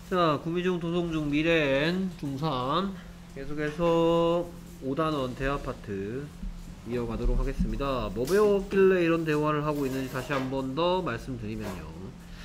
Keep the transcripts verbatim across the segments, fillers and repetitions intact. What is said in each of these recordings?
자, 구미중, 도성중, 미래엔, 중산. 계속해서 오 단원 대화 파트 이어가도록 하겠습니다. 뭐 배웠길래 이런 대화를 하고 있는지 다시 한 번 더 말씀드리면요.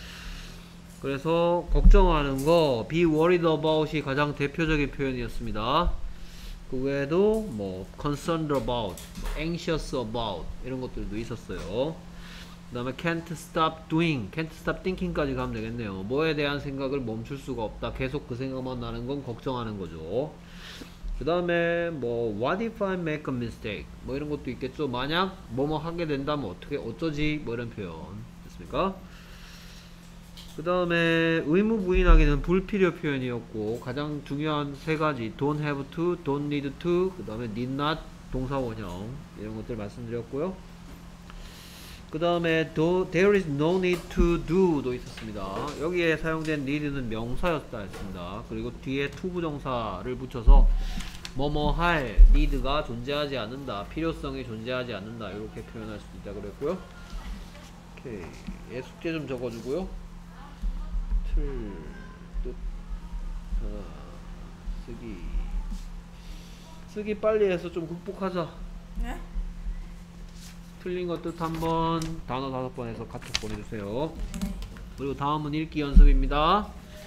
그래서 걱정하는 거, be worried about이 가장 대표적인 표현이었습니다. 그 외에도 뭐 concerned about, anxious about 이런 것들도 있었어요. 그 다음에 can't stop doing, can't stop thinking까지 가면 되겠네요. 뭐에 대한 생각을 멈출 수가 없다. 계속 그 생각만 나는 건 걱정하는 거죠. 그 다음에 뭐 what if I make a mistake 뭐 이런 것도 있겠죠. 만약 뭐뭐 하게 된다면 어떻게 어쩌지 뭐 이런 표현 됐습니까? 그 다음에 의무 부인하기는 불필요 표현이었고 가장 중요한 세 가지 don't have to, don't need to, 그 다음에 need not 동사원형 이런 것들 말씀드렸고요. 그 다음에 there is no need to do도 있었습니다. 여기에 사용된 need는 명사였다 했습니다. 그리고 뒤에 to 부정사를 붙여서 뭐뭐 할 need가 존재하지 않는다, 필요성이 존재하지 않는다 이렇게 표현할 수 있다 그랬고요. 오케이, 얘 숙제 좀 적어주고요. 틀, 뜻, 하나, 쓰기 쓰기 빨리 해서 좀 극복하자. 네? 틀린 것 뜻 한번 단어 다섯 번 해서 카톡 보내주세요. 그리고 다음은 읽기 연습입니다.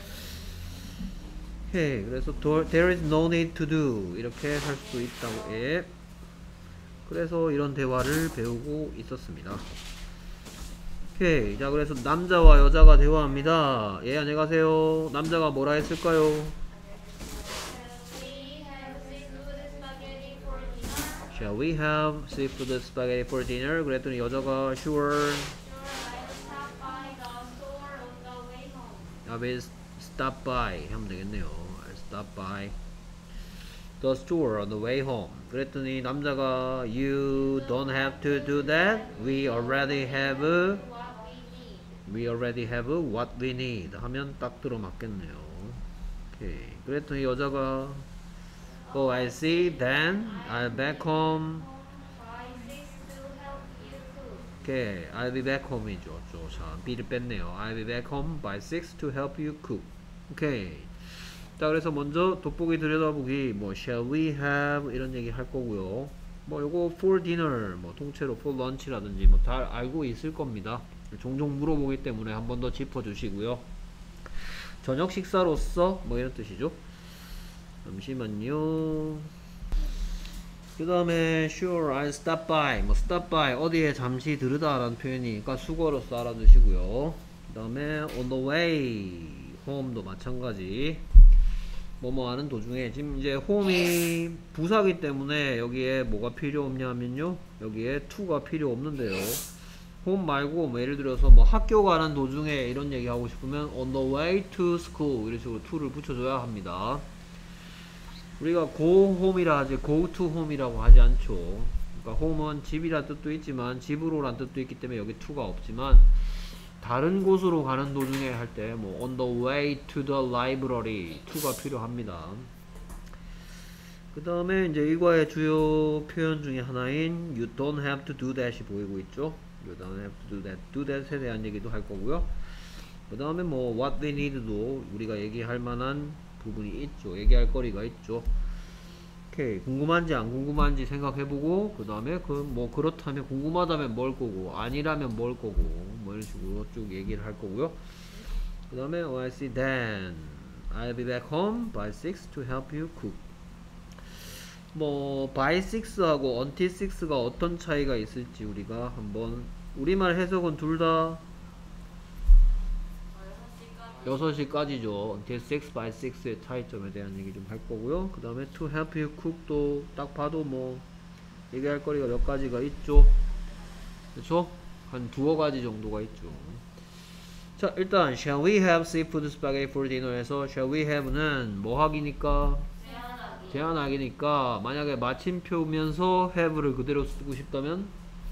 오케이, 그래서 there is no need to do 이렇게 할 수도 있다고 해. 그래서 이런 대화를 배우고 있었습니다. 오케이, 자 그래서 남자와 여자가 대화합니다. 예, 안녕하세요. 남자가 뭐라 했을까요? Shall we have seafood spaghetti for dinner? 그랬더니 여자가 sure. I will stop by 하면 되겠네요. I'll stop by the store on the way home. 그랬더니 남자가 you don't have to do that. We already have we already have what we need 하면 딱 들어맞겠네요. 오케이. 그랬더니 여자가 Oh, I see. Then I'll back home. 오케이, I'll be back home이죠. 자, B를 뺐네요. I'll be back home by six to help you cook. 오케이. 자, 그래서 먼저 돋보기 들여다보기, 뭐 shall we have 이런 얘기 할 거고요. 뭐 요거 for dinner, 뭐 통째로 for lunch라든지 뭐 다 알고 있을 겁니다. 종종 물어보기 때문에 한 번 더 짚어주시고요. 저녁 식사로서 뭐 이런 뜻이죠. 잠시만요. 그 다음에 sure I'll stop by 뭐 stop by 어디에 잠시 들르다 라는 표현이니까 수거로서 알아두시고요. 그 다음에 on the way home도 마찬가지 뭐뭐 하는 도중에 지금 이제 home이 부사기 때문에 여기에 뭐가 필요 없냐면요 여기에 to가 필요 없는데요. home 말고 뭐 예를 들어서 뭐 학교 가는 도중에 이런 얘기 하고 싶으면 on the way to school 이런 식으로 to를 붙여줘야 합니다. 우리가 go home이라 하지 go to home이라고 하지 않죠. 그러니까 home은 집이란 뜻도 있지만 집으로란 뜻도 있기 때문에 여기 to가 없지만 다른 곳으로 가는 도중에 할 때 뭐 on the way to the library to가 필요합니다. 그 다음에 이제 일과의 주요 표현 중에 하나인 you don't have to do that이 보이고 있죠. you don't have to do that, do that에 대한 얘기도 할 거고요. 그 다음에 뭐 what we need도 우리가 얘기할 만한 부분이 있죠. 얘기할 거리가 있죠. 오케이, 궁금한지 안 궁금한지 생각해보고 그 다음에 그 뭐 그렇다면 궁금하다면 뭘 거고 아니라면 뭘 거고 뭐 이런 식으로 쭉 얘기를 할 거고요. 그 다음에 oh, I see then I'll be back home by six to help you cook. 뭐 by six하고 until six가 어떤 차이가 있을지 우리가 한번 우리말 해석은 둘 다 여섯 시까지죠. until six by six의 차이점에 대한 얘기 좀 할 거고요. 그 다음에 to help you cook도 딱 봐도 뭐 얘기할 거리가 몇 가지가 있죠. 그쵸? 한 두어 가지 정도가 있죠. 자, 일단 shall we have seafood spaghetti for dinner 에서 shall we have는 뭐 하기니까? 제한하기니까 만약에 마침표면서 have를 그대로 쓰고 싶다면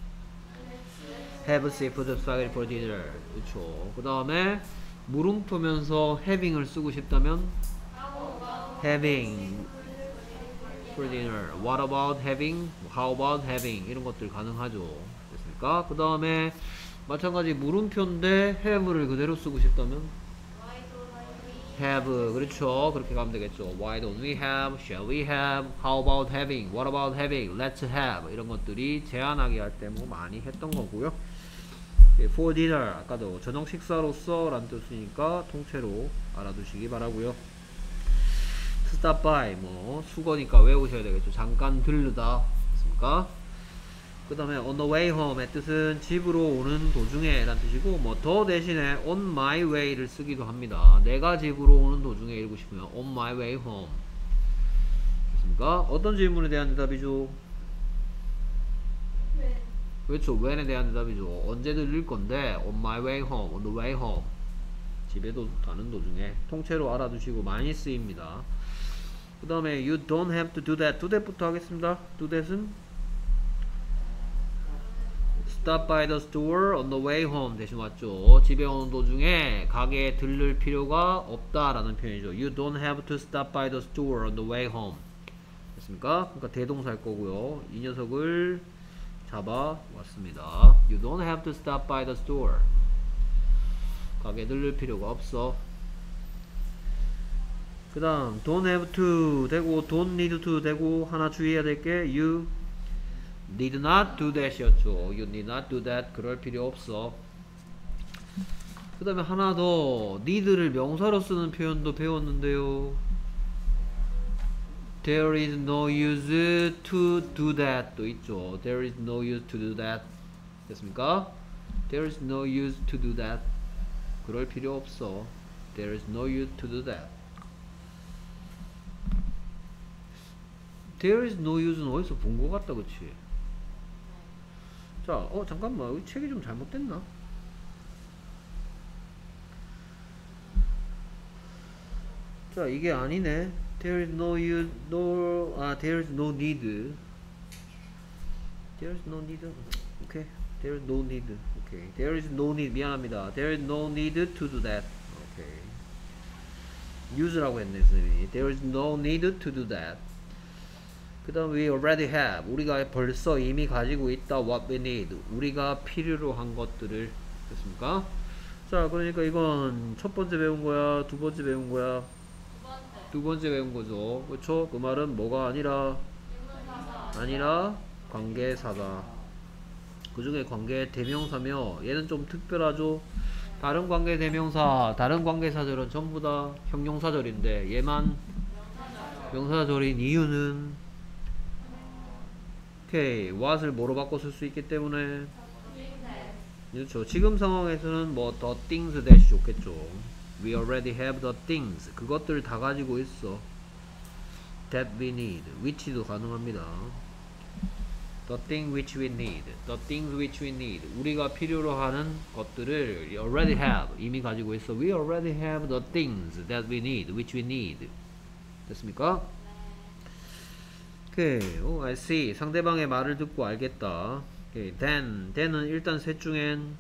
have seafood spaghetti for dinner. 그쵸? 그 다음에 물음표면서 having을 쓰고 싶다면 having for dinner. What about having? How about having? 이런 것들 가능하죠. 됐습니까? 그 다음에 마찬가지 물음표인데 have를 그대로 쓰고 싶다면 have? 그렇죠. 그렇게 가면 되겠죠. Why don't we have? Shall we have? How about having? What about having? Let's have. 이런 것들이 제안하기 할 때 뭐 많이 했던 거고요. For dinner 아까도 저녁 식사로서 라는 뜻이니까 통째로 알아두시기 바라고요. stop by 뭐 수거니까 외우셔야 되겠죠. 잠깐 들르다 됐습니까? 그 다음에 on the way home의 뜻은 집으로 오는 도중에 라는 뜻이고 뭐 더 대신에 on my way를 쓰기도 합니다. 내가 집으로 오는 도중에 읽으시면 on my way home 됐습니까? 어떤 질문에 대한 대답이죠? 왜? 그렇죠. when에 대한 대답이죠. 언제 들릴 건데 on my way home, on the way home 집에도 가는 도중에 통째로 알아두시고 많이 쓰입니다. 그 다음에 you don't have to do that. do that부터 하겠습니다. do that은 stop by the store on the way home 대신 왔죠. 집에 오는 도중에 가게에 들를 필요가 없다라는 표현이죠. You don't have to stop by the store on the way home. 됐습니까? 그러니까 대동사일 거고요. 이 녀석을 잡아 왔습니다. You don't have to stop by the store. 가게에 들를 필요가 없어. 그 다음 don't have to 되고 don't need to 되고 하나 주의해야 될 게 you need not do that 이었죠. You need not do that. 그럴 필요 없어. 그 다음에 하나 더 need를 명사로 쓰는 표현도 배웠는데요. There is no use to do that 또 있죠. There is no use to do that 됐습니까? There is no use to do that. 그럴 필요 없어. There is no use to do that. There is no use는 어디서 본 것 같다 그치? 자, 어 잠깐만 여기 책이 좀 잘못됐나? 자 이게 아니네. There is no use, no, 아 there is no need. There is no need. Okay. There is no need. Okay. There is no need. 미안합니다. There is no need to do that. Okay. use라고 했네 선생님이. There is no need to do that. 그 다음 we already have 우리가 벌써 이미 가지고 있다 what we need 우리가 필요로 한 것들을 됐습니까? 자 그러니까 이건 첫 번째 배운 거야 두 번째 배운 거야 두 번째. 두 번째 배운 거죠 그렇죠? 그 말은 뭐가 아니라 질문사사. 아니라 관계사다 그 중에 관계 대명사며 얘는 좀 특별하죠 다른 관계 대명사 다른 관계사절은 전부 다 형용사절인데 얘만 명사절. 명사절인 이유는 오케이 what을 뭐로 바꿔 쓸 수 있기 때문에 그렇죠 지금 상황에서는 뭐 the things that이 좋겠죠 we already have the things 그것들 다 가지고 있어 that we need which도 가능합니다 the thing which we need the things which we need 우리가 필요로 하는 것들을 we already have 이미 가지고 있어 we already have the things that we need which we need 됐습니까? 오케이, 오, I see. 상대방의 말을 듣고 알겠다. 오케이, then, then은 일단 셋 중엔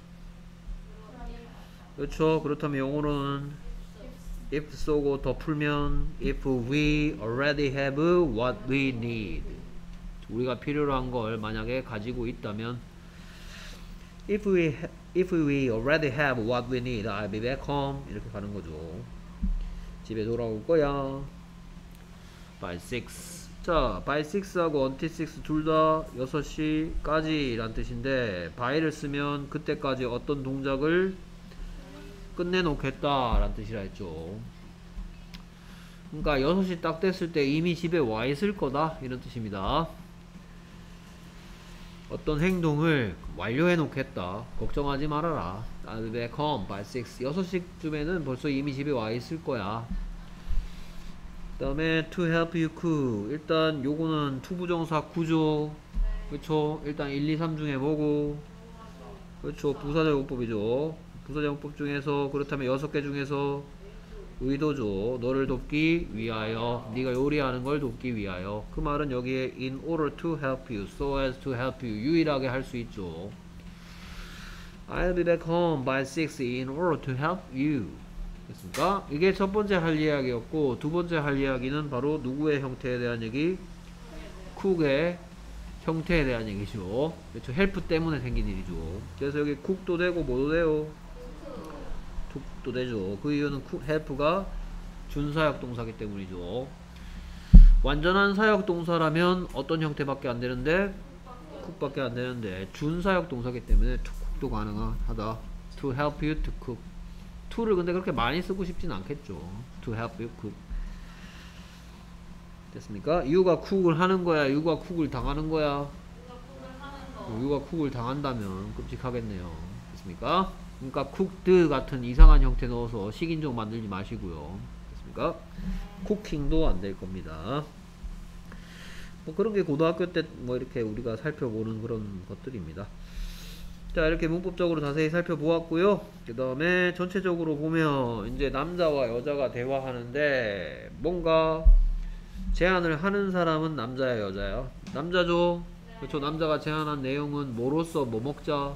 그렇죠. 그렇다면 영어로는 if 쏘고 더 풀면 if we already have what we need 우리가 필요로 한 걸 만약에 가지고 있다면 if we ha- if we already have what we need I'll be back home 이렇게 가는 거죠. 집에 돌아올 거야. by six 자, by six하고 until six 둘 다 여섯 시까지 란 뜻인데 by를 쓰면 그때까지 어떤 동작을 끝내놓겠다 란 뜻이라 했죠. 그러니까 여섯 시 딱 됐을 때 이미 집에 와 있을 거다 이런 뜻입니다. 어떤 행동을 완료해 놓겠다 걱정하지 말아라. I'll be back home by six 여섯 시쯤에는 벌써 이미 집에 와 있을 거야. 그 다음에 to help you cook 일단 요거는 투부정사 구조 그쵸 일단 일, 이, 삼 중에 뭐고 그쵸 부사제공법이죠. 부사제공법 중에서 그렇다면 여섯 개 중에서 의도죠. 너를 돕기 위하여 네가 요리하는 걸 돕기 위하여 그 말은 여기에 in order to help you so as to help you 유일하게 할 수 있죠. I'll be back home by six in order to help you 됐습니까? 이게 첫 번째 할 이야기였고 두 번째 할 이야기는 바로 누구의 형태에 대한 얘기? 쿡의 형태에 대한 얘기죠. 그렇죠. 헬프 때문에 생긴 일이죠. 그래서 여기 쿡도 되고 뭐도 돼요? 툭도 되죠. 그 이유는 쿡 헬프가 준사역 동사기 때문이죠. 완전한 사역 동사라면 어떤 형태밖에 안 되는데 cook밖에 안 되는데 준사역 동사기 때문에 to cook도 가능하다. to help you to cook. to를 근데 그렇게 많이 쓰고 싶진 않겠죠. to help you cook. 됐습니까? you가 cook을 하는 거야, you가 cook을 당하는 거야. you가 cook을 당한다면 끔찍하겠네요. 됐습니까? 그러니까 cooked 같은 이상한 형태 넣어서 식인종 만들지 마시고요. 됐습니까? 쿠킹도 안 될 겁니다. 뭐 그런 게 고등학교 때 뭐 이렇게 우리가 살펴보는 그런 것들입니다. 자, 이렇게 문법적으로 자세히 살펴보았고요. 그 다음에 전체적으로 보면 이제 남자와 여자가 대화하는데 뭔가 제안을 하는 사람은 남자야, 여자야? 남자죠? 그렇죠. 남자가 제안한 내용은 뭐로써 뭐 먹자?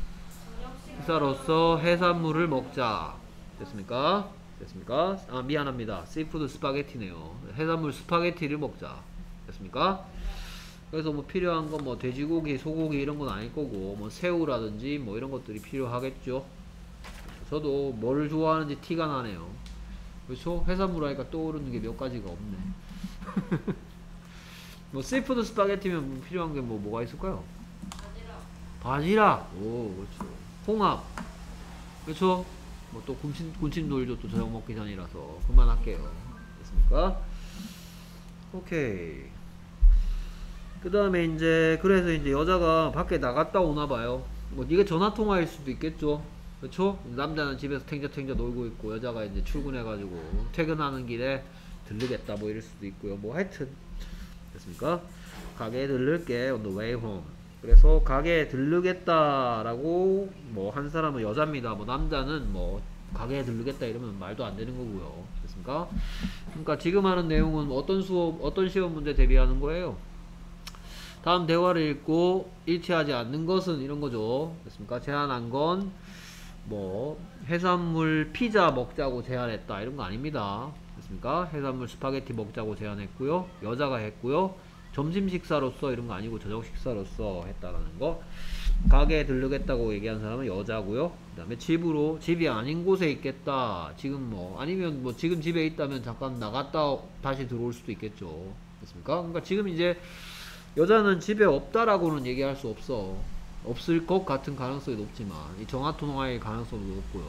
식사로서 해산물을 먹자. 됐습니까? 됐습니까? 아, 미안합니다. 씨푸드 스파게티네요. 해산물 스파게티를 먹자. 됐습니까? 그래서 뭐 필요한 건 뭐 돼지고기, 소고기 이런 건 아닐 거고 뭐 새우라든지 뭐 이런 것들이 필요하겠죠. 저도 뭘 좋아하는지 티가 나네요. 그렇죠? 해산물 하니까 떠오르는 게 몇 가지가 없네. 뭐 씨푸드 스파게티면 필요한 게 뭐 뭐가 있을까요? 바지락. 바지락. 오, 그렇죠. 홍합. 그렇죠? 뭐 또 군침, 군침놀이도 또 저녁 먹기 전이라서 그만할게요. 됐습니까? 오케이. 그 다음에 이제 그래서 이제 여자가 밖에 나갔다 오나 봐요. 뭐 이게 전화 통화일 수도 있겠죠. 그렇죠? 남자는 집에서 탱자탱자 놀고 있고 여자가 이제 출근해가지고 퇴근하는 길에 들르겠다 뭐 이럴 수도 있고요. 뭐 하여튼 됐습니까? 가게에 들를게 on the way home. 그래서 가게에 들르겠다라고 뭐 한 사람은 여자입니다. 뭐 남자는 뭐 가게에 들르겠다 이러면 말도 안 되는 거고요. 됐습니까? 그러니까 지금 하는 내용은 어떤 수업, 어떤 시험 문제 대비하는 거예요? 다음 대화를 읽고 일치하지 않는 것은 이런 거죠. 됐습니까? 제안한 건 뭐 해산물 피자 먹자고 제안했다 이런 거 아닙니다. 됐습니까? 해산물 스파게티 먹자고 제안했고요. 여자가 했고요. 점심 식사로서 이런 거 아니고 저녁 식사로서 했다라는 거. 가게에 들르겠다고 얘기한 사람은 여자고요. 그 다음에 집으로, 집이 아닌 곳에 있겠다. 지금 뭐 아니면 뭐 지금 집에 있다면 잠깐 나갔다 다시 들어올 수도 있겠죠. 됐습니까? 그러니까 지금 이제 여자는 집에 없다라고는 얘기할 수 없어. 없을 것 같은 가능성이 높지만 이 정화통화일 가능성도 높고요.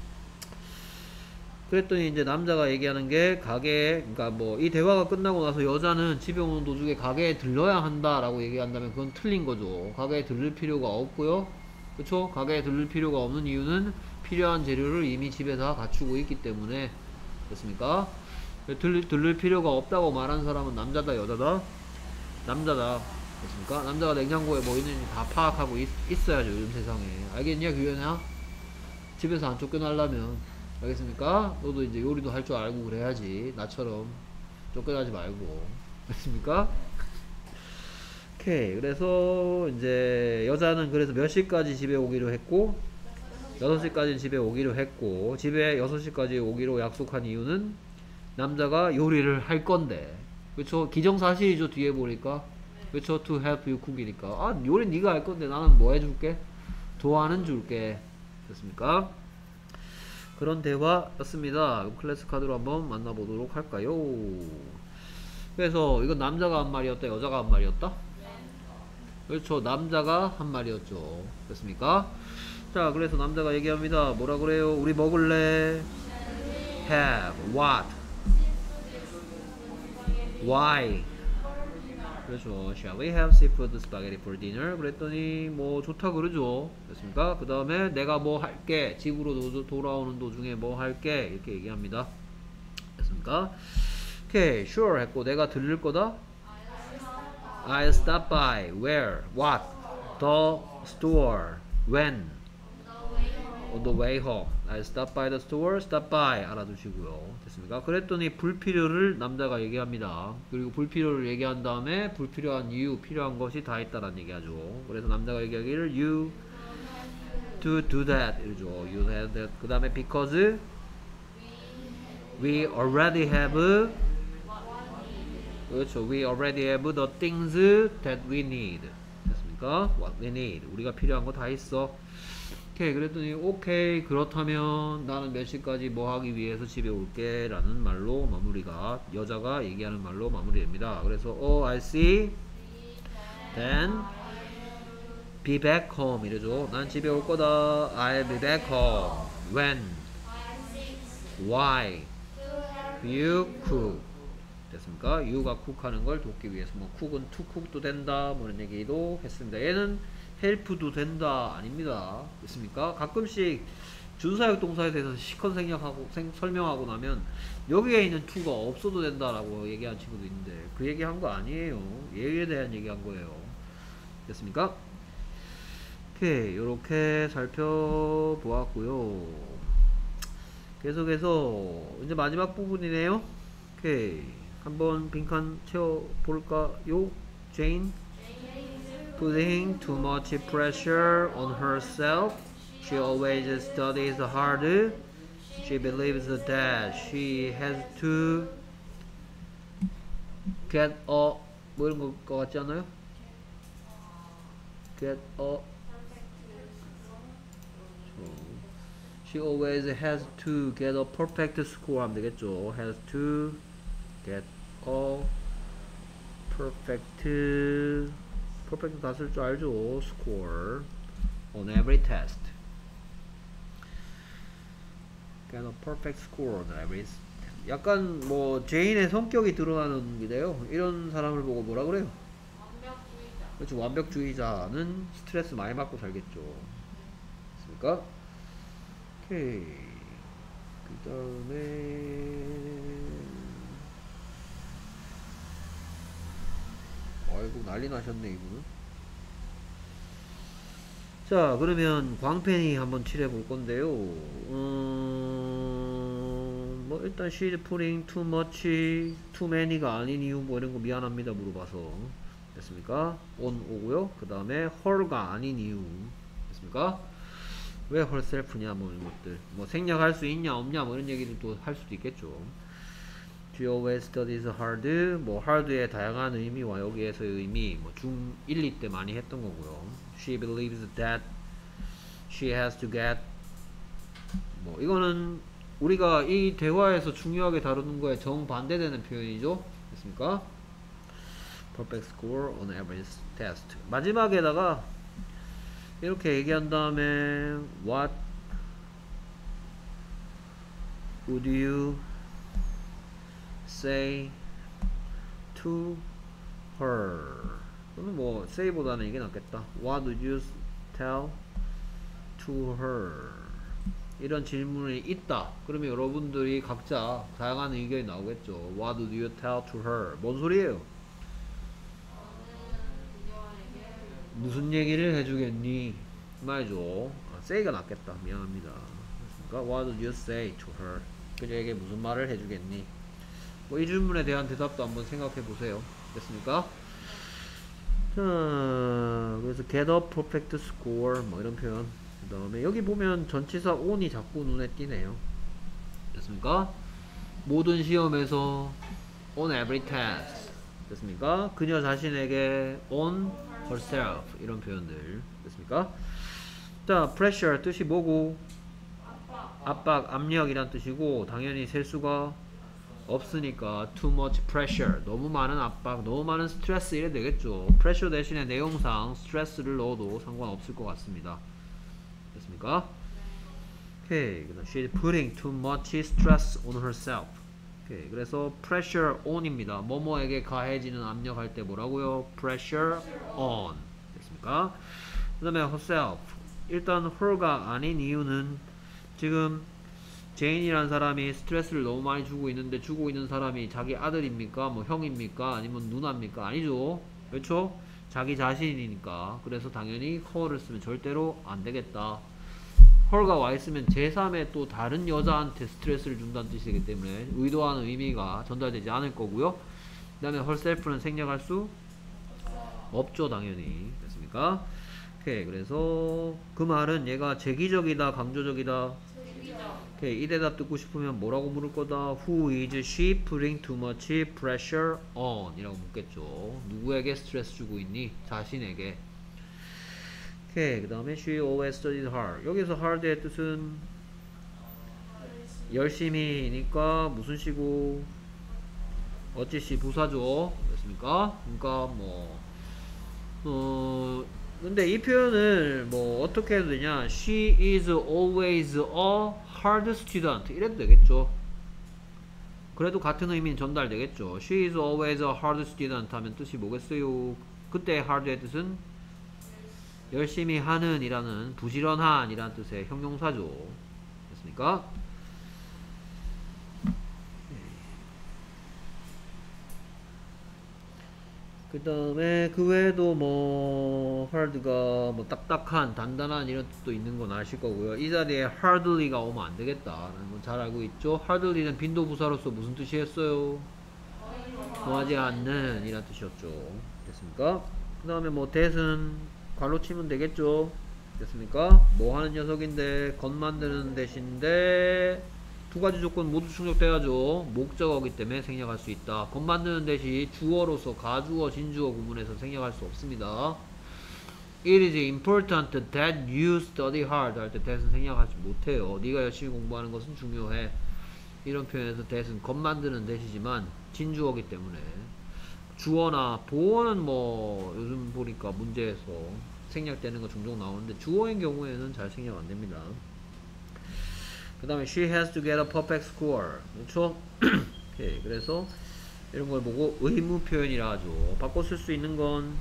그랬더니 이제 남자가 얘기하는 게 가게에, 그러니까 뭐 이 대화가 끝나고 나서 여자는 집에 오는 도중에 가게에 들러야 한다라고 얘기한다면 그건 틀린 거죠. 가게에 들를 필요가 없고요. 그쵸? 가게에 들를 필요가 없는 이유는 필요한 재료를 이미 집에 다 갖추고 있기 때문에. 됐습니까? 들릴, 들릴 필요가 없다고 말한 사람은 남자다, 여자다? 남자다. 됐습니까? 남자가 냉장고에 뭐 있는지 다 파악하고 있, 있어야죠, 요즘 세상에. 알겠냐, 규현아? 집에서 안 쫓겨나려면. 알겠습니까? 너도 이제 요리도 할 줄 알고 그래야지. 나처럼 쫓겨나지 말고. 알겠습니까? 오케이. 그래서 이제 여자는 그래서 몇 시까지 집에 오기로 했고, 여섯 시까지 집에 오기로 했고, 집에 여섯 시까지 오기로 약속한 이유는 남자가 요리를 할 건데. 그쵸? 기정사실이죠, 뒤에 보니까. 그쵸? to help you cook이니까. 아, 요리 네가 할 건데 나는 뭐 해줄게? 도와는 줄게. 됐습니까? 그런 대화였습니다. 클래스 카드로 한번 만나보도록 할까요? 그래서 이건 남자가 한 말이었다, 여자가 한 말이었다? 그렇죠. 남자가 한 말이었죠. 됐습니까? 자, 그래서 남자가 얘기합니다. 뭐라 그래요? 우리 먹을래? have, what? why? 그렇죠. Shall we have seafood spaghetti for dinner? 그랬더니 뭐 좋다 그러죠. 됐습니까? 그 다음에 내가 뭐 할게, 집으로 도, 돌아오는 도중에 뭐 할게 이렇게 얘기합니다. 됐습니까? 오케이, sure 했고 내가 들릴 거다. I'll stop by. Where? What? The store. When? On the way home. I'll stop by the store. Stop by. 알아두시고요. 됐습니까? 그랬더니 불필요를 남자가 얘기합니다. 그리고 불필요를 얘기한 다음에 불필요한 이유, 필요한 것이 다 있다라는 얘기하죠. 그래서 남자가 얘기하기를 you to do that 이러죠. You have that. 그 다음에 because we already have. 그렇죠. We already have the things that we need. 됐습니까? What we need. 우리가 필요한 거 다 있어. 오케이 그랬더니 오케이 그렇다면 나는 몇 시까지 뭐 하기 위해서 집에 올게 라는 말로 마무리가 여자가 얘기하는 말로 마무리됩니다. 그래서 oh I see then be back home 이래죠. 난 집에 올 거다. I'll be back home. When? Why? You cook. 됐습니까? you가 cook하는 걸 돕기 위해서 뭐 cook은 to cook도 된다 뭐 이런 얘기도 했습니다. 얘는 help도 된다 아닙니다. 됐습니까? 가끔씩 준사역 동사에 대해서 시컨 생략하고 생, 설명하고 나면 여기에 있는 to가 없어도 된다라고 얘기한 친구도 있는데 그 얘기한 거 아니에요. 얘에 대한 얘기한 거예요. 됐습니까? 오케이 요렇게 살펴보았고요. 계속해서 이제 마지막 부분이네요. 오케이 한번 빈칸 채워볼까요? Jane putting too much pressure on herself. She always studies hard. She believes that she has to get a 뭐 이런 거 같지 않아요? Get a She always has to get a perfect score 하면 되겠죠. Has to get a perfect perfect 다 쓸 줄 알죠. Score on every test. Get a perfect score on every test. 약간 뭐 제인의 성격이 드러나는 게요. 이런 사람을 보고 뭐라 그래요? 완벽주의자. 그렇죠. 완벽주의자는 스트레스 많이 받고 살겠죠. 됐습니까? 오케이. 그 다음에 아이고 난리 나셨네 이분은. 자 그러면 광팬이 한번 칠해 볼 건데요. 음, 뭐 일단 she's putting too much, too many가 아닌 이유 뭐 이런 거 미안합니다 물어봐서 됐습니까? on 오고요. 그 다음에 her가 아닌 이유 됐습니까? 왜 herself냐 뭐 이런 것들 뭐 생략할 수 있냐 없냐 뭐 이런 얘기도 또 할 수도 있겠죠. She always studies hard. 뭐 hard의 다양한 의미와 여기에서의 의미 뭐 중 일, 이 때 많이 했던 거고요. She believes that she has to get 뭐 이거는 우리가 이 대화에서 중요하게 다루는 거에 정반대되는 표현이죠. 됐습니까? Perfect score on every test. 마지막에다가 이렇게 얘기한 다음에 What would you say to her? 그러면 뭐 say보다는 이게 낫겠다. What would you tell to her? 이런 질문이 있다. 그러면 여러분들이 각자 다양한 의견이 나오겠죠. What would you tell to her? 뭔 소리예요? 무슨 얘기를 해주겠니? 그 말이죠. 아, say가 낫겠다. 미안합니다. 그러니까 What would you say to her? 그녀에게 무슨 말을 해주겠니? 뭐 이 질문에 대한 대답도 한번 생각해 보세요. 됐습니까? 자, 그래서 get a perfect score 뭐 이런 표현. 그 다음에 여기 보면 전치사 on이 자꾸 눈에 띄네요. 됐습니까? 모든 시험에서 on every test. 됐습니까? 그녀 자신에게 on herself 이런 표현들. 됐습니까? 자, pressure 뜻이 뭐고? 압박, 압력이란 뜻이고 당연히 셀 수가 없으니까 too much pressure 너무 많은 압박, 너무 많은 스트레스 이래 되겠죠. pressure 대신에 내용상 스트레스를 넣어도 상관없을 것 같습니다. 됐습니까? 오케이. 그다음 she's putting too much stress on herself. 오케이. 그래서 pressure on입니다. 뭐뭐에게 가해지는 압력할 때 뭐라고요? pressure on. 됐습니까? 그 다음에 herself. 일단 her가 아닌 이유는 지금 제인이란 사람이 스트레스를 너무 많이 주고 있는데 주고 있는 사람이 자기 아들입니까? 뭐 형입니까? 아니면 누나입니까? 아니죠. 그렇죠? 자기 자신이니까. 그래서 당연히 her를 쓰면 절대로 안 되겠다. her가 와 있으면 제삼의 또 다른 여자한테 스트레스를 준다는 뜻이기 때문에 의도하는 의미가 전달되지 않을 거고요. 그 다음에 herself는 생략할 수 없죠. 당연히. 됐습니까? 오케이. 그래서 그 말은 얘가 제기적이다 강조적이다. 오케이. 이 대답 듣고 싶으면 뭐라고 물을 거다? Who is she putting too much pressure on? 이라고 묻겠죠. 누구에게 스트레스 주고 있니? 자신에게. 오케이. 그 다음에 she always studied hard. 여기서 hard의 뜻은 열심히니까 무슨 시고 어찌시 부사죠. 됐습니까? 그러니까 뭐 어, 근데 이 표현을 뭐 어떻게 해도 되냐? She is always a hard student. 이래도 되겠죠. 그래도 같은 의미는 전달되겠죠. She is always a hard student 하면 뜻이 뭐겠어요? 그때 hard의 뜻은 열심히 하는 이라는 부지런한 이라는 뜻의 형용사죠. 됐습니까? 그 다음에 그 외에도 뭐 hard가 뭐 딱딱한 단단한 이런 뜻도 있는 건 아실 거고요. 이 자리에 hardly가 오면 안 되겠다라는 건 잘 알고 있죠. hardly는 빈도부사로서 무슨 뜻이었어요? 뭐하지 않는 이란 뜻이었죠. 됐습니까? 그 다음에 뭐 that은 괄로 치면 되겠죠. 됐습니까? 뭐 하는 녀석인데 건 만드는 대신데 두 가지 조건 모두 충족돼야죠. 목적어기 때문에 생략할 수 있다. 건 만드는 대시 주어로서 가주어, 진주어 구분해서 생략할 수 없습니다. It is important that you study hard 할 때 that은 생략하지 못해요. 네가 열심히 공부하는 것은 중요해. 이런 표현에서 that은 건 만드는 대시지만 진주어기 때문에 주어나 보어는 뭐 요즘 보니까 문제에서 생략되는 거 종종 나오는데 주어인 경우에는 잘 생략 안 됩니다. 그 다음에 she has to get a perfect score. 그렇죠? 오케이. 그래서 이런 걸 보고 의무 표현이라 하죠. 바꿔 쓸 수 있는 건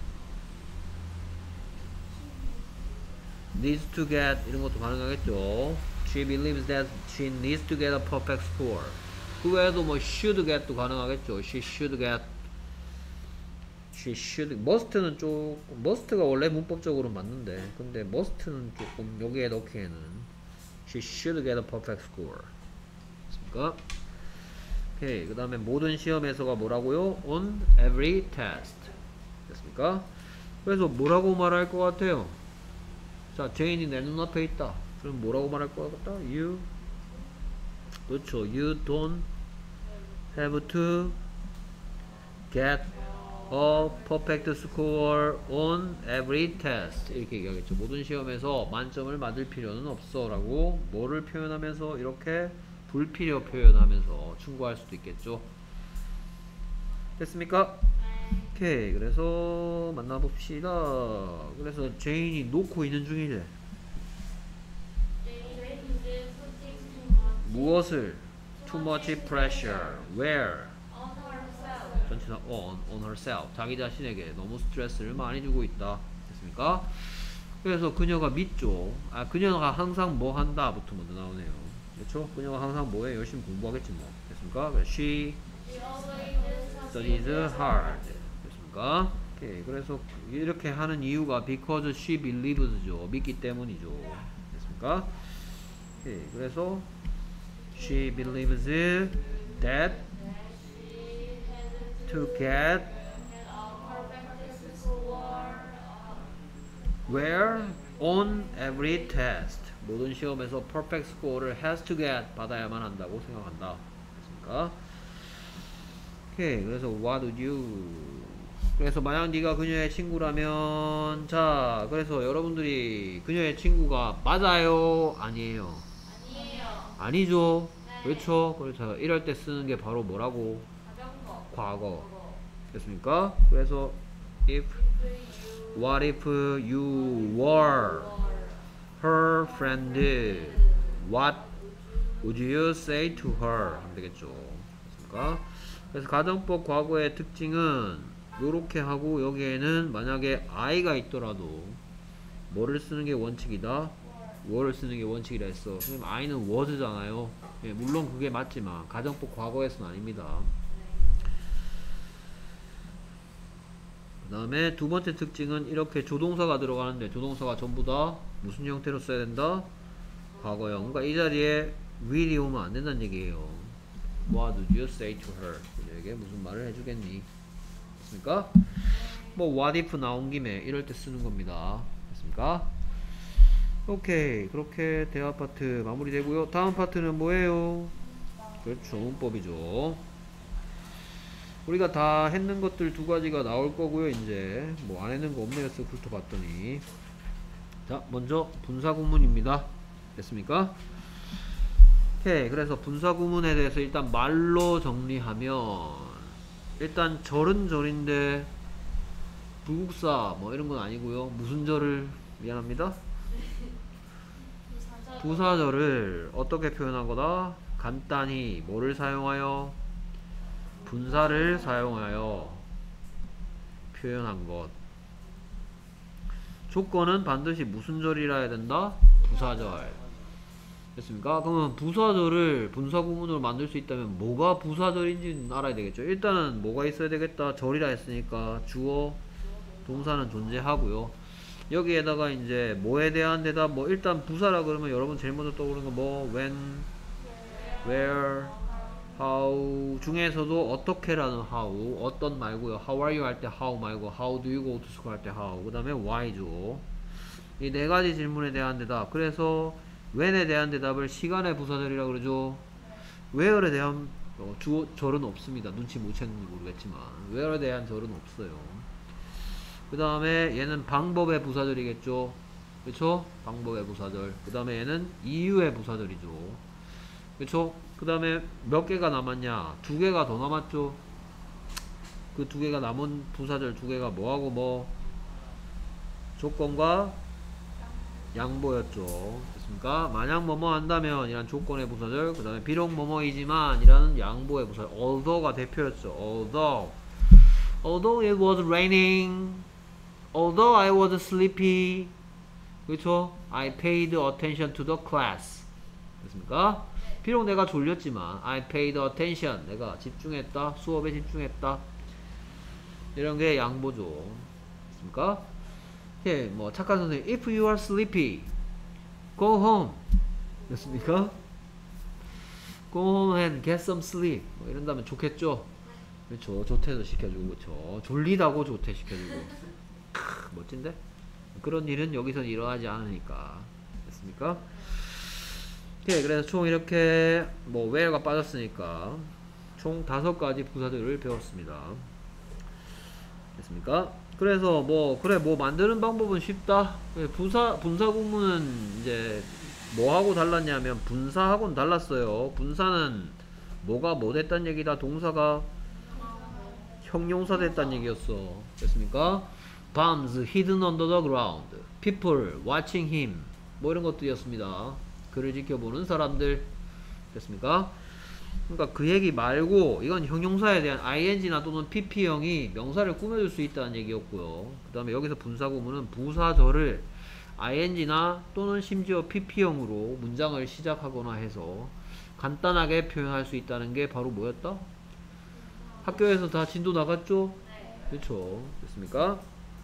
needs to get 이런 것도 가능하겠죠. She believes that she needs to get a perfect score. 그 외에도 뭐 should get도 가능하겠죠. She should get She should must는 조금 must가 원래 문법적으로 맞는데 근데 must는 조금 여기에 넣기에는 She should get a perfect score. 됐습니까? 오케이. 그 다음에 모든 시험에서가 뭐라고요? On every test. 됐습니까? 그래서 뭐라고 말할 것 같아요? 자, 제인이 내 눈앞에 있다. 그럼 뭐라고 말할 것 같다? You. 그렇죠. You don't have to get a perfect score on every test. 이렇게 얘기하겠죠. 모든 시험에서 만점을 맞을 필요는 없어 라고 뭐를 표현하면서 이렇게 불필요 표현하면서 충고할 수도 있겠죠. 됐습니까? 오케이. 그래서 만나봅시다. 그래서 제인이 놓고 있는 중이래. 무엇을? Too much pressure. Where? 전치사 on, on herself. 자기 자신에게 너무 스트레스를 많이 주고 있다. 됐습니까? 그래서 그녀가 믿죠. 아, 그녀가 항상 뭐 한다 부터 먼저 나오네요. 그렇죠? 그녀가 항상 뭐해? 열심히 공부하겠지 뭐. 됐습니까? She studies hard. 됐습니까? 오케이. 그래서 이렇게 하는 이유가 because she believes죠. 믿기 때문이죠. 됐습니까? 오케이. 그래서 she believes that to get where on every test 모든 시험에서 perfect score를 has to get 받아야만 한다고 생각한다. 됐습니까? 오케이. 그래서 what would you 그래서 만약 네가 그녀의 친구라면 자 그래서 여러분들이 그녀의 친구가 맞아요? 아니에요? 아니에요. 아니죠. 네. 그렇죠. 그래서 이럴 때 쓰는 게 바로 뭐라고? 자전거. 과거. 됐습니까? 그래서 if what if you were her friend what would you say to her 하면 되겠죠. 됐습니까? 그래서 가정법 과거의 특징은 요렇게 하고 여기에는 만약에 I가 있더라도 뭐를 쓰는 게 원칙이다? were를 쓰는 게 원칙이라 했어. 그럼 I는 was잖아요. 예, 물론 그게 맞지만 가정법 과거에서는 아닙니다. 그 다음에 두 번째 특징은 이렇게 조동사가 들어가는데 조동사가 전부 다 무슨 형태로 써야 된다? 과거형. 그러니까 이 자리에 will이 오면 안 된다는 얘기예요. What would you say to her? 그녀에게 무슨 말을 해주겠니? 됐습니까? 뭐 what if 나온 김에 이럴 때 쓰는 겁니다. 됐습니까? 오케이. 그렇게 대화 파트 마무리되고요. 다음 파트는 뭐예요? 그렇죠. 문법이죠. 우리가 다 했는 것들 두 가지가 나올 거고요. 이제 뭐 안 했는 거 없네요. 쓱 훑어봤더니 자, 먼저 분사구문입니다. 됐습니까? 오케이. 그래서 분사구문에 대해서 일단 말로 정리하면 일단 절은 절인데 불국사 뭐 이런 건 아니고요. 무슨 절을 미안합니다. 부사절. 부사절을 어떻게 표현한 거다? 간단히 뭐를 사용하여? 분사를 사용하여 표현한 것. 조건은 반드시 무슨 절이라 해야 된다? 부사절. 됐습니까? 그러면 부사절을 분사구문으로 만들 수 있다면 뭐가 부사절인지는 알아야 되겠죠. 일단은 뭐가 있어야 되겠다? 절이라 했으니까 주어, 동사는 존재하고요. 여기에다가 이제 뭐에 대한 대답, 뭐 일단 부사라 그러면 여러분 제일 먼저 떠오르는 거 뭐 when, where, how 중에서도 어떻게라는 how, 어떤 말고요. how are you 할 때 how 말고 how do you go to school 할 때 how, 그 다음에 why죠. 이 네 가지 질문에 대한 대답. 그래서 when에 대한 대답을 시간의 부사절이라 그러죠. where에 대한 어, 주어 절은 없습니다. 눈치 못 챘는지 모르겠지만 where에 대한 절은 없어요. 그 다음에 얘는 방법의 부사절이겠죠. 그쵸? 방법의 부사절. 그 다음에 얘는 이유의 부사절이죠. 그쵸? 그 다음에 몇 개가 남았냐? 두 개가 더 남았죠. 그 두 개가 남은 부사절 두 개가 뭐하고 뭐? 조건과 양보였죠. 됐습니까? 만약 뭐뭐 한다면 이란 조건의 부사절, 그 다음에 비록 뭐뭐이지만 이라는 양보의 부사절. although가 대표였죠. although although it was raining, although I was sleepy, 그렇죠? I paid attention to the class. 됐습니까? 비록 내가 졸렸지만 I paid attention, 내가 집중했다, 수업에 집중했다. 이런 게 양보죠. 됐습니까? 예, 뭐 착한 선생님, if you are sleepy, go home. 됐습니까? go home and get some sleep. 뭐 이런다면 좋겠죠? 그렇죠. 조퇴도 시켜주고, 그렇죠. 졸리다고 조퇴 시켜주고. 크, 멋진데? 그런 일은 여기선 일어나지 않으니까. 됐습니까? 예, 그래서 총 이렇게 뭐 where가 빠졌으니까 총 다섯 가지 부사들을 배웠습니다. 됐습니까? 그래서 뭐 그래 뭐 만드는 방법은 쉽다. 부사 분사 구문은 이제 뭐하고 달랐냐면 분사하고는 달랐어요. 분사는 뭐가 뭐 됐단 얘기다. 동사가 형용사 됐단 얘기였어. 됐습니까? Bombs hidden under the ground. People watching him. 뭐 이런 것들이었습니다. 그를 지켜보는 사람들. 됐습니까? 그러니까 그 얘기 말고 이건 형용사에 대한 아이엔지나 또는 피피형이 명사를 꾸며줄 수 있다는 얘기였고요. 그 다음에 여기서 분사구문은 부사절을 아이엔지나 또는 심지어 피피형으로 문장을 시작하거나 해서 간단하게 표현할 수 있다는 게 바로 뭐였다? 학교에서 다 진도 나갔죠? 그렇죠. 됐습니까?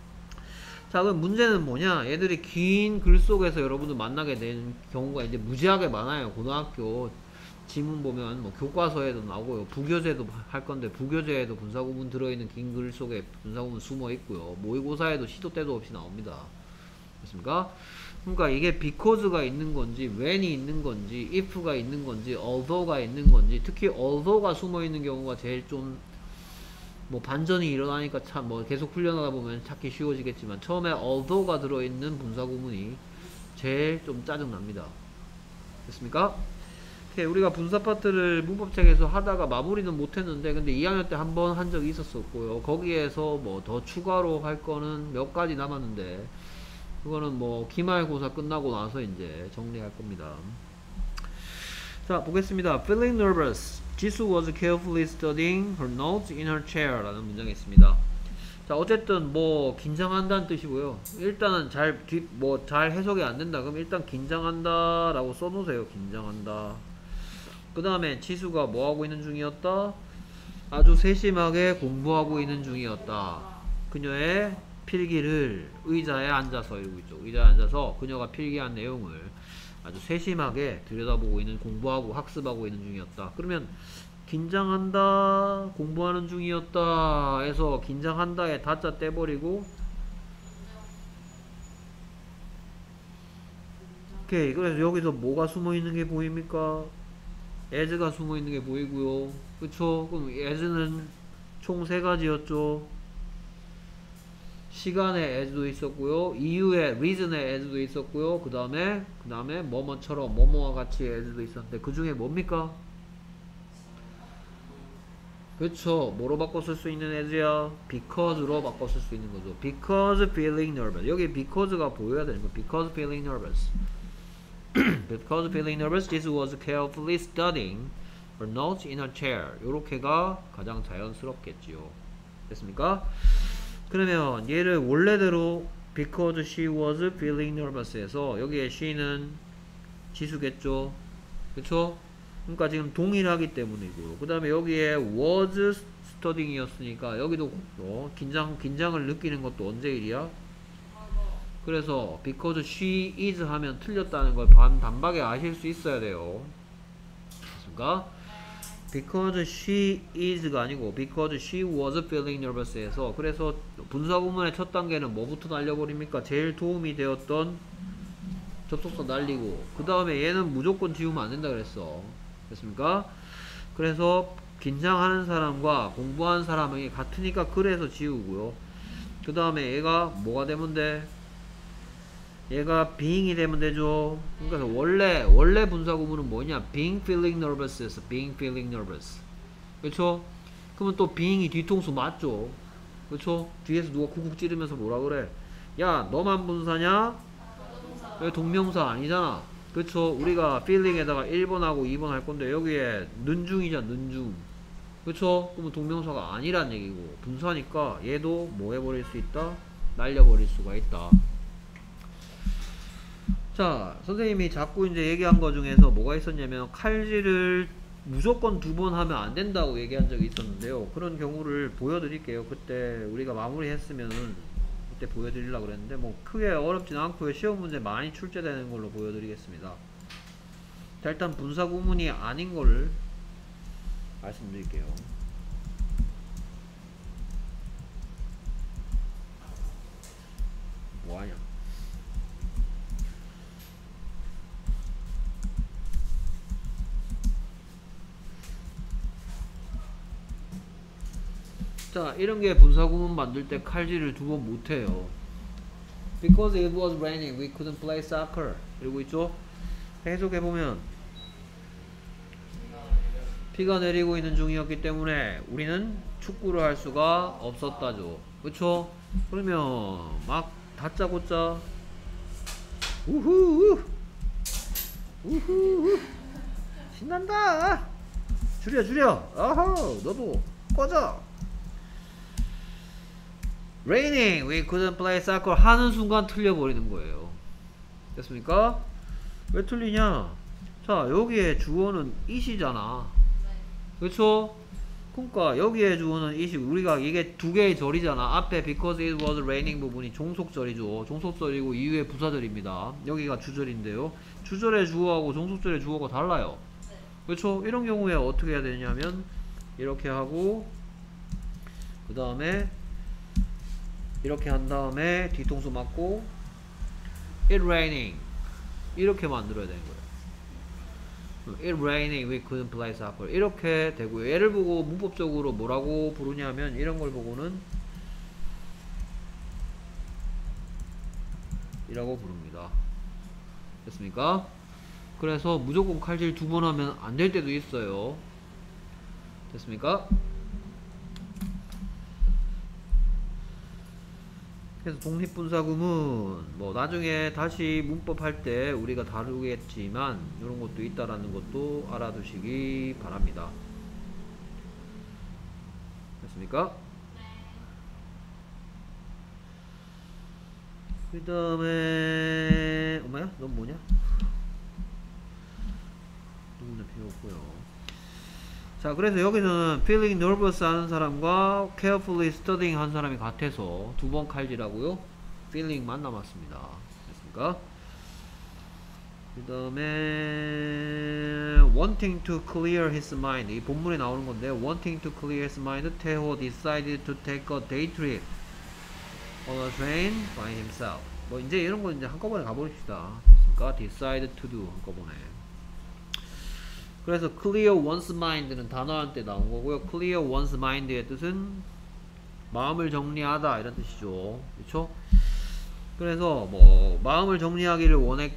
자, 그럼 문제는 뭐냐? 얘들이 긴 글 속에서 여러분들 만나게 된 경우가 이제 무지하게 많아요. 고등학교 지문 보면 뭐 교과서에도 나오고요. 부교재도 할 건데 부교재에도 분사구문 들어있는 긴 글 속에 분사구문 숨어 있고요. 모의고사에도 시도 때도 없이 나옵니다. 됐습니까? 그러니까 이게 because가 있는 건지 when이 있는 건지 if가 있는 건지 although가 있는 건지, 특히 although가 숨어 있는 경우가 제일 좀 뭐 반전이 일어나니까 참 뭐 계속 훈련하다 보면 찾기 쉬워지겠지만 처음에 although가 들어있는 분사구문이 제일 좀 짜증납니다. 됐습니까? 오케이, 우리가 분사 파트를 문법책에서 하다가 마무리는 못했는데 근데 이 학년 때 한 번 한 적이 있었었고요. 거기에서 뭐 더 추가로 할 거는 몇 가지 남았는데 그거는 뭐 기말고사 끝나고 나서 이제 정리할 겁니다. 자, 보겠습니다. Feeling nervous, 지수 was carefully studying her notes in her chair 라는 문장이 있습니다. 자, 어쨌든 뭐 긴장한다는 뜻이고요. 일단은 잘 뭐 잘 해석이 안 된다 그럼 일단 긴장한다 라고 써놓으세요. 긴장한다. 그 다음에 지수가 뭐하고 있는 중이었다? 아주 세심하게 공부하고 있는 중이었다. 그녀의 필기를 의자에 앉아서 이러고 있죠. 의자에 앉아서 그녀가 필기한 내용을 아주 세심하게 들여다보고 있는, 공부하고 학습하고 있는 중이었다. 그러면 긴장한다, 공부하는 중이었다 해서 긴장한다에 다자 떼버리고, 오케이. 그래서 여기서 뭐가 숨어있는 게 보입니까? as가 숨어있는 게 보이고요. 그쵸? 그럼 as는 총 세 가지였죠. 시간에 as도 있었고요. 이유에 reason에 as도 있었고요. 그 다음에 그 다음에 뭐뭐처럼 뭐뭐와 같이 as도 있었는데 그 중에 뭡니까? 그쵸. 뭐로 바꿔 쓸 수 있는 as야? because로 바꿔 쓸 수 있는 거죠. because feeling nervous. 여기 because가 보여야 되는 거. because feeling nervous. because feeling nervous, this was carefully studying her notes in her chair. 요렇게가 가장 자연스럽겠지요. 됐습니까? 그러면 얘를 원래대로 because she was feeling nervous 해서 여기에 she는 지수겠죠. 그쵸? 그러니까 지금 동일하기 때문이고요. 그 다음에 여기에 was studying 이었으니까 여기도 어, 긴장, 긴장을 느끼는 것도 언제 일이야? 그래서 because she is 하면 틀렸다는 걸 반, 단박에 아실 수 있어야 돼요. 그러니까 because she is가 아니고 because she was feeling nervous 해서 그래서 분사구문의 첫 단계는 뭐부터 날려버립니까? 제일 도움이 되었던 접속사 날리고 그 다음에 얘는 무조건 지우면 안 된다 그랬어. 됐습니까? 그래서 긴장하는 사람과 공부하는 사람이 같으니까 그래서 지우고요. 그 다음에 얘가 뭐가 되면 돼? 얘가 being이 되면 되죠. 그러니까 원래 원래 분사 구문은 뭐냐? being feeling nervous에서 being feeling nervous. 그렇죠? 그러면 또 being이 뒤통수 맞죠? 그렇죠? 뒤에서 누가 쿡쿡 찌르면서 뭐라 그래? 야, 너만 분사냐? 왜 동명사 아니잖아. 그렇죠? 우리가 feeling에다가 일 번하고 이 번 할 건데 여기에 는중이잖아, 는중. 그렇죠? 그러면 동명사가 아니란 얘기고 분사니까 얘도 뭐 해버릴 수 있다? 날려버릴 수가 있다. 자, 선생님이 자꾸 이제 얘기한 거 중에서 뭐가 있었냐면 칼질을 무조건 두 번 하면 안 된다고 얘기한 적이 있었는데요. 그런 경우를 보여드릴게요. 그때 우리가 마무리했으면은 그때 보여드리려고 그랬는데 뭐 크게 어렵진 않고요. 시험 문제 많이 출제되는 걸로 보여드리겠습니다. 자, 일단 분사 구문이 아닌 걸 말씀드릴게요. 뭐하냐? 자, 이런게 분사구문 만들 때 칼질을 두 번 못해요. Because it was raining, we couldn't play soccer. 이러고 있죠? 해석해보면 비가 내리고 있는 중이었기 때문에 우리는 축구를 할 수가 없었다죠. 그쵸? 그러면 막 다짜고짜 우후 우후 신난다. 줄여 줄여. 어허, 너도 꺼져. Raining, we couldn't play soccer 하는 순간 틀려버리는 거예요. 됐습니까? 왜 틀리냐? 자, 여기에 주어는 it이잖아. 그쵸? 그러니까 여기에 주어는 it이 우리가 이게 두 개의 절이잖아. 앞에 because it was raining 부분이 종속절이죠. 종속절이고 이후에 부사절입니다. 여기가 주절인데요. 주절의 주어하고 종속절의 주어가 달라요. 그쵸? 이런 경우에 어떻게 해야 되냐면 이렇게 하고 그 다음에 이렇게 한 다음에 뒤통수 맞고 It raining 이렇게 만들어야 되는 거예요. It raining, we couldn't play soccer 이렇게 되고요. 얘를 보고 문법적으로 뭐라고 부르냐면 이런 걸 보고는 이라고 부릅니다. 됐습니까? 그래서 무조건 칼질 두 번 하면 안 될 때도 있어요. 됐습니까? 그래서 독립분사구문 뭐 나중에 다시 문법 할 때 우리가 다루겠지만 이런 것도 있다라는 것도 알아두시기 바랍니다. 됐습니까? 그 다음에 엄마야? 넌 뭐냐? 누구나 필요 없고요. 자, 그래서 여기서는 feeling nervous 하는 사람과 carefully studying 한 사람이 같아서 두 번 칼질하고요. feeling만 남았습니다. 됐습니까? 그 다음에 wanting to clear his mind 이 본문에 나오는 건데 wanting to clear his mind 태호 decided to take a day trip on a train by himself 뭐 이제 이런 거 이제 한꺼번에 가버립시다. 됐습니까? decide to do 한꺼번에. 그래서 clear one's mind는 단어한테 나온 거고요. clear one's mind의 뜻은 마음을 정리하다 이런 뜻이죠. 그렇죠? 그래서 뭐 마음을 정리하기를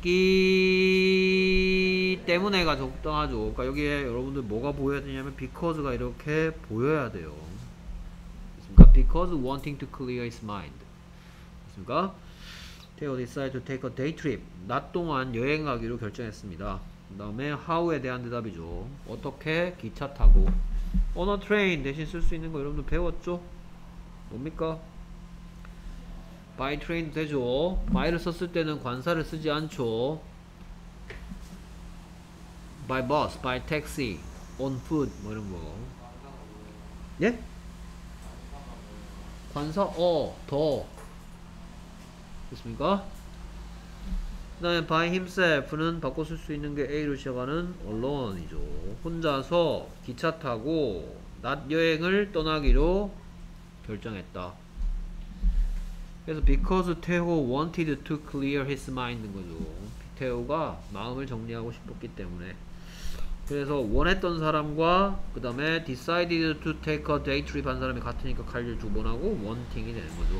원했기 때문에가 적당하죠. 그러니까 여기에 여러분들 뭐가 보여야 되냐면 because가 이렇게 보여야 돼요. 그러니까 because wanting to clear his mind. 그러니까 Theo decided to take a day trip. 낮 동안 여행 가기로 결정했습니다. 그 다음에 how에 대한 대답이죠. 어떻게? 기차 타고. on a train 대신 쓸 수 있는 거 여러분들 배웠죠? 뭡니까? by train 되죠. by를 썼을 때는 관사를 쓰지 않죠. by bus, by taxi, on foot 뭐 이런 거. 예? 관사 어, 더 됐습니까? 그 다음에 by himself는 바꿔 쓸 수 있는 게 A로 시작하는 alone이죠. 혼자서 기차 타고 낮 여행을 떠나기로 결정했다. 그래서 because Theo wanted to clear his mind인 거죠. 테오가 마음을 정리하고 싶었기 때문에. 그래서 원했던 사람과 그 다음에 decided to take a day trip 한 사람이 같으니까 칼질 두 번 하고 wanting이 되는 거죠.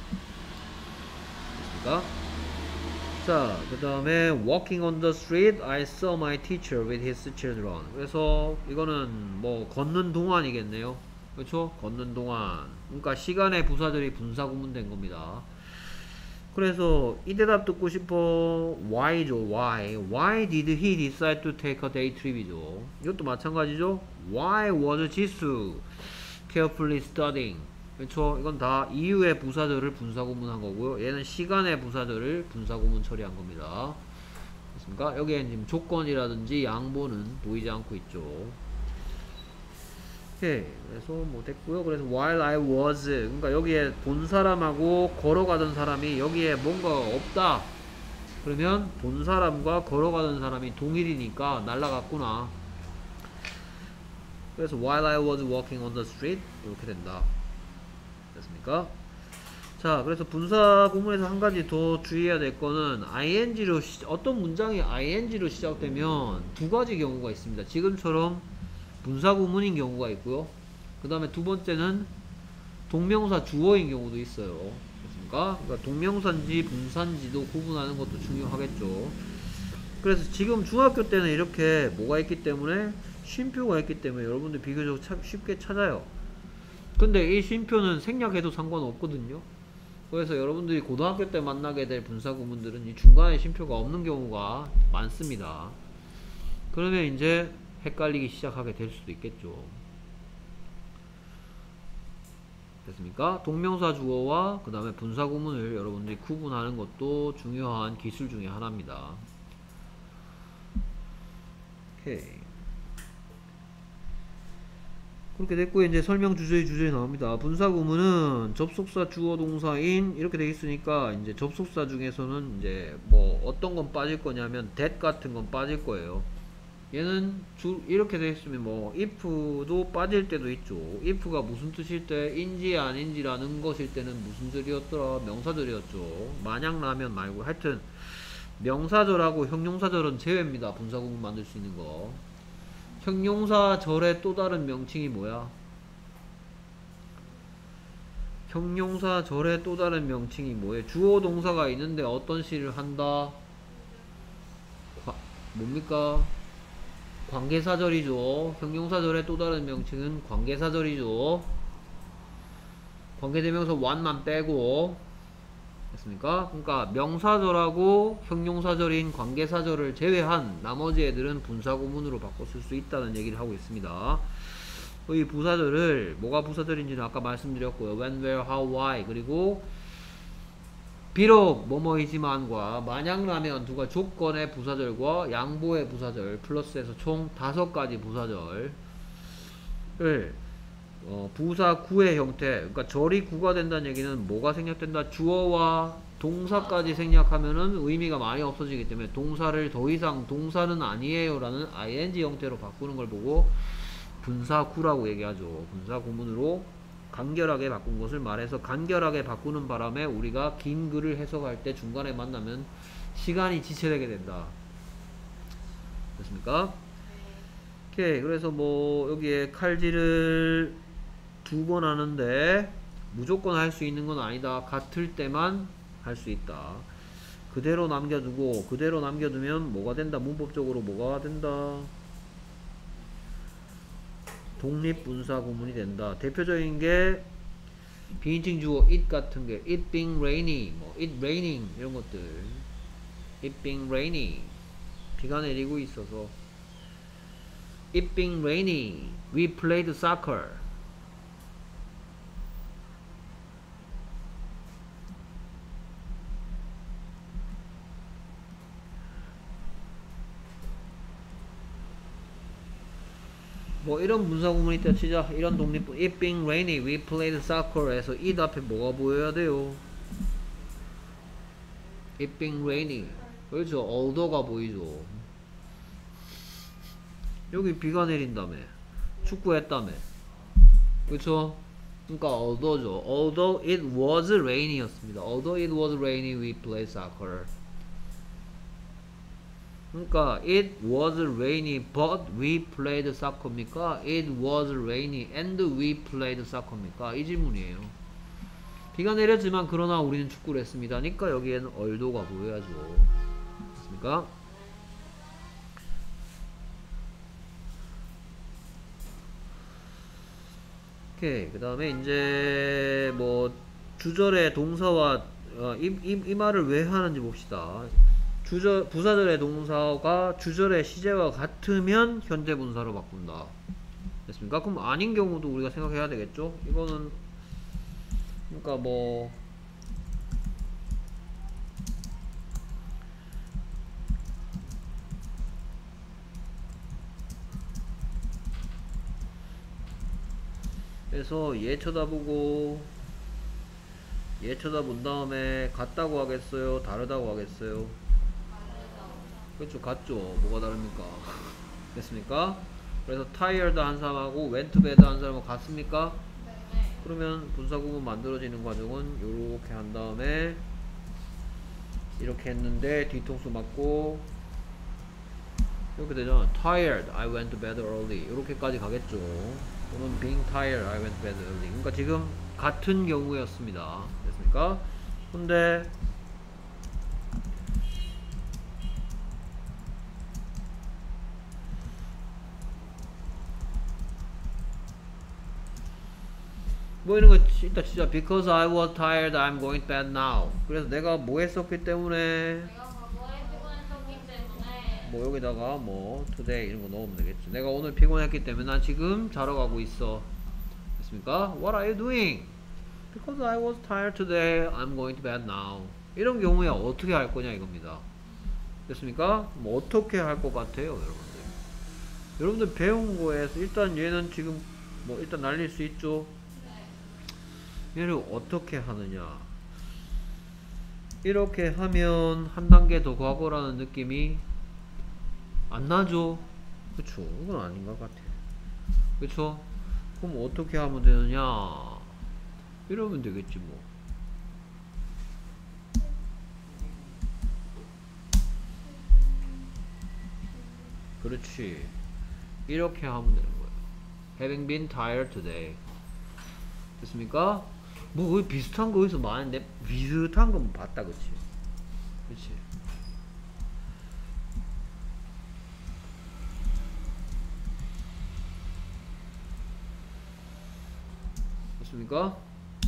됐습니까? 자, 그 다음에 walking on the street, I saw my teacher with his children. 그래서 이거는 뭐 걷는 동안이겠네요. 그렇죠? 걷는 동안. 그러니까 시간의 부사절이 분사구문된 겁니다. 그래서 이 대답 듣고 싶어. Why죠? Why? Why did he decide to take a day trip이죠. 이것도 마찬가지죠. Why was 지수 carefully studying? 그렇죠? 이건 다 이유의 부사절을 분사구문한 거고요. 얘는 시간의 부사절을 분사구문 처리한 겁니다. 됐습니까? 여기에 지금 조건이라든지 양보는 보이지 않고 있죠. 오케이. 그래서 뭐 됐고요. 그래서 while I was 그러니까 여기에 본 사람하고 걸어가던 사람이 여기에 뭔가 없다. 그러면 본 사람과 걸어가던 사람이 동일이니까 날라갔구나. 그래서 while I was walking on the street 이렇게 된다. 됐습니까? 자, 그래서 분사 구문에서 한 가지 더 주의해야 될 거는 ing로 시, 어떤 문장이 ing로 시작되면 두 가지 경우가 있습니다. 지금처럼 분사 구문인 경우가 있고요. 그 다음에 두 번째는 동명사 주어인 경우도 있어요. 됐습니까? 그러니까 동명사인지 분사인지도 구분하는 것도 중요하겠죠. 그래서 지금 중학교 때는 이렇게 뭐가 있기 때문에 쉼표가 있기 때문에 여러분들 비교적 참 쉽게 찾아요. 근데 이 쉼표는 생략해도 상관없거든요. 그래서 여러분들이 고등학교 때 만나게 될 분사 구문들은 이 중간에 쉼표가 없는 경우가 많습니다. 그러면 이제 헷갈리기 시작하게 될 수도 있겠죠. 됐습니까? 동명사 주어와 그 다음에 분사 구문을 여러분들이 구분하는 것도 중요한 기술 중에 하나입니다. 오케이. 그렇게 됐고 이제 설명 주제의 주제에 나옵니다. 분사 구문은 접속사 주어 동사인 이렇게 되어 있으니까 이제 접속사 중에서는 이제 뭐 어떤 건 빠질 거냐면 that 같은 건 빠질 거예요. 얘는 주 이렇게 되어 있으면 뭐 if도 빠질 때도 있죠. if가 무슨 뜻일 때 인지 아닌지라는 것일 때는 무슨 절이었더라? 명사절이었죠. 마냥라면 말고 하여튼 명사절하고 형용사절은 제외입니다. 분사 구문 만들 수 있는 거. 형용사절의 또 다른 명칭이 뭐야? 형용사절의 또 다른 명칭이 뭐예요? 주어 동사가 있는데 어떤 시를 한다? 과, 뭡니까? 관계사절이죠. 형용사절의 또 다른 명칭은 관계사절이죠. 관계대명사 one만 빼고 됐습니까? 그러니까 명사절하고 형용사절인 관계사절을 제외한 나머지 애들은 분사구문으로 바꿔 쓸 수 있다는 얘기를 하고 있습니다. 이 부사절을 뭐가 부사절인지는 아까 말씀드렸고요. when, where, how, why 그리고 비록 뭐뭐이지만과 만약라면 두가 조건의 부사절과 양보의 부사절 플러스해서 총 다섯 가지 부사절을 어, 부사 구의 형태, 그러니까 절이 구가 된다는 얘기는 뭐가 생략된다? 주어와 동사까지 생략하면은 의미가 많이 없어지기 때문에 동사를 더 이상 동사는 아니에요 라는 ing 형태로 바꾸는 걸 보고 분사 구라고 얘기하죠. 분사 구문으로 간결하게 바꾼 것을 말해서 간결하게 바꾸는 바람에 우리가 긴 글을 해석할 때 중간에 만나면 시간이 지체되게 된다. 됐습니까? 오케이. 그래서 뭐 여기에 칼질을 두 번 하는데 무조건 할 수 있는 건 아니다. 같을 때만 할 수 있다. 그대로 남겨두고 그대로 남겨두면 뭐가 된다? 문법적으로 뭐가 된다? 독립분사 구문이 된다. 대표적인 게 비인칭 주어 it 같은 게 it being rainy, 뭐 it raining 이런 것들. it being rainy 비가 내리고 있어서 it being rainy we played soccer. 뭐 이런 분사구문이 있다 치자. 이런 독립 it being rainy we played soccer 에서 it 앞에 뭐가 보여야 돼요? it being rainy 그렇죠. although가 보이죠. 여기 비가 내린다며 축구했다며 그렇죠. 그러니까 although죠. although it was rainy 였습니다. although it was rainy we played soccer. 그러니까 it was rainy but we played soccer입니까? it was rainy and we played soccer입니까? 이 질문이에요. 비가 내렸지만 그러나 우리는 축구를 했습니다. 그러니까 여기에는 얼도가 보여야죠. 됐습니까? 오케이. 그 다음에 이제 뭐 주절의 동사와 어, 이, 이, 이 말을 왜 하는지 봅시다. 주절, 부사절의 동사가 주절의 시제와 같으면 현재 분사로 바꾼다. 됐습니까? 그럼 아닌 경우도 우리가 생각해야 되겠죠? 이거는 그러니까 뭐 그래서 얘 쳐다보고 얘 쳐다본 다음에 같다고 하겠어요? 다르다고 하겠어요? 그렇죠. 같죠. 뭐가 다릅니까? 됐습니까? 그래서 tired 한 사람하고 went to bed 한 사람하고 같습니까? 네. 그러면 분사구문 만들어지는 과정은 요렇게 한 다음에 이렇게 했는데 뒤통수 맞고 이렇게 되잖아. tired, I went to bed early 이렇게까지 가겠죠. 또는 being tired, I went to bed early. 그러니까 지금 같은 경우였습니다. 됐습니까? 근데 뭐 이런 거 있다 진짜 because I was tired I'm going to bed now. 그래서 내가 뭐 했었기 때문에 내가 과거에 피곤했었기 때문에 뭐 여기다가 뭐 today 이런 거 넣으면 되겠죠. 내가 오늘 피곤했기 때문에 난 지금 자러 가고 있어. 됐습니까? What are you doing? Because I was tired today I'm going to bed now. 이런 경우에 어떻게 할 거냐 이겁니다. 됐습니까? 뭐 어떻게 할 것 같아요 여러분들? 여러분들 배운 거에서 일단 얘는 지금 뭐 일단 날릴 수 있죠. 얘를 어떻게 하느냐 이렇게 하면 한 단계 더 과거라는 느낌이 안 나죠. 그쵸? 이건 아닌 것 같아. 그쵸? 그럼 어떻게 하면 되느냐 이러면 되겠지 뭐. 그렇지. 이렇게 하면 되는 거예요. Having been tired today. 됐습니까? 뭐 거의 비슷한 거 어디서 많은데 비슷한 건 봤다 그치? 그치? 됐습니까?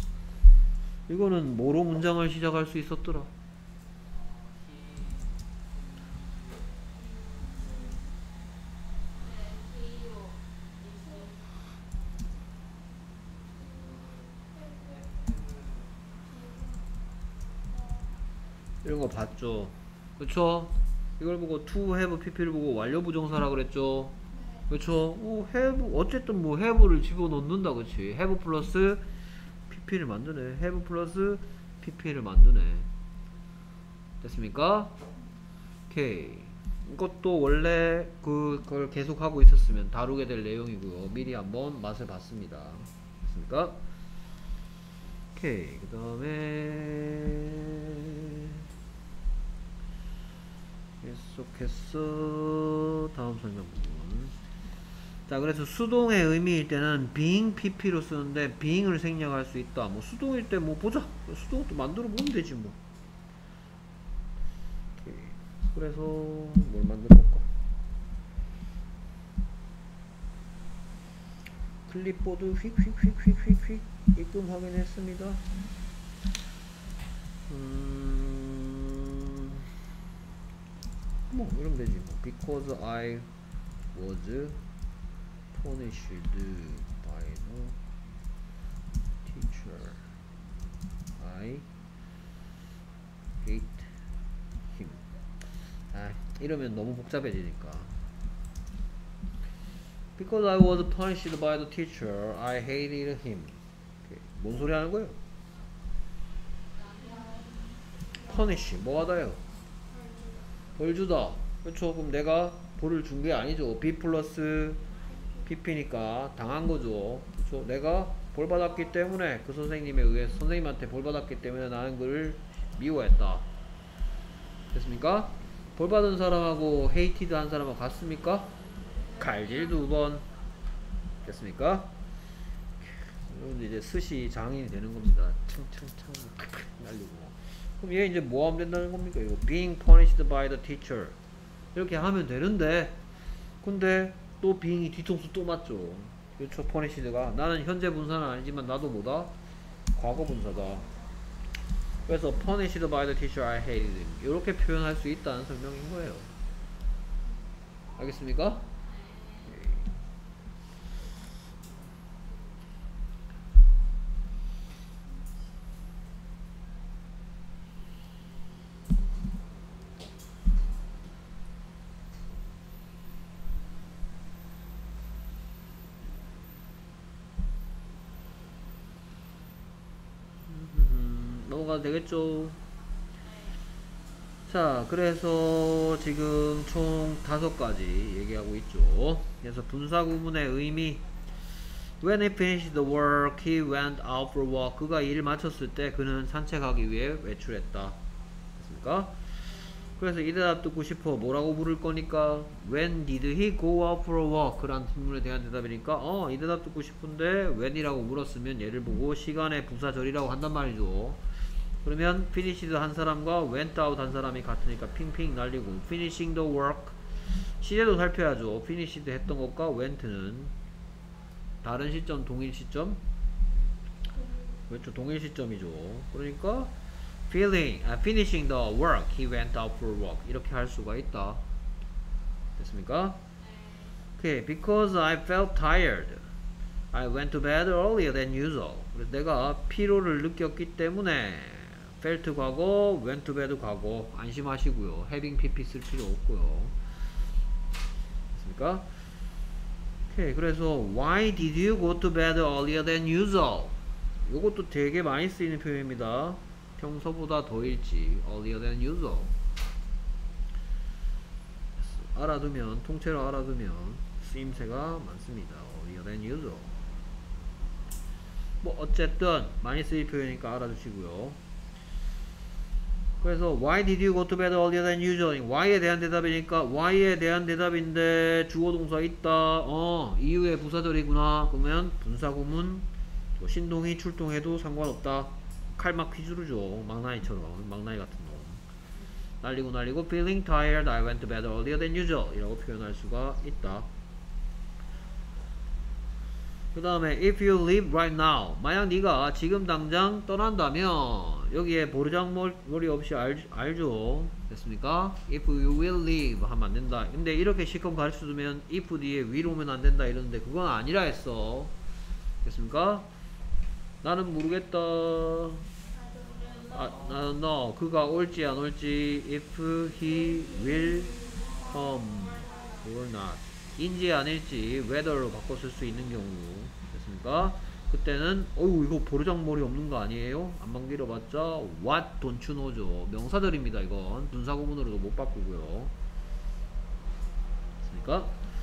이거는 뭐로 문장을 시작할 수 있었더라? 이런 거 봤죠? 그쵸? 이걸 보고 to have pp를 보고 완료 부정사라 그랬죠? 그쵸? 어, have 어쨌든 뭐 have를 집어넣는다 그치? have 플러스 pp를 만드네. have 플러스 pp를 만드네. 됐습니까? 오케이. 이것도 원래 그, 그걸 계속 하고 있었으면 다루게 될 내용이고요. 미리 한번 맛을 봤습니다. 됐습니까? 오케이. 그 다음에 계속해서 다음 설명 부분. 자, 그래서 수동의 의미일 때는 being pp로 쓰는데 being을 생략할 수 있다. 뭐 수동일 때 뭐 보자. 수동도 만들어 보면 되지 뭐. 오케이. 그래서 뭘 만들어 볼까? 클립보드 휙휙휙휙휙휙 입금 확인했습니다. 음, 뭐 이러면 되지 뭐. Because I was punished by the teacher, I hate him. 아, 이러면 너무 복잡해지니까. Because I was punished by the teacher, I hated him. 오케이. 뭔 소리 하는 거예요? punish, 뭐 하다요? 벌 주다. 그렇죠. 그럼 내가 벌을 준 게 아니죠. B 플러스 pp니까 당한 거죠. 그렇죠. 내가 벌 받았기 때문에 그 선생님에 의해 선생님한테 벌 받았기 때문에 나는 그를 미워했다. 됐습니까? 벌 받은 사람하고 hated 한 사람하고 같습니까? 칼질 두 번. 됐습니까? 이건 이제 스시 장인이 되는 겁니다. 창창창 날리고. 그럼 얘 이제 뭐 하면 된다는 겁니까? 이거 being punished by the teacher 이렇게 하면 되는데, 근데 또 being이 뒤통수 또 맞죠. 그렇죠. punished가 나는 현재 분사는 아니지만 나도 뭐다? 과거 분사다. 그래서 punished by the teacher I hated him 이렇게 표현할 수 있다는 설명인 거예요. 알겠습니까? 넘어가도 되겠죠. 자, 그래서 지금 총 다섯 가지 얘기하고 있죠. 그래서 분사 구문의 의미. When he finished the work, he went out for a walk. 그가 일을 마쳤을 때 그는 산책하기 위해 외출했다. 됐습니까? 그래서 이 대답 듣고 싶어. 뭐라고 물을 거니까 When did he go out for a walk? 라는 질문에 대한 대답이니까 어, 이 대답 듣고 싶은데 when이라고 물었으면 얘를 보고 시간의 부사절이라고 한단 말이죠. 그러면 finished 한 사람과 went out 한 사람이 같으니까 핑핑 날리고 finishing the work 시제도 살펴야죠. finished 했던 것과 went는 다른 시점, 동일 시점? 그렇죠. 동일 시점이죠. 그러니까 feeling, uh, finishing the work, he went out for work 이렇게 할 수가 있다. 됐습니까? 오케이. Because I felt tired, I went to bed earlier than usual. 그래서 내가 피로를 느꼈기 때문에 felt 과거, went to bed 과거. 안심하시고요. having pp 쓸 필요 없고요. 됐습니까? 오케이. 그래서 why did you go to bed earlier than usual? 요것도 되게 많이 쓰이는 표현입니다. 평소보다 더 일찍 earlier than usual. 알아두면, 통째로 알아두면 쓰임새가 많습니다. earlier than usual. 뭐 어쨌든 많이 쓰일 표현이니까 알아두시고요. 그래서 why did you go to bed earlier than usual? why에 대한 대답이니까 why에 대한 대답인데 주어 동사 있다. 어, 이유의 부사절이구나. 그러면 분사구문 신동이 출동해도 상관없다. 칼막 퀴즈루죠. 막나이처럼. 막나이 같은 놈. 날리고 날리고 feeling tired, I went to bed earlier than usual 이라고 표현할 수가 있다. 그 다음에 if you leave right now 만약 네가 지금 당장 떠난다면 여기에 보르장머리 없이 알, 알죠. 됐습니까? if you will leave 하면 안 된다. 근데 이렇게 시컷 가르쳐주면 if 뒤에 will 오면 안 된다 이러는데 그건 아니라 했어. 됐습니까? 나는 모르겠다. 아, 나는 no. 그가 올지 안 올지 if he will come or not 인지 아닐지 whether로 바꿔 쓸 수 있는 경우. 됐습니까? 그때는 어이구 이거 보르장머리 없는 거 아니에요? 안만 길어봤자 what don't you know죠. 명사들입니다. 이건 분사구문으로도 못 바꾸고요. 됐습니까?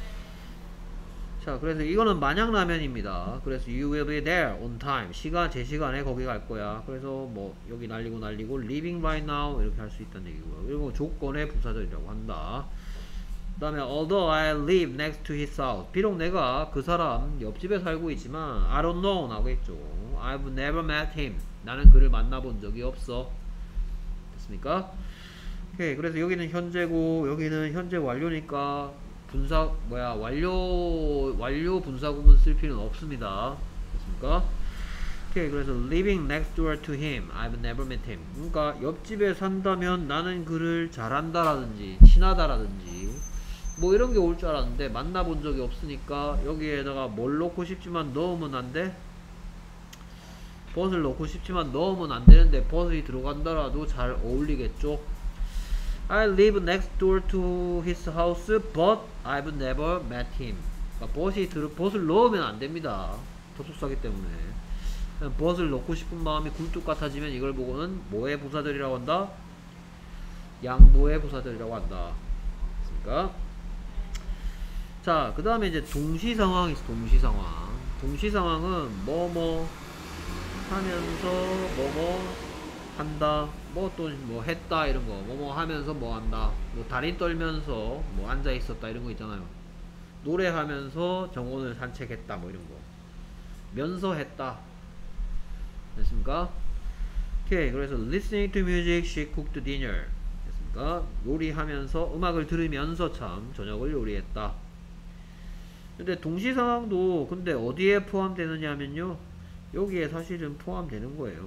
자, 그래서 이거는 만약라면입니다. 그래서 you will be there on time. 시간, 제 시간에 거기 갈 거야. 그래서 뭐 여기 날리고 날리고 leaving right now 이렇게 할 수 있다는 얘기고요. 그리고 조건의 부사절이라고 한다. 그 다음에 although I live next to his house. 비록 내가 그 사람 옆집에 살고 있지만 I don't know 나오겠죠. I've never met him. 나는 그를 만나본 적이 없어. 됐습니까? 오케이. 그래서 여기는 현재고 여기는 현재 완료니까 분사 뭐야 완료 완료 분사구문 쓸 필요는 없습니다. 됐습니까? 오케이. 그래서 living next door to him. I've never met him. 그러니까 옆집에 산다면 나는 그를 잘한다라든지 친하다라든지 뭐 이런 게 올 줄 알았는데 만나본 적이 없으니까 여기에다가 뭘 넣고 싶지만 넣으면 안 돼? but을 넣고 싶지만 넣으면 안 되는데 but이 들어간다라도 잘 어울리겠죠? I live next door to his house, but I've never met him. 그러니까 but이 들어, but을 넣으면 안 됩니다. 접속사기 때문에. but을 넣고 싶은 마음이 굴뚝 같아지면 이걸 보고는 뭐의 부사들이라고 한다? 양보의 부사들이라고 한다. 그러니까 자, 그 다음에 이제 동시 상황이 있어. 동시 상황. 동시 상황은 뭐뭐 하면서 뭐뭐 한다. 뭐 또 뭐 했다 이런 거. 뭐뭐 하면서 뭐 한다. 뭐 다리 떨면서 뭐 앉아 있었다 이런 거 있잖아요. 노래하면서 정원을 산책했다 뭐 이런 거. 면서했다. 됐습니까? 오케이. 그래서 listening to music, she cooked dinner. 됐습니까? 요리하면서 음악을 들으면서 참 저녁을 요리했다. 근데 동시 상황도 근데 어디에 포함되느냐 하면요. 여기에 사실은 포함되는 거예요.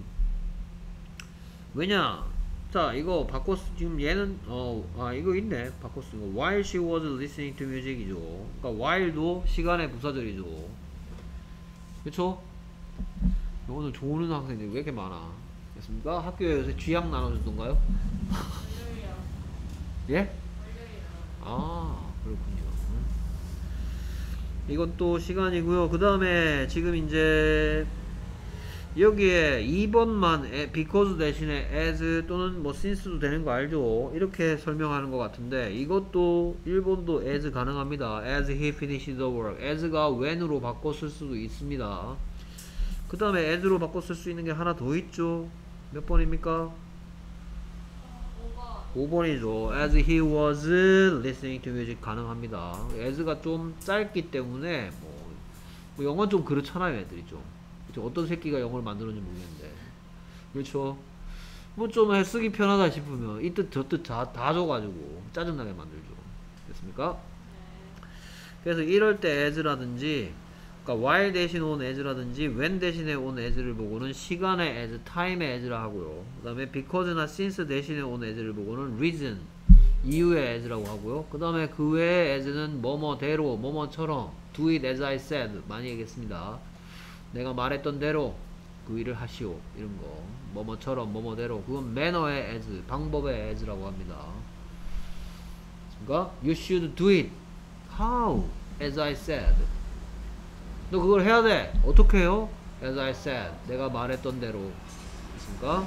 왜냐? 자, 이거 바꿨 지금 얘는 어, 아 이거 있네. 바꿨어. 이거 while she was listening to music이죠. 그러니까 while도 시간의 부사절이죠. 그쵸? 오늘 좋은 학생들이 왜 이렇게 많아? 됐습니까? 학교에 요새 쥐약 나눠주던가요? 예? 아, 그렇군요. 이건 또 시간이고요. 그 다음에 지금 이제 여기에 이 번만 because 대신에 as 또는 뭐 since도 되는 거 알죠? 이렇게 설명하는 것 같은데 이것도 일 번도 as 가능합니다. as he finished the work. as가 when으로 바꿔 쓸 수도 있습니다. 그 다음에 as로 바꿔 쓸 수 있는 게 하나 더 있죠. 몇 번입니까? 오 번이죠. as he was listening to music 가능합니다. as가 좀 짧기 때문에 뭐, 뭐 영어 좀 그렇잖아요. 애들이 좀 그렇죠? 어떤 새끼가 영어를 만들었는지 모르겠는데 그렇죠? 뭐 좀 쓰기 편하다 싶으면 이 뜻 저 뜻 다 다 줘가지고 짜증나게 만들죠. 됐습니까? 그래서 이럴 때 as라든지 그러니까 while 대신 온 as라든지 when 대신에 온 as를 보고는 시간의 as, time의 as라 하고요. 그 다음에 because나 since 대신에 온 as를 보고는 reason, 이유의 as라고 하고요. 그 다음에 그 외의 as는 뭐뭐대로, 뭐뭐처럼 do it as I said 많이 얘기했습니다. 내가 말했던 대로 그 일을 하시오 이런 거 뭐뭐처럼 뭐뭐대로 그건 manner의 as, 방법의 as라고 합니다. 그러니까 you should do it how as I said. 너 그걸 해야 돼. 어떻게 해요? As I said. 내가 말했던 대로. 됐습니까?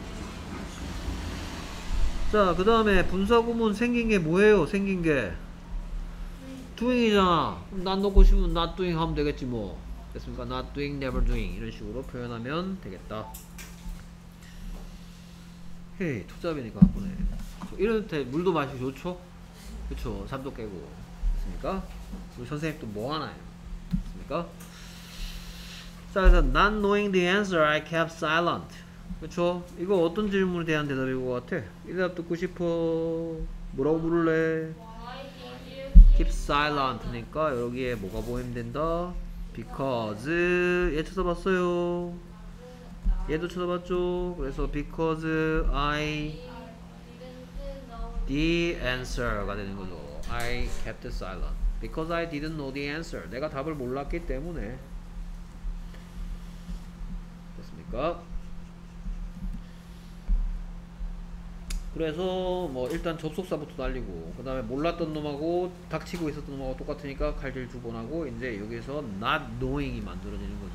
자, 그 다음에 분사구문 생긴 게 뭐예요? 생긴 게 doing이잖아. 난 넣고 싶으면 not doing 하면 되겠지 뭐. 됐습니까? not doing, never doing 이런 식으로 표현하면 되겠다. 헤이, 투잡이니까 바쁘네. 이럴 때 물도 마시기 좋죠? 그쵸? 잠도 깨고. 됐습니까? 우리 선생님 또 뭐 하나요? 자, 그래서 not knowing the answer, I kept silent. 그쵸? 이거 어떤 질문에 대한 대답일 것 같아? 이 대답 듣고 싶어. 뭐라고 부를래? keep silent니까 여기에 뭐가 보임된다? because 얘 쳐다봤어요. 얘도 쳐다봤죠? 그래서 because I the answer가 되는 거죠. I kept silent. Because I didn't know the answer. 내가 답을 몰랐기 때문에. 됐습니까? 그래서 뭐 일단 접속사부터 날리고 그 다음에 몰랐던 놈하고 닥치고 있었던 놈하고 똑같으니까 칼질 두 번 하고 이제 여기서 not knowing이 만들어지는 거죠.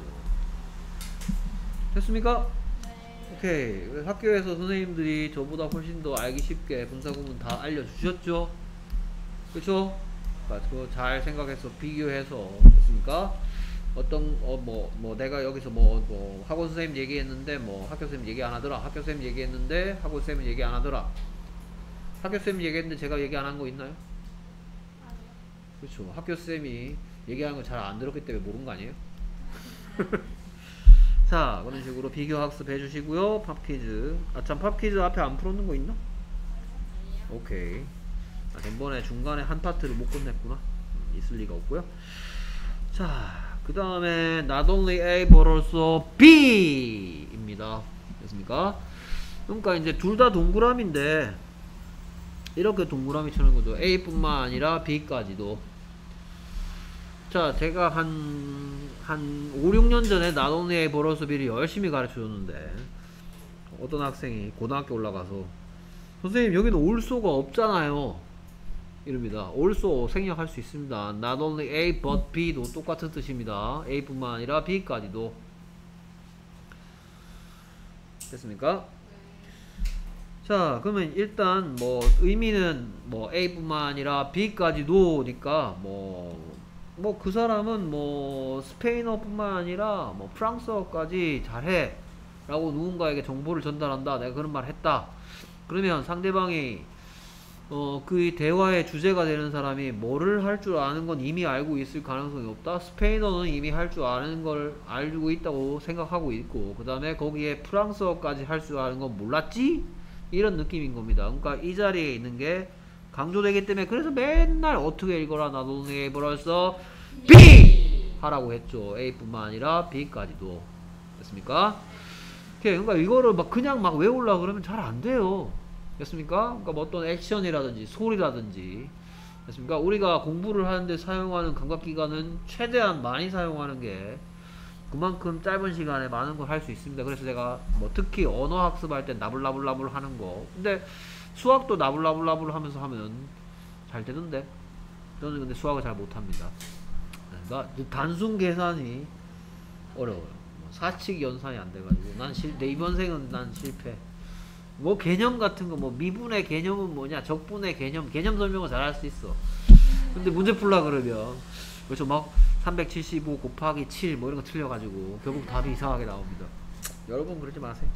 됐습니까? 네. 오케이. 그래서 학교에서 선생님들이 저보다 훨씬 더 알기 쉽게 분사구문 다 알려주셨죠? 그쵸? 그거 잘 생각해서 비교해서 됐습니까? 어떤 어 뭐 뭐 내가 여기서 뭐 뭐 학원 선생님 얘기했는데 뭐 학교 선생님 얘기 안 하더라. 학교 선생님 얘기했는데 학원 선생님 얘기 안 하더라. 학교 선생님 얘기했는데 제가 얘기 안 한 거 있나요? 그렇죠. 학교 쌤이 얘기하는 거 잘 안 들었기 때문에 모르는 거 아니에요? 자, 그런 식으로 비교 학습 해주시고요. 팝퀴즈. 아, 참, 팝퀴즈 앞에 안 풀었는 거 있나? 오케이. 아, 전번에 중간에 한 파트를 못 끝냈구나. 음, 있을 리가 없고요. 자, 그 다음에 not only A but also B 입니다. 됐습니까? 그러니까 이제 둘 다 동그라미인데 이렇게 동그라미 쳐는 거죠. A뿐만 아니라 B까지도. 자, 제가 한, 한 오, 육 년 전에 not only A but also B를 열심히 가르쳐 줬는데 어떤 학생이 고등학교 올라가서 선생님 여기는 올소가 없잖아요 이럽니다. 올소 생략할 수 있습니다. not only A but B도 똑같은 뜻입니다. A뿐만 아니라 B까지도. 됐습니까? 자, 그러면 일단 뭐 의미는 뭐 A뿐만 아니라 B까지도니까 뭐 뭐 그 사람은 뭐 스페인어뿐만 아니라 뭐 프랑스어까지 잘해 라고 누군가에게 정보를 전달한다. 내가 그런 말 했다. 그러면 상대방이 어, 그 대화의 주제가 되는 사람이 뭐를 할 줄 아는 건 이미 알고 있을 가능성이 없다. 스페인어는 이미 할 줄 아는 걸 알고 있다고 생각하고 있고, 그 다음에 거기에 프랑스어까지 할 줄 아는 건 몰랐지? 이런 느낌인 겁니다. 그러니까 이 자리에 있는 게 강조되기 때문에 그래서 맨날 어떻게 읽어라 나도네 벌써 B 하라고 했죠. A뿐만 아니라 B까지도. 됐습니까? 그러니까 이거를 막 그냥 막 외우려고 그러면 잘 안 돼요. 됐습니까? 그러니까 뭐 어떤 액션이라든지 소리라든지, 됐습니까? 우리가 공부를 하는데 사용하는 감각기관은 최대한 많이 사용하는 게 그만큼 짧은 시간에 많은 걸 할 수 있습니다. 그래서 제가 뭐 특히 언어 학습할 때 나불나불나불 하는 거, 근데 수학도 나불나불나불 하면서 하면 잘 되는데 저는 근데 수학을 잘 못합니다. 그러니까 단순 계산이 어려워요. 사칙 연산이 안 돼가지고 난 실, 내 이번 생은 난 실패. 뭐 개념 같은 거, 뭐 미분의 개념은 뭐냐, 적분의 개념, 개념 설명을 잘 할 수 있어. 근데 문제 풀라 그러면 그렇죠, 막 삼백칠십오 곱하기 칠 뭐 이런 거 틀려가지고 결국 답이 이상하게 나옵니다. 여러분 그러지 마세요.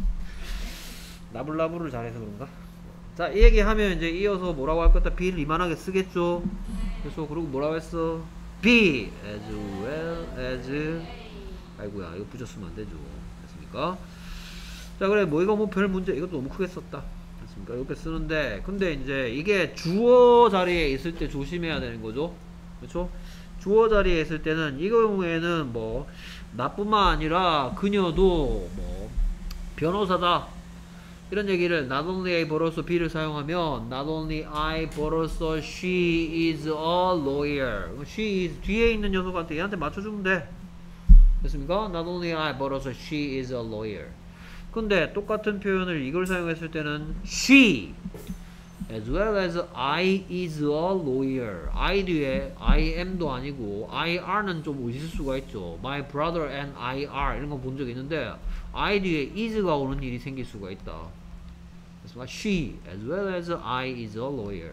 나불나불을 잘해서 그런가? 자, 이 얘기하면 이제 이어서 뭐라고 할 거다. B를 이만하게 쓰겠죠. 그래서 그리고 뭐라고 했어? B as well as, 아이고야 이거 붙였으면 안 되죠. 됐습니까? 자, 그래 뭐 이거 뭐 별 문제, 이것도 너무 크게 썼다. 됐습니까? 이렇게 쓰는데, 근데 이제 이게 주어 자리에 있을 때 조심해야 되는 거죠. 그렇죠? 주어 자리에 있을 때는 이 경우에는 뭐 나뿐만 아니라 그녀도 뭐 변호사다 이런 얘기를 not only A but also B를 사용하면 not only I but also she is a lawyer. she is 뒤에 있는 녀석한테 얘한테 맞춰주면 돼. 됐습니까? not only I but also she is a lawyer. 근데 똑같은 표현을 이걸 사용했을 때는 she as well as I is a lawyer. I 뒤에 I am도 아니고 I are는 좀 있을 수가 있죠. My brother and I are 이런 거 본 적 있는데 I 뒤에 is가 오는 일이 생길 수가 있다. 됐습니까? She as well as I is a lawyer.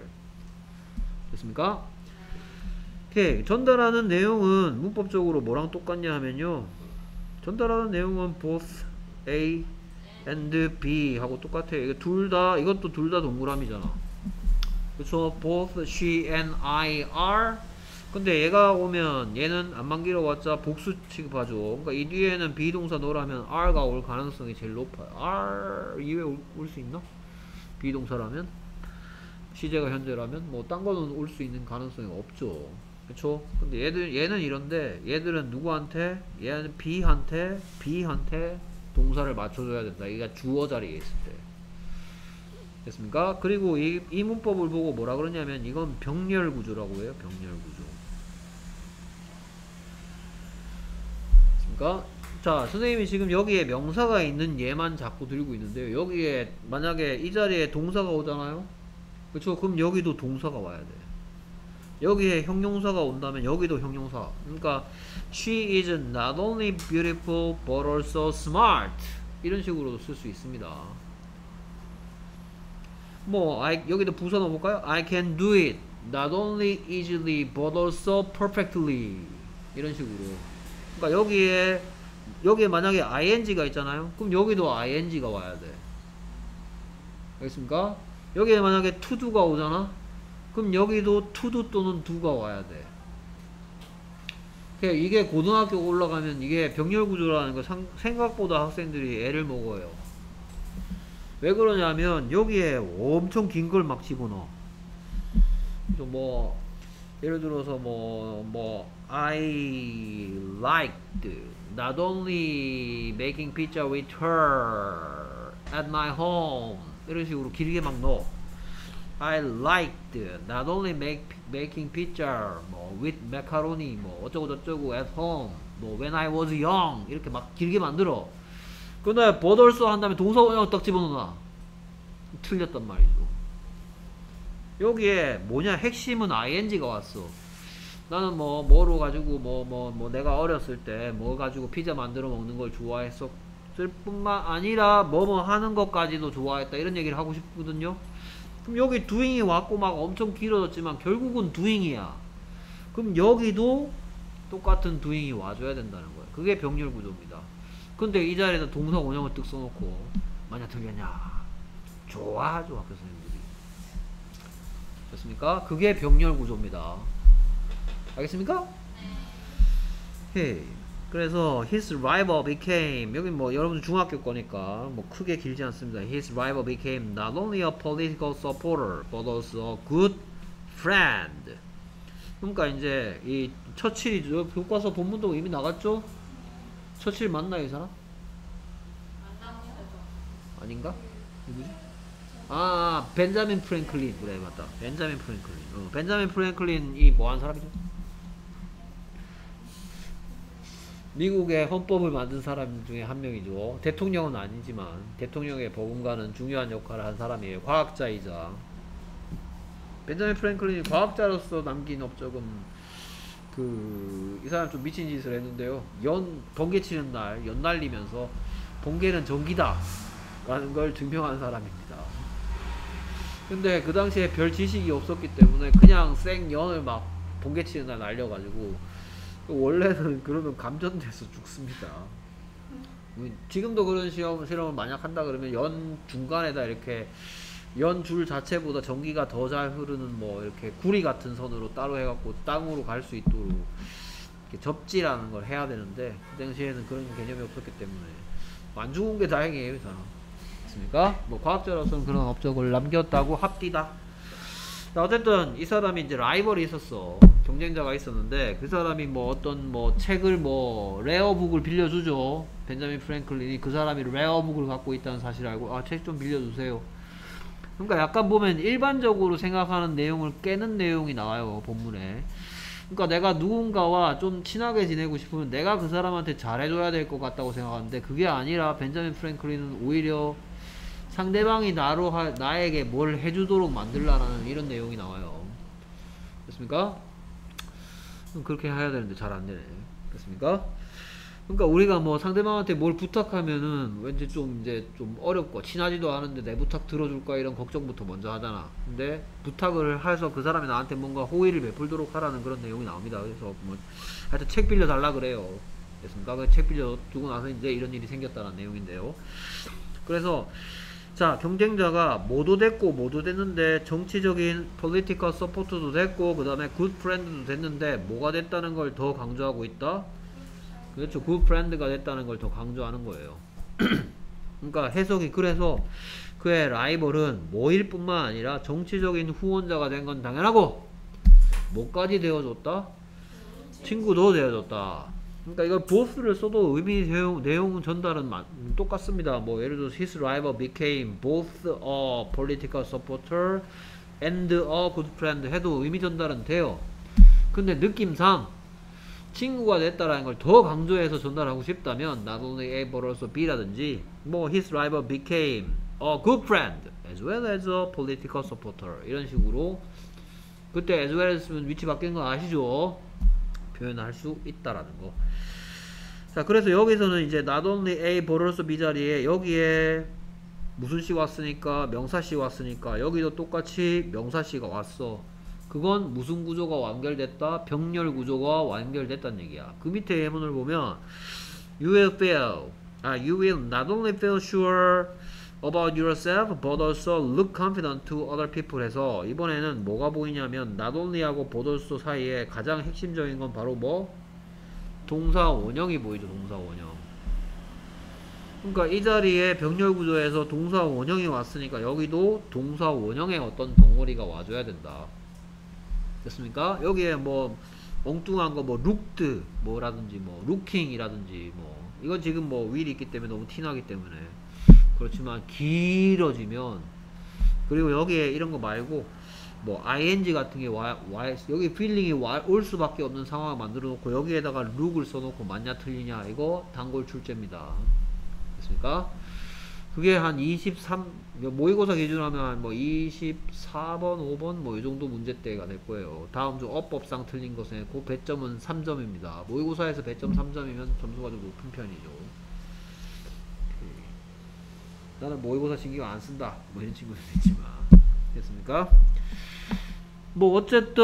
됐습니까? 오케이. 전달하는 내용은 문법적으로 뭐랑 똑같냐 하면요, 전달하는 내용은 both A and B 하고 똑같아요. 이거 둘 다, 이것도 둘 다 동그라미잖아. 그쵸? both she and I are. 근데 얘가 오면 얘는 안만 길어봤자 복수 취급하죠. 그러니까 이 뒤에는 비동사 넣으라면 R가 올 가능성이 제일 높아요. R 이외에 올 수 있나? 비동사라면? 시제가 현재라면? 뭐 딴 거는 올 수 있는 가능성이 없죠. 그쵸? 근데 얘들, 얘는 이런데 얘들은 누구한테? 얘는 B한테 B한테 동사를 맞춰줘야 된다. 얘가 주어 자리에 있을 때. 됐습니까? 그리고 이, 이 문법을 보고 뭐라 그러냐면 이건 병렬 구조라고 해요. 병렬 구조. 됐습니까? 자, 선생님이 지금 여기에 명사가 있는 얘만 자꾸 들고 있는데요. 여기에 만약에 이 자리에 동사가 오잖아요. 그쵸? 그럼 여기도 동사가 와야 돼. 여기에 형용사가 온다면 여기도 형용사. 그러니까 she is not only beautiful but also smart 이런 식으로도 쓸 수 있습니다. 뭐 I, 여기도 부사 넣어볼까요? I can do it not only easily but also perfectly 이런 식으로. 그러니까 여기에 여기에 만약에 ing가 있잖아요. 그럼 여기도 ing가 와야 돼. 알겠습니까? 여기에 만약에 to do가 오잖아. 그럼 여기도 to do 또는 do가 와야 돼. 그러니까 이게 고등학교 올라가면 이게 병렬 구조라는 거 상, 생각보다 학생들이 애를 먹어요. 왜 그러냐면 여기에 엄청 긴 걸 막 집어넣어. 또 뭐 예를 들어서 뭐 뭐 I liked not only making pizza with her at my home 이런 식으로 길게 막 넣어. I liked not only make, making pizza 뭐 with macaroni 뭐 어쩌고 저쩌고 at home 뭐 when I was young 이렇게 막 길게 만들어. 근데 but also 한 다음에 동사 원형을 딱 집어넣어. 틀렸단 말이죠. 여기에 뭐냐 핵심은 아이엔지가 왔어. 나는 뭐 뭐로 가지고 뭐 뭐 뭐 내가 어렸을 때 뭐 가지고 피자 만들어 먹는 걸 좋아했었을 뿐만 아니라 뭐 뭐 하는 것까지도 좋아했다 이런 얘기를 하고 싶거든요. 그럼 여기 doing이 왔고 막 엄청 길어졌지만 결국은 doing이야. 그럼 여기도 똑같은 doing이 와줘야 된다는 거야. 그게 병렬 구조입니다. 근데 이 자리에다 동사 원형을 뜩 써놓고 만약 틀렸냐? 좋아하죠 학교 선생님들이. 됐습니까? 그게 병렬 구조입니다. 알겠습니까? 네. 그래서 his rival became 여기 뭐 여러분 중학교 거니까 뭐 크게 길지 않습니다. His rival became not only a political supporter but also a good friend. 그러니까 이제 이 처칠이죠. 교과서 본문도 이미 나갔죠? 처칠 맞나 이 사람? 아닌가? 누구지? 아, 벤자민 프랭클린. 그래, 맞다. 벤자민 프랭클린. 어, 벤자민 프랭클린이 뭐 한 사람이죠? 미국의 헌법을 만든 사람 중에 한 명이죠. 대통령은 아니지만 대통령의 버금가는 중요한 역할을 한 사람이에요. 과학자이자. 벤자민 프랭클린이 과학자로서 남긴 업적은 그, 이 사람 좀 미친 짓을 했는데요. 연, 번개 치는 날, 연 날리면서 번개는 전기다. 라는 걸 증명한 사람입니다. 근데 그 당시에 별 지식이 없었기 때문에 그냥 생 연을 막 번개 치는 날 날려가지고 원래는 그러면 감전돼서 죽습니다. 지금도 그런 시험, 실험을 만약 한다 그러면 연 중간에다 이렇게 연 줄 자체보다 전기가 더 잘 흐르는 뭐 이렇게 구리 같은 선으로 따로 해갖고 땅으로 갈 수 있도록 이렇게 접지라는 걸 해야 되는데 그 당시에는 그런 개념이 없었기 때문에 안 죽은 게 다행이에요, 이 사람. 맞습니까? 뭐 과학자로서는 그런 업적을 남겼다고 합디다. 어쨌든 이 사람이 이제 라이벌이 있었어. 경쟁자가 있었는데 그 사람이 뭐 어떤 뭐 책을 뭐 레어북을 빌려주죠. 벤자민 프랭클린이 그 사람이 레어북을 갖고 있다는 사실을 알고 아, 책 좀 빌려주세요. 그러니까 약간 보면 일반적으로 생각하는 내용을 깨는 내용이 나와요, 본문에. 그러니까 내가 누군가와 좀 친하게 지내고 싶으면 내가 그 사람한테 잘해줘야 될 것 같다고 생각하는데 그게 아니라 벤자민 프랭클린은 오히려 상대방이 나로 하, 나에게 뭘 해주도록 만들라는 이런 내용이 나와요. 됐습니까? 그렇게 해야 되는데 잘 안 되네. 됐습니까? 그러니까 우리가 뭐 상대방한테 뭘 부탁하면은 왠지 좀 이제 좀 어렵고 친하지도 않은데 내 부탁 들어줄까 이런 걱정부터 먼저 하잖아. 근데 부탁을 해서 그 사람이 나한테 뭔가 호의를 베풀도록 하라는 그런 내용이 나옵니다. 그래서 뭐 하여튼 책 빌려 달라 그래요. 됐습니까? 그 책 빌려 주고 나서 이제 이런 일이 생겼다는 내용인데요. 그래서 자, 경쟁자가 모두 됐고 모두 됐는데 정치적인 political support도 됐고 그 다음에 good friend도 됐는데 뭐가 됐다는 걸 더 강조하고 있다? 그렇죠. good friend가 됐다는 걸 더 강조하는 거예요. 그러니까 해석이 그래서 그의 라이벌은 모일 뿐만 아니라 정치적인 후원자가 된 건 당연하고 뭐까지 되어줬다? 친구도 되어줬다. 그러니까 이걸 both를 써도 의미 내용, 내용 전달은 똑같습니다. 뭐 예를 들어서 his rival became both a political supporter and a good friend 해도 의미 전달은 돼요. 근데 느낌상 친구가 됐다라는 걸 더 강조해서 전달하고 싶다면 not only A but also B라든지 뭐 his rival became a good friend as well as a political supporter 이런 식으로 그때 as well as 위치 바뀐 거 아시죠? 표현할 수 있다라는 거. 자, 그래서 여기서는 이제 not only A but also B 자리에 여기에 무슨 시 왔으니까 명사시 왔으니까 여기도 똑같이 명사시가 왔어. 그건 무슨 구조가 완결됐다? 병렬 구조가 완결됐다는 얘기야. 그 밑에 예문을 보면 you will feel 아, you will not only feel sure about yourself but also look confident to other people 해서 이번에는 뭐가 보이냐면 not only하고 but also 사이에 가장 핵심적인 건 바로 뭐? 동사 원형이 보이죠. 동사 원형. 그러니까 이 자리에 병렬 구조에서 동사 원형이 왔으니까 여기도 동사 원형의 어떤 덩어리가 와줘야 된다. 됐습니까? 여기에 뭐 엉뚱한 거 뭐 룩드 뭐라든지 뭐 루킹이라든지 뭐 이건 지금 뭐 will이 있기 때문에 너무 티나기 때문에 그렇지만 길어지면 그리고 여기에 이런 거 말고 뭐 ing 같은 게 와, 와 여기 feeling이 와, 올 수밖에 없는 상황을 만들어 놓고 여기에다가 look을 써놓고 맞냐 틀리냐 이거 단골 출제입니다. 됐습니까? 그게 한 이십삼 모의고사 기준으로 하면 뭐 이십사 번 오 번 뭐 이 정도 문제대가 될 거예요. 다음 주 어법상 틀린 것에 그 배점은 삼 점입니다. 모의고사에서 배점 삼 점이면 점수가 좀 높은 편이죠. 나는 모의고사 신경 안 쓴다 뭐 이런 친구도 있지만 됐습니까? 뭐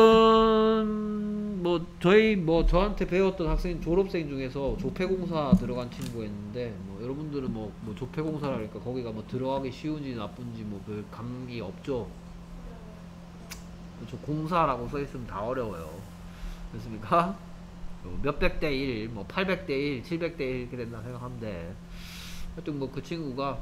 어쨌든 뭐 저희 뭐 저한테 배웠던 학생 졸업생 중에서 조폐공사 들어간 친구가 있는데 뭐 여러분들은 뭐, 뭐 조폐공사라 그러니까 거기가 뭐 들어가기 쉬운지 나쁜지 뭐 별 감이 없죠. 저 공사라고 써있으면 다 어려워요. 됐습니까? 몇백 대 일, 뭐 팔백 대 일, 칠백 대 일 이렇게 된다 생각하면 돼. 하여튼 뭐 그 친구가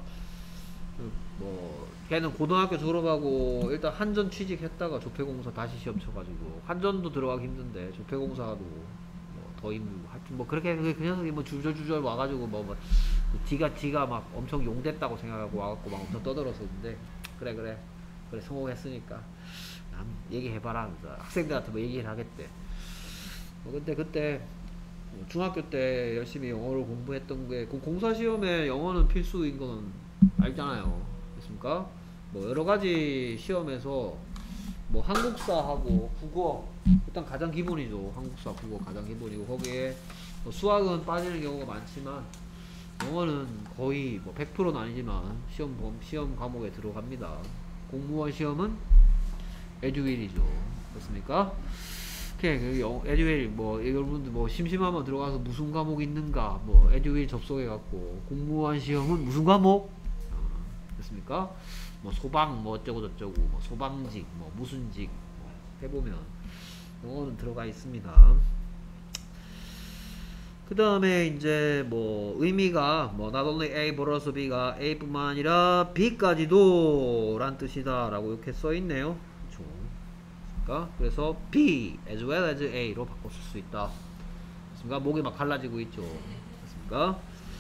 뭐 걔는 고등학교 졸업하고 일단 한전 취직했다가 조폐공사 다시 시험 쳐가지고 한전도 들어가기 힘든데 조폐공사도 뭐 더 힘들고 하여튼 뭐 그렇게 그 녀석이 뭐 줄줄줄줄 와가지고 뭐, 뭐 지가 지가 막 엄청 용됐다고 생각하고 와갖고 막 엄청 떠들었었는데 그래 그래 그래 성공했으니까 남 얘기해봐라 학생들한테 뭐 얘기를 하겠대. 뭐 근데 그때 중학교 때 열심히 영어를 공부했던 게 그 공사 시험에 영어는 필수인 거는 알잖아요. 됐습니까? 뭐 여러가지 시험에서 뭐 한국사하고 국어 일단 가장 기본이죠. 한국사 국어 가장 기본이고 거기에 뭐 수학은 빠지는 경우가 많지만 영어는 거의 뭐 백 퍼센트는 아니지만 시험 시험 과목에 들어갑니다. 공무원 시험은 에듀윌이죠. 됐습니까? 그 에듀윌 뭐 여러분들 뭐 심심하면 들어가서 무슨 과목 있는가 뭐 에듀윌 접속해 갖고 공무원 시험은 무슨 과목 됐습니까? 뭐 소방 뭐 어쩌고 저쩌고 뭐 소방직 뭐 무슨직 뭐 해보면 영어는 들어가 있습니다. 그 다음에 이제 뭐 의미가 뭐 not only A 플러스 B가 A뿐만 아니라 B까지도 란 뜻이다 라고 이렇게 써있네요. 그렇죠? 그래서 B as well as A로 바꿔 쓸 수 있다. 됐습니까? 목이 막 갈라지고 있죠. 됐습니까?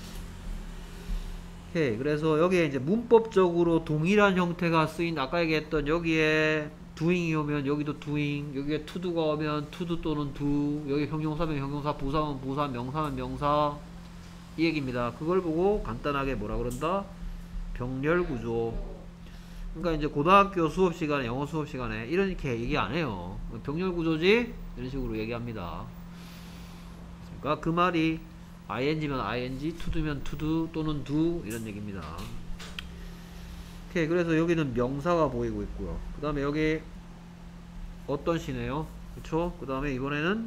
오케이. 그래서 여기에 이제 문법적으로 동일한 형태가 쓰인 아까 얘기했던 여기에 doing이 오면 여기도 doing, 여기에 to do가 오면 to do 또는 do, 여기 형용사면 형용사, 부사면 부사, 명사면 명사 이 얘기입니다. 그걸 보고 간단하게 뭐라 그런다? 병렬 구조. 그러니까 이제 고등학교 수업 시간에 영어 수업 시간에 이렇게 얘기 안 해요. 병렬 구조지? 이런 식으로 얘기합니다. 그러니까 그 말이 ing면 ing, to do면 to do 또는 do 이런 얘기입니다. 오케이. 그래서 여기는 명사가 보이고 있고요. 그 다음에 여기 어떤 시네요. 그쵸? 그 다음에 이번에는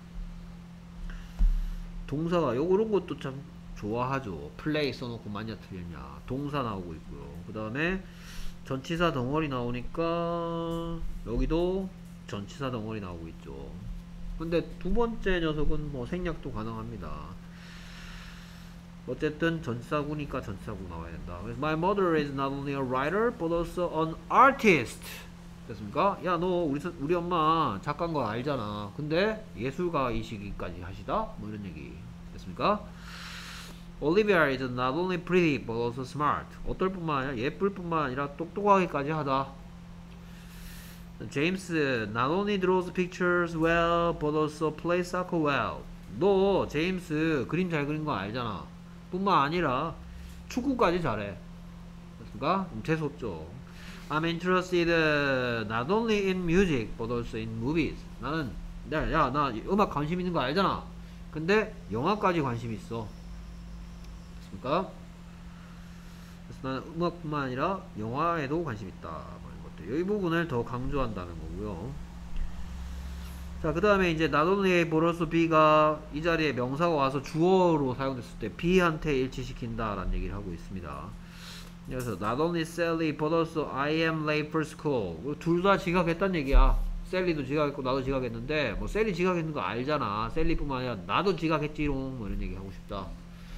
동사가 요런 것도 참 좋아하죠. 플레이 써놓고 맞냐 틀렸냐 동사 나오고 있고요. 그 다음에 전치사 덩어리 나오니까 여기도 전치사 덩어리 나오고 있죠. 근데 두 번째 녀석은 뭐 생략도 가능합니다. 어쨌든 전치사구니까 전치사구 나와야 된다. 그래서 My mother is not only a writer but also an artist. 됐습니까? 야, 너 우리 우리 엄마 작가인 거 알잖아. 근데 예술가이시기까지 하시다? 뭐 이런 얘기. 됐습니까? Olivia is not only pretty but also smart. 어떨 뿐만 아니라 예쁠 뿐만 아니라 똑똑하기까지 하다. James not only draws pictures well but also plays soccer well. 너 제임스 그림 잘 그린 거 알잖아. 뿐만 아니라 축구까지 잘해. 됐습니까? 재수없죠. I'm interested not only in music but also in movies. 나는 야, 야, 나 음악 관심 있는 거 알잖아. 근데 영화까지 관심 있어. 됐습니까? 그래서 나는 음악뿐만 아니라 영화에도 관심 있다. 이 부분을 더 강조한다는 거고요. 자, 그 다음에 이제 not only 플러스 B가 이 자리에 명사가 와서 주어로 사용됐을 때 B한테 일치시킨다 라는 얘기를 하고 있습니다. 그래서 not only Sally but also I am late for school. 둘 다 지각했단 얘기야. 셀리도 지각했고 나도 지각했는데 뭐 셀리 지각했는 거 알잖아. 셀리뿐만 아니라 나도 지각했지롱. 뭐 이런 얘기 하고 싶다.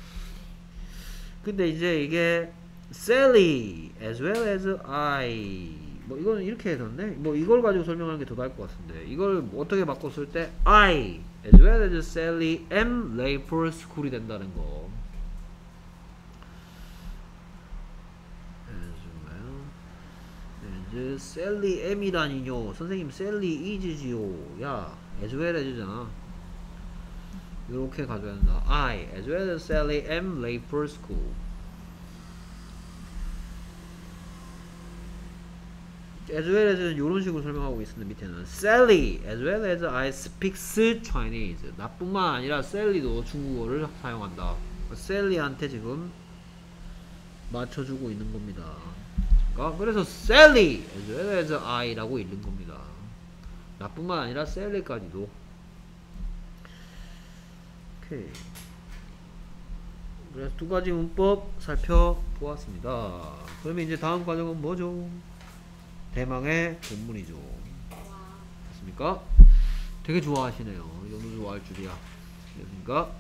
근데 이제 이게 Sally as well as I 뭐 이거는 이렇게 해뒀네. 뭐 이걸 가지고 설명하는 게 더 나을 것 같은데 이걸 어떻게 바꿨을 때 I as well as Sally am late for school이 된다는 거. as Sally am이라니요. 선생님 Sally is지요. 야 as well as잖아. 이렇게 가져야 된다. I as well as Sally am late for school. as well as는 이런 식으로 설명하고 있습니다. 밑에는 Sally as well as I speaks Chinese. 나뿐만 아니라 셀리도 중국어를 사용한다. 셀리한테 지금 맞춰주고 있는 겁니다. 그러니까 그래서 Sally as well as I라고 읽는 겁니다. 나뿐만 아니라 셀리까지도. 오케이. 그래서 두 가지 문법 살펴보았습니다. 그러면 이제 다음 과정은 뭐죠? 대망의 본문이죠. 됐습니까? 되게 좋아하시네요. 이 정도 좋아할 줄이야. 됐습니까?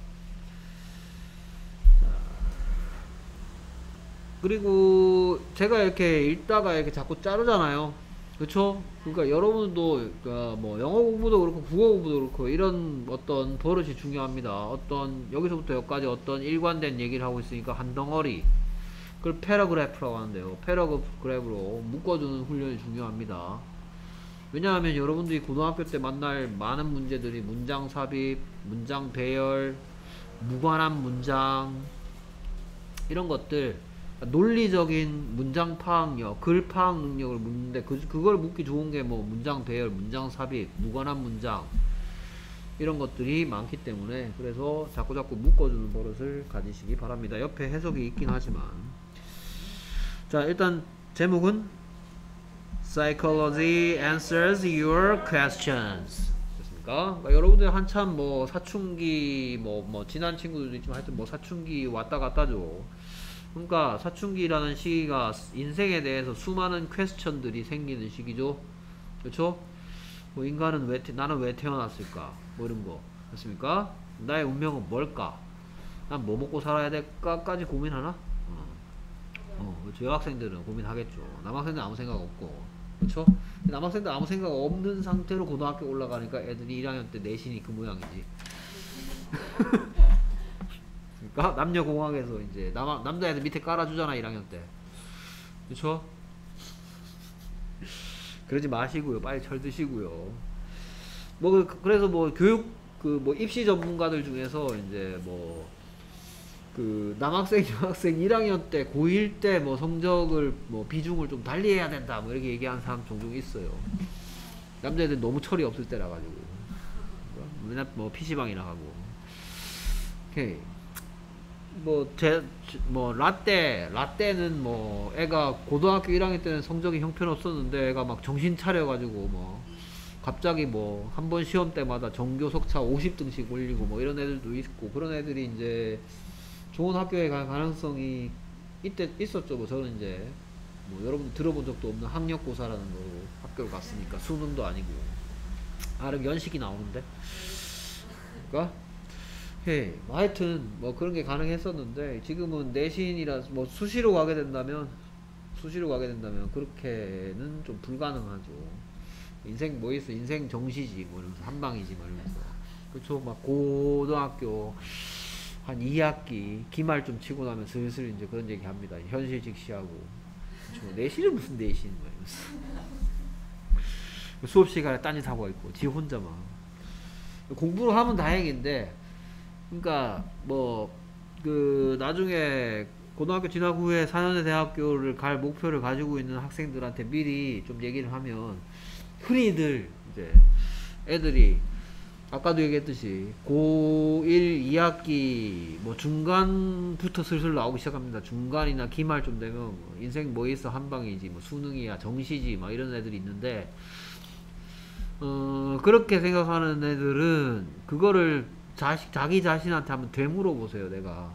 그리고 제가 이렇게 읽다가 이렇게 자꾸 자르잖아요. 그쵸? 그러니까 여러분도 그러니까 뭐 영어 공부도 그렇고 국어 공부도 그렇고 이런 어떤 버릇이 중요합니다. 어떤 여기서부터 여기까지 어떤 일관된 얘기를 하고 있으니까 한 덩어리 그걸 패러그래프라고 하는데요. 패러그래프로 묶어주는 훈련이 중요합니다. 왜냐하면 여러분들이 고등학교 때 만날 많은 문제들이 문장 삽입, 문장 배열, 무관한 문장 이런 것들 논리적인 문장 파악력, 글 파악 능력을 묻는데 그, 그걸 묻기 좋은 게 뭐 문장 배열, 문장 삽입, 무관한 문장 이런 것들이 많기 때문에 그래서 자꾸자꾸 묶어주는 버릇을 가지시기 바랍니다. 옆에 해석이 있긴 하지만 자 일단 제목은 Psychology answers your questions 됐습니까? 그러니까 여러분들 한참 뭐 사춘기 뭐, 뭐 지난 친구들도 있지만 하여튼 뭐 사춘기 왔다 갔다죠. 그러니까 사춘기라는 시기가 인생에 대해서 수많은 퀘스천들이 생기는 시기죠. 그렇죠? 뭐 인간은 왜 태, 나는 왜 태어났을까? 뭐 이런 거 그렇습니까? 나의 운명은 뭘까? 난 뭐 먹고 살아야 될까까지 고민하나? 어, 어 그렇죠. 여학생들은 고민하겠죠. 남학생들은 아무 생각 없고 그렇죠? 남학생들 아무 생각 없는 상태로 고등학교 올라가니까 애들이 일 학년 때 내신이 그 모양이지. 그러니까 남녀공학에서 이제 남, 남자애들 밑에 깔아주잖아 일 학년 때 그쵸? 그러지 마시고요. 빨리 철 드시고요. 뭐 그, 그래서 뭐 교육 그 뭐 입시 전문가들 중에서 이제 뭐 그 남학생 여학생 일 학년 때 고일 때 뭐 성적을 뭐 비중을 좀 달리 해야 된다 뭐 이렇게 얘기하는 사람 종종 있어요. 남자애들 너무 철이 없을 때라 가지고 맨날 뭐 피시방이나 가고 오케이. 뭐, 제, 뭐, 라떼, 라떼는 뭐, 애가 고등학교 일 학년 때는 성적이 형편없었는데, 애가 막 정신 차려가지고, 뭐, 갑자기 뭐, 한 번 시험 때마다 전교 석차 오십 등씩 올리고, 뭐, 이런 애들도 있고, 그런 애들이 이제, 좋은 학교에 갈 가능성이 이때 있었죠. 뭐, 저는 이제, 뭐, 여러분 들어본 적도 없는 학력고사라는 거로 학교를 갔으니까, 수능도 아니고, 아, 그럼 연식이 나오는데? 그니까? 예, 뭐 하여튼 뭐 그런 게 가능했었는데 지금은 내신이라 뭐 수시로 가게 된다면 수시로 가게 된다면 그렇게는 좀 불가능하죠. 인생 뭐 있어 인생 정시지 뭐 이러면서 한방이지 뭐 이러면서 그쵸. 막 고등학교 한 이 학기 기말 좀 치고 나면 슬슬 이제 그런 얘기 합니다. 현실 직시하고 그쵸. 내신은 무슨 내신 뭐 이러면서 수업 시간에 딴짓하고 있고 지 혼자만 공부를 하면 다행인데 그러니까 뭐 그 나중에 고등학교 진학 후에 사 년제 대학교를 갈 목표를 가지고 있는 학생들한테 미리 좀 얘기를 하면 흔히들 이제 애들이 아까도 얘기했듯이 고일 이 학기 뭐 중간부터 슬슬 나오기 시작합니다. 중간이나 기말 좀 되면 뭐 인생 뭐 있어 한방이지 뭐 수능이야 정시지 막 이런 애들이 있는데 어 그렇게 생각하는 애들은 그거를 자식, 자기 자신한테 한번 되물어 보세요. 내가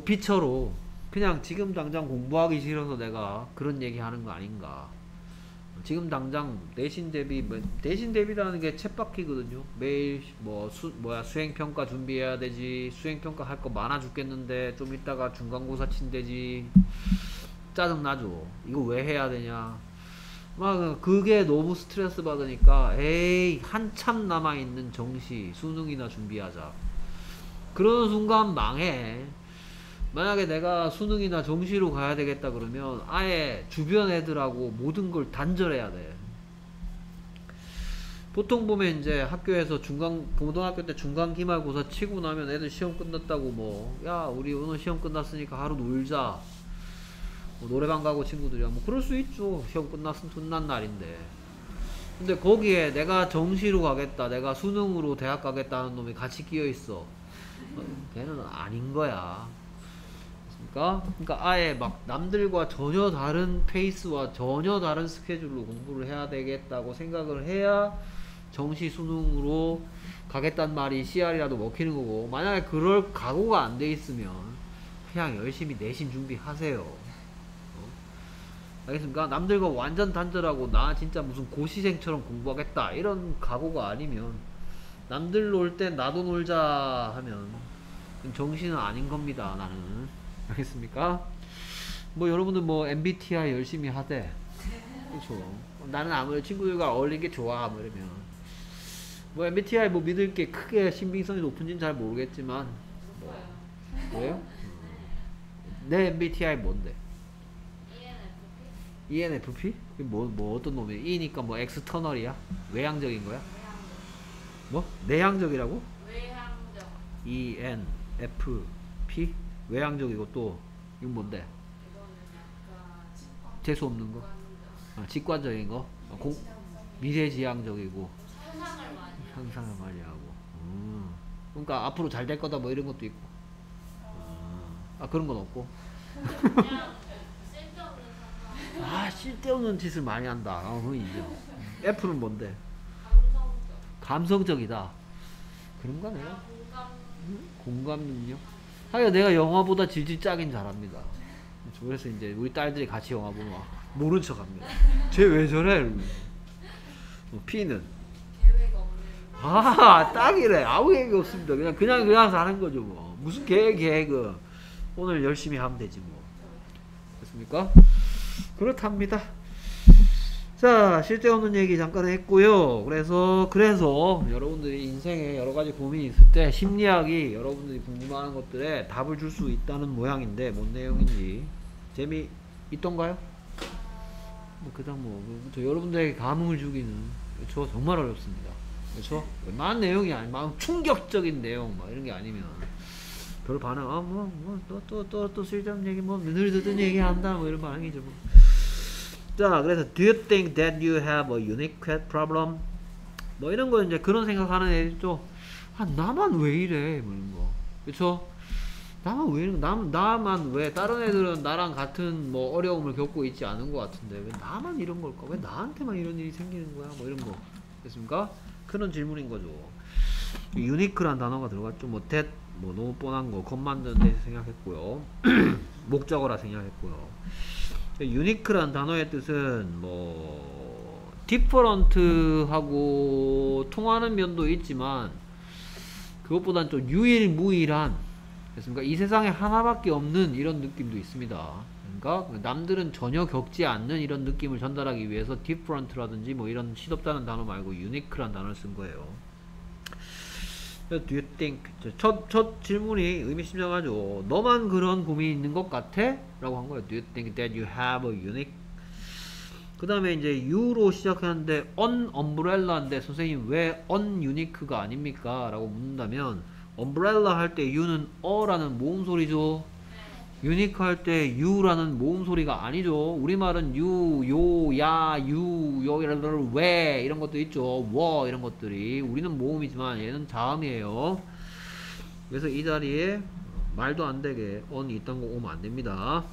도피처로 그냥 지금 당장 공부하기 싫어서 내가 그런 얘기 하는 거 아닌가. 지금 당장 내신 대비 뭐- 내신 대비라는 게 쳇바퀴거든요. 매일 뭐 수, 뭐야 수행 평가 준비해야 되지. 수행 평가 할 거 많아 죽겠는데 좀 이따가 중간고사 친대지. 짜증 나죠. 이거 왜 해야 되냐. 막 그게 너무 스트레스 받으니까 에이 한참 남아 있는 정시 수능이나 준비하자. 그런 순간 망해. 만약에 내가 수능이나 정시로 가야 되겠다 그러면 아예 주변 애들하고 모든 걸 단절해야 돼. 보통 보면 이제 학교에서 중간 고등학교 때 중간 기말고사 치고 나면 애들 시험 끝났다고 뭐 야 우리 오늘 시험 끝났으니까 하루 놀자 뭐 노래방 가고 친구들이랑 뭐 그럴 수 있죠. 시험 끝났은 끝난 날인데. 근데 거기에 내가 정시로 가겠다 내가 수능으로 대학 가겠다는 놈이 같이 끼어 있어. 어, 걔는 아닌 거야. 그러니까, 그러니까 아예 막 남들과 전혀 다른 페이스와 전혀 다른 스케줄로 공부를 해야 되겠다고 생각을 해야 정시 수능으로 가겠단 말이 씨알이라도 먹히는 거고, 만약에 그럴 각오가 안 돼 있으면 그냥 열심히 내신 준비하세요. 어? 알겠습니까? 남들과 완전 단절하고 나 진짜 무슨 고시생처럼 공부하겠다 이런 각오가 아니면 남들 놀 땐 나도 놀자 하면 정신은 아닌 겁니다. 나는. 알겠습니까? 뭐 여러분들 뭐 엠비티아이 열심히 하되 그렇죠. 나는 아무래도 친구들과 어울리는 게 좋아 뭐 이러면 뭐 엠비티아이 뭐 믿을 게 크게 신빙성이 높은지는 잘 모르겠지만 뭐 왜요? 음. 내 엠비티아이 뭔데? 이엔에프피? 뭐, 뭐 어떤 놈이야? E니까 뭐 엑스터널이야? 외향적인 거야? 뭐? 내향적이라고? 외향적. 이엔에프피? 외향적이고 또 이건 뭔데? 이거는 약간 재수 없는 거? 아, 직관적인 거? 아, 공, 미래지향적이고 상상을 많이 하고. 상상을 많이 하고. 음. 그러니까 앞으로 잘 될 거다 뭐 이런 것도 있고. 아, 아 그런 건 없고. 그냥 쓸데없는 상상. 아 쓸데없는 짓을 많이 한다. 아, 그건 인정. F는 뭔데? 감성적. 감성적이다. 그런 거네. 그냥 공감. 공감 능력. 하여 내가 영화보다 질질 짜긴 잘합니다. 그래서 이제 우리 딸들이 같이 영화 보면 막 모른 척 합니다. 쟤 왜 저래? 이러면서. 어, P는 계획 없는. 아 딱이래. 아무 계획이 없습니다. 그냥 그냥 그냥 사는 거죠 뭐. 무슨 계획 계획은 오늘 열심히 하면 되지 뭐. 됐습니까? 그렇답니다. 자, 쓸데없는 얘기 잠깐 했고요. 그래서 그래서 여러분들이 인생에 여러 가지 고민이 있을 때 심리학이 여러분들이 궁금해하는 것들에 답을 줄 수 있다는 모양인데 뭔 내용인지 재미 있던가요? 뭐 그다음 뭐 저 여러분들에게 감흥을 주기는 그렇죠 정말 어렵습니다. 그렇죠? 웬만한 내용이 아니 막 충격적인 내용 막 이런 게 아니면 별 반응 아뭐뭐또 또 또 또 쓸데없는 얘기 뭐 늘 듣던 얘기 한다 뭐 이런 반응이죠 뭐. 자, 그래서 do you think that you have a unique problem? 뭐 이런 거 이제 그런 생각하는 애들 좀 아, 나만 왜 이래? 뭐 이런 거. 그쵸? 나만 왜 이런 거? 남, 나만 왜 다른 애들은 나랑 같은 뭐 어려움을 겪고 있지 않은 것 같은데 왜 나만 이런 걸까? 왜 나한테만 이런 일이 생기는 거야? 뭐 이런 거. 됐습니까? 그런 질문인 거죠. 유니크란 단어가 들어갔죠. 뭐 that 뭐 너무 뻔한 거 겉 만드는 데 생각했고요. 목적어라 생각했고요. 유니크란 단어의 뜻은 뭐 디퍼런트하고 통하는 면도 있지만 그것보단 좀 유일무이한 그렇습니까? 이 세상에 하나밖에 없는 이런 느낌도 있습니다. 그러니까 남들은 전혀 겪지 않는 이런 느낌을 전달하기 위해서 different라든지 뭐 이런 시덥다는 단어 말고 unique란 단어를 쓴 거예요. Do you think 첫, 첫 질문이 의미심장하죠. 너만 그런 고민이 있는 것 같아? 라고 한 거예요. Do you think that you have a unique? 그 다음에 이제 U로 시작하는데 unumbrella인데 선생님 왜 ununique가 아닙니까? 라고 묻는다면 umbrella 할 때 U는 어라는 모음 소리죠. unique 할 때 U라는 모음 소리가 아니죠. 우리말은 U, 요, 야, 유, 요, 왜 이런 것도 있죠. 워 이런 것들이 우리는 모음이지만 얘는 자음이에요. 그래서 이 자리에 말도 안 되게 on이 있던 거 오면 안 됩니다.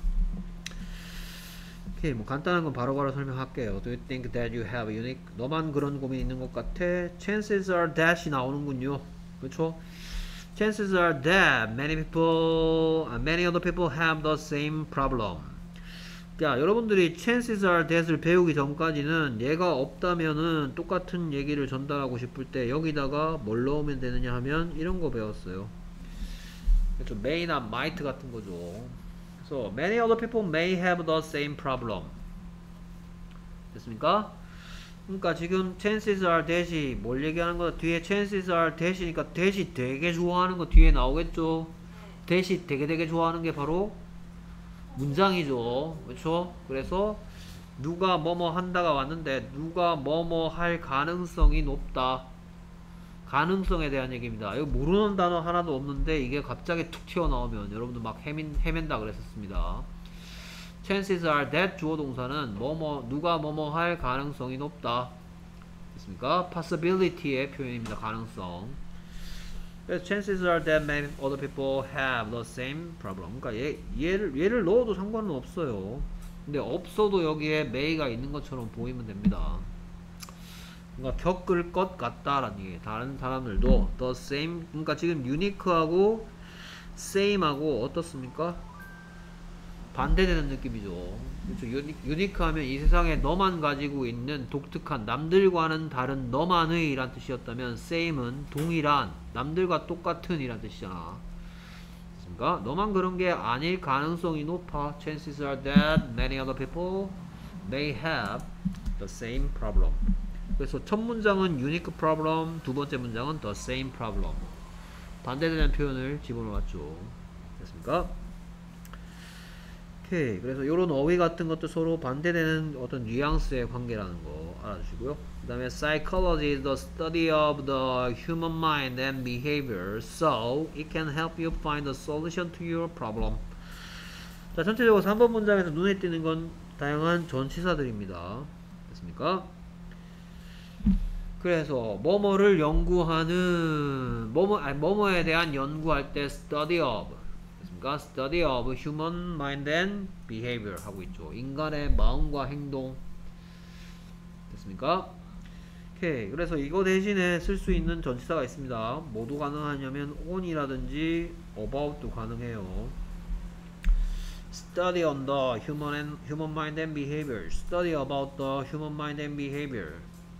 오케이, 뭐 간단한 건 바로바로 설명할게요. Do you think that you have a unique? 너만 그런 고민이 있는 것 같아? Chances are that이 나오는군요. 그렇죠? Chances are that many people, uh, many other people have the same problem. 자, 여러분들이 chances are that을 배우기 전까지는 얘가 없다면은 똑같은 얘기를 전달하고 싶을 때 여기다가 뭘 넣으면 되느냐 하면 이런 거 배웠어요. 그렇죠. may나 might 같은 거죠. 그래서 many other people may have the same problem. 됐습니까? 그러니까 지금 chances are that이 뭘 얘기하는 거다? 뒤에 chances are that이니까 that이 되게 좋아하는 거 뒤에 나오겠죠? that이 되게 되게 좋아하는 게 바로 문장이죠. 그렇죠? 그래서 누가 뭐뭐 한다가 왔는데 누가 뭐뭐 할 가능성이 높다. 가능성에 대한 얘기입니다. 이거 모르는 단어 하나도 없는데 이게 갑자기 툭 튀어나오면 여러분들 막 헤맨, 헤맨다 그랬었습니다. chances are that 주어 동사는 뭐뭐 누가 뭐뭐 할 가능성이 높다. 됐습니까? possibility의 표현입니다. 가능성. 그래서 chances are that many other people have the same problem. 그러니까 얘, 얘를, 얘를 넣어도 상관은 없어요. 근데 없어도 여기에 may가 있는 것처럼 보이면 됩니다. 그러니까 겪을 것 같다라는 얘기예요. 다른 사람들도 the same. 그러니까 지금 unique하고 same하고 어떻습니까? 반대되는 느낌이죠. 그렇죠. 유니, 유니크 하면 이 세상에 너만 가지고 있는 독특한 남들과는 다른 너만의 이란 뜻이었다면 same은 동일한 남들과 똑같은 이란 뜻이잖아. 그러니까 너만 그런 게 아닐 가능성이 높아. chances are that many other people may have the same problem. 그래서 첫 문장은 unique problem, 두 번째 문장은 the same problem. 반대되는 표현을 집어넣었죠. 됐습니까? 오케이. 그래서 이런 어휘 같은 것도 서로 반대되는 어떤 뉘앙스의 관계라는 거 알아주시고요. 그 다음에 psychology is the study of the human mind and behavior, so it can help you find a solution to your problem. 자, 전체적으로 삼 번 문장에서 눈에 띄는 건 다양한 전치사들입니다. 됐습니까? 그래서 뭐뭐를 연구하는 뭐뭐 아니 뭐뭐에 대한 연구할 때 study of 됐습니까? study of human mind and behavior 하고 있죠. 인간의 마음과 행동. 됐습니까? 오케이. 그래서 이거 대신에 쓸 수 있는 전치사가 있습니다. 뭐도 가능하냐면 on이라든지 about도 가능해요. study on the human and human mind and behavior. study about the human mind and behavior.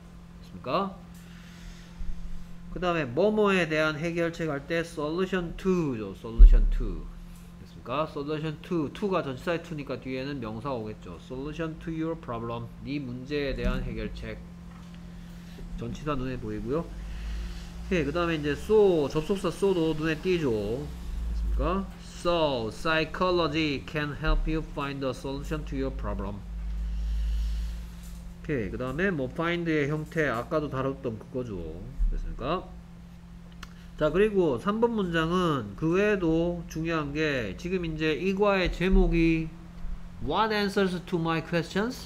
그 다음에 뭐뭐에 대한 해결책 할 때 solution to죠. solution to 됐습니까? solution to to가 전치사의 to니까 뒤에는 명사가 오겠죠. solution to your problem 네 문제에 대한 해결책 전치사 눈에 보이고요. 오케이. 그 다음에 이제 so 접속사 so도 눈에 띄죠. 됐습니까? so psychology can help you find a solution to your problem. 오케이. 그 다음에 뭐 find의 형태 아까도 다뤘던 그거죠. 됐습니까? 자, 그리고 삼 번 문장은 그 외에도 중요한 게 지금 이제 이과의 제목이 What answers to my questions?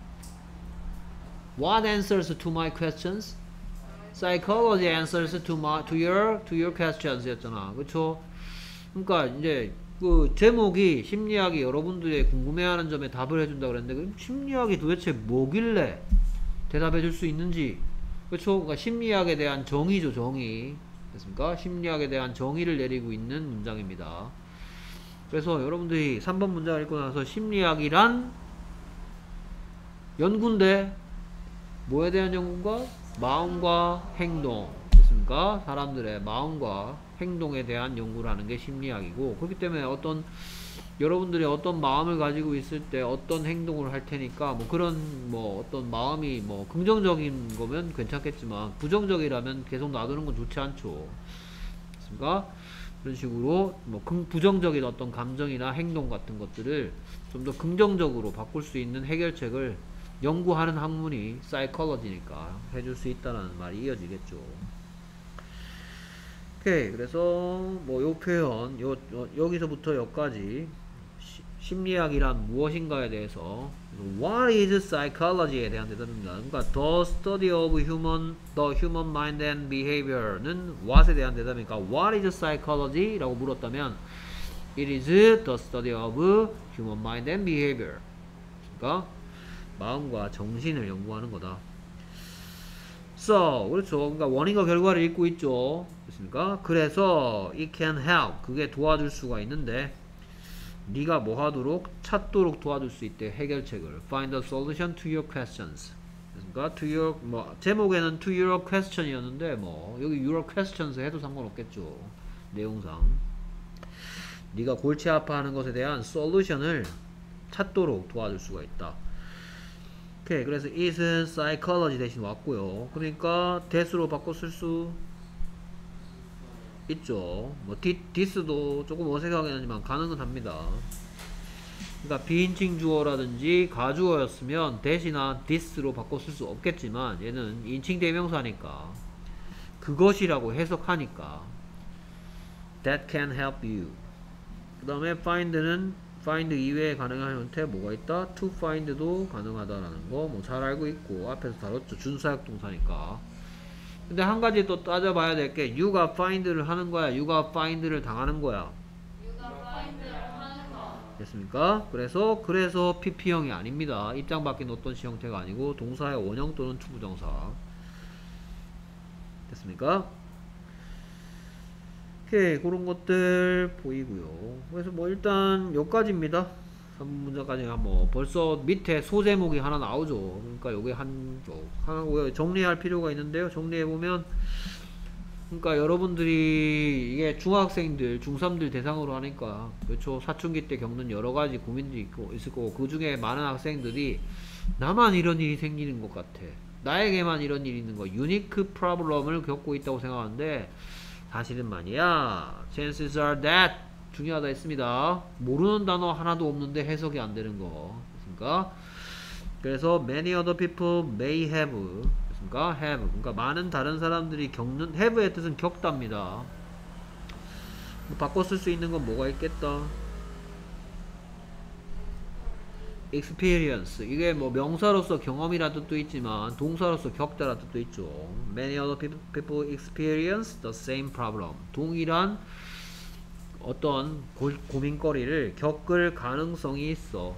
What answers to my questions? Psychology answers to my to your to your questions 였잖아. 그쵸? 그러니까 이제 그 제목이 심리학이 여러분들의 궁금해하는 점에 답을 해준다 그랬는데 그럼 심리학이 도대체 뭐길래 대답해 줄 수 있는지. 그렇죠? 그러니까 심리학에 대한 정의죠. 정의. 됐습니까? 심리학에 대한 정의를 내리고 있는 문장입니다. 그래서 여러분들이 삼 번 문장을 읽고 나서 심리학이란 연구인데 뭐에 대한 연구인가? 마음과 행동. 됐습니까? 사람들의 마음과 행동에 대한 연구를 하는 게 심리학이고, 그렇기 때문에 어떤 여러분들이 어떤 마음을 가지고 있을 때 어떤 행동을 할 테니까 뭐 그런 뭐 어떤 마음이 뭐 긍정적인 거면 괜찮겠지만 부정적이라면 계속 놔두는 건 좋지 않죠. 그렇습니까? 그런 식으로 뭐 부정적인 어떤 감정이나 행동 같은 것들을 좀 더 긍정적으로 바꿀 수 있는 해결책을 연구하는 학문이 사이콜로지니까 해줄 수 있다는 말이 이어지겠죠. 오케이. 그래서 뭐 요 표현 요, 요 여기서부터 여기까지 시, 심리학이란 무엇인가에 대해서 What is psychology에 대한 대답입니다. 그러니까 the study of human the human mind and behavior는 what에 대한 대답이니까 What is psychology? 라고 물었다면 It is the study of human mind and behavior. 그러니까 마음과 정신을 연구하는 거다. So, 그렇죠. 그러니까 원인과 결과를 읽고 있죠. 그렇습니까? 그래서 it can help. 그게 도와줄 수가 있는데 네가 뭐 하도록 찾도록 도와줄 수 있대. 해결책을. Find a solution to your questions. 그러니까 to your 뭐 제목에는 to your question이었는데 뭐 여기 your questions 해도 상관없겠죠. 내용상. 네가 골치 아파하는 것에 대한 솔루션을 찾도록 도와줄 수가 있다. 오케이. 그래서 it은 psychology 대신 왔고요. 그러니까 that으로 바꿔 쓸 수 있죠. 뭐 this도 조금 어색하긴 하지만 가능은 합니다. 그러니까 비인칭 주어라든지 가주어였으면 that이나 this로 바꿔 쓸 수 없겠지만 얘는 인칭 대명사니까 그것이라고 해석하니까 that can help you. 그 다음에 find는 find 이외에 가능한 형태 뭐가 있다? to find도 가능하다라는 거 뭐 잘 알고 있고 앞에서 다뤘죠. 준사역 동사니까. 근데 한 가지 또 따져봐야 될 게 you가 find를 하는 거야, you가 find를 당하는 거야. 유가 파인드를 하는 거. 됐습니까? 그래서 그래서 피피형이 아닙니다. 입장 바뀐 어떤 시 형태가 아니고 동사의 원형 또는 투부정사. 됐습니까? 오케이. 그런 것들 보이고요. 그래서 뭐 일단 여기까지입니다. 삼 분 문장까지가 뭐 벌써 밑에 소제목이 하나 나오죠. 그러니까 요게 한쪽 하고 정리할 필요가 있는데요. 정리해보면 그러니까 여러분들이 이게 중학생들 중삼들 대상으로 하니까 그렇죠. 사춘기 때 겪는 여러가지 고민들이 있고 있을 거고 그 중에 많은 학생들이 나만 이런 일이 생기는 것 같아, 나에게만 이런 일이 있는 거, 유니크 프로블럼을 겪고 있다고 생각하는데 사실은 말이야 chances are that 중요하다 했습니다. 모르는 단어 하나도 없는데 해석이 안 되는 거. 그러니까 그래서 many other people may have. 그러니까 have. 그러니까 많은 다른 사람들이 겪는 have의 뜻은 겪답니다. 뭐 바꿔 쓸 수 있는 건 뭐가 있겠다. experience. 이게 뭐 명사로서 경험이라는 뜻도 있지만 동사로서 겪다라는 뜻도 있죠. many other people experience the same problem. 동일한 어떤 고, 고민거리를 겪을 가능성이 있어.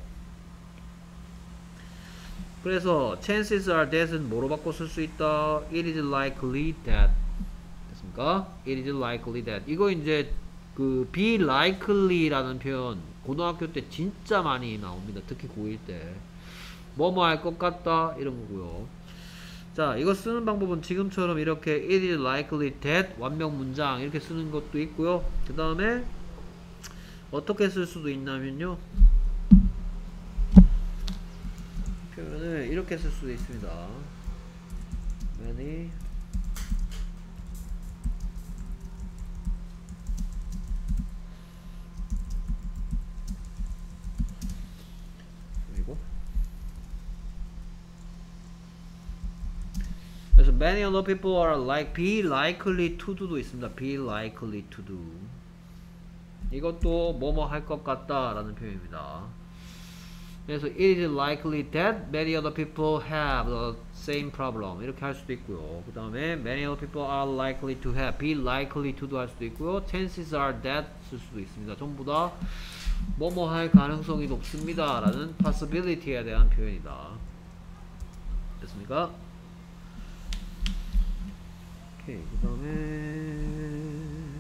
그래서 chances are that은 뭐로 바꿔 쓸 수 있다? It is likely that. 됐습니까? It is likely that. 이거 이제 그 be likely라는 표현 고등학교 때 진짜 많이 나옵니다. 특히 고일 때. 뭐뭐 할 것 같다 이런 거고요. 자, 이거 쓰는 방법은 지금처럼 이렇게 it is likely that 완벽 문장 이렇게 쓰는 것도 있고요. 그 다음에 어떻게 쓸 수도 있냐면요, 표현을 이렇게 쓸 수도 있습니다. many 그리고 그래서 many other people are like be likely to do도 있습니다. be likely to do. 이것도 뭐뭐 할 것 같다 라는 표현입니다. 그래서 it is likely that many other people have the same problem 이렇게 할 수도 있고요. 그 다음에 many other people are likely to have, be likely to도 할 수도 있고요. chances are that 쓸 수도 있습니다. 전부 다 뭐뭐 할 가능성이 높습니다 라는 possibility에 대한 표현이다. 됐습니까? 오케이. 그 다음에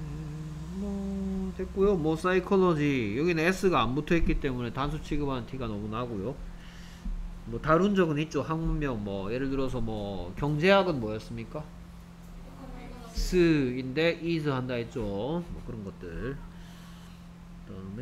뭐 됐고요. 뭐 사이콜로지 여기는 S가 안 붙어있기 때문에 단수 취급하는 티가 너무 나고요. 뭐 다룬 적은 있죠. 학문명 뭐 예를 들어서 뭐 경제학은 뭐였습니까? 스인데 is 한다 했죠. 뭐 그런 것들. 그 다음에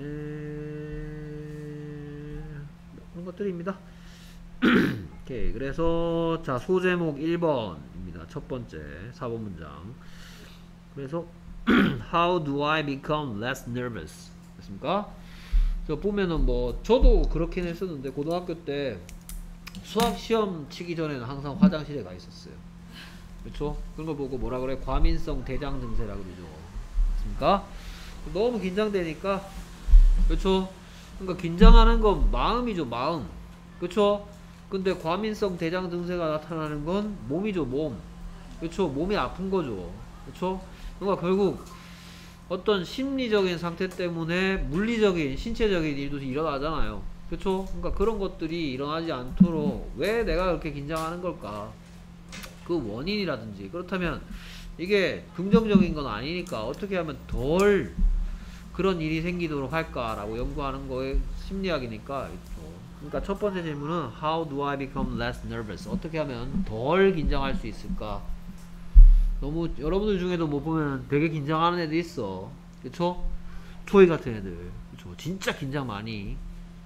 뭐 그런 것들입니다. 오케이. 그래서 자 소제목 일 번입니다. 첫 번째 사 번 문장. 그래서 How do I become less nervous? 됐습니까? 저 보면은 뭐 저도 그렇긴 했었는데 고등학교 때 수학 시험 치기 전에는 항상 화장실에 가 있었어요. 그렇죠? 그런 거 보고 뭐라 그래? 과민성 대장 증세라고 그러죠. 됐습니까? 너무 긴장되니까 그렇죠? 그러니까 긴장하는 건 마음이죠, 마음. 그렇죠? 근데 과민성 대장 증세가 나타나는 건 몸이죠, 몸. 그렇죠? 몸이 아픈 거죠. 그렇죠? 그러니까 결국 어떤 심리적인 상태 때문에 물리적인 신체적인 일도 일어나잖아요. 그렇죠? 그러니까 그런 것들이 일어나지 않도록 왜 내가 그렇게 긴장하는 걸까? 그 원인이라든지 그렇다면 이게 긍정적인 건 아니니까 어떻게 하면 덜 그런 일이 생기도록 할까라고 연구하는 거의 심리학이니까. 그러니까 첫 번째 질문은 How do I become less nervous? 어떻게 하면 덜 긴장할 수 있을까? 너무 여러분들 중에도 뭐 보면 되게 긴장하는 애들 있어. 그쵸? 초이 같은 애들. 그쵸? 진짜 긴장 많이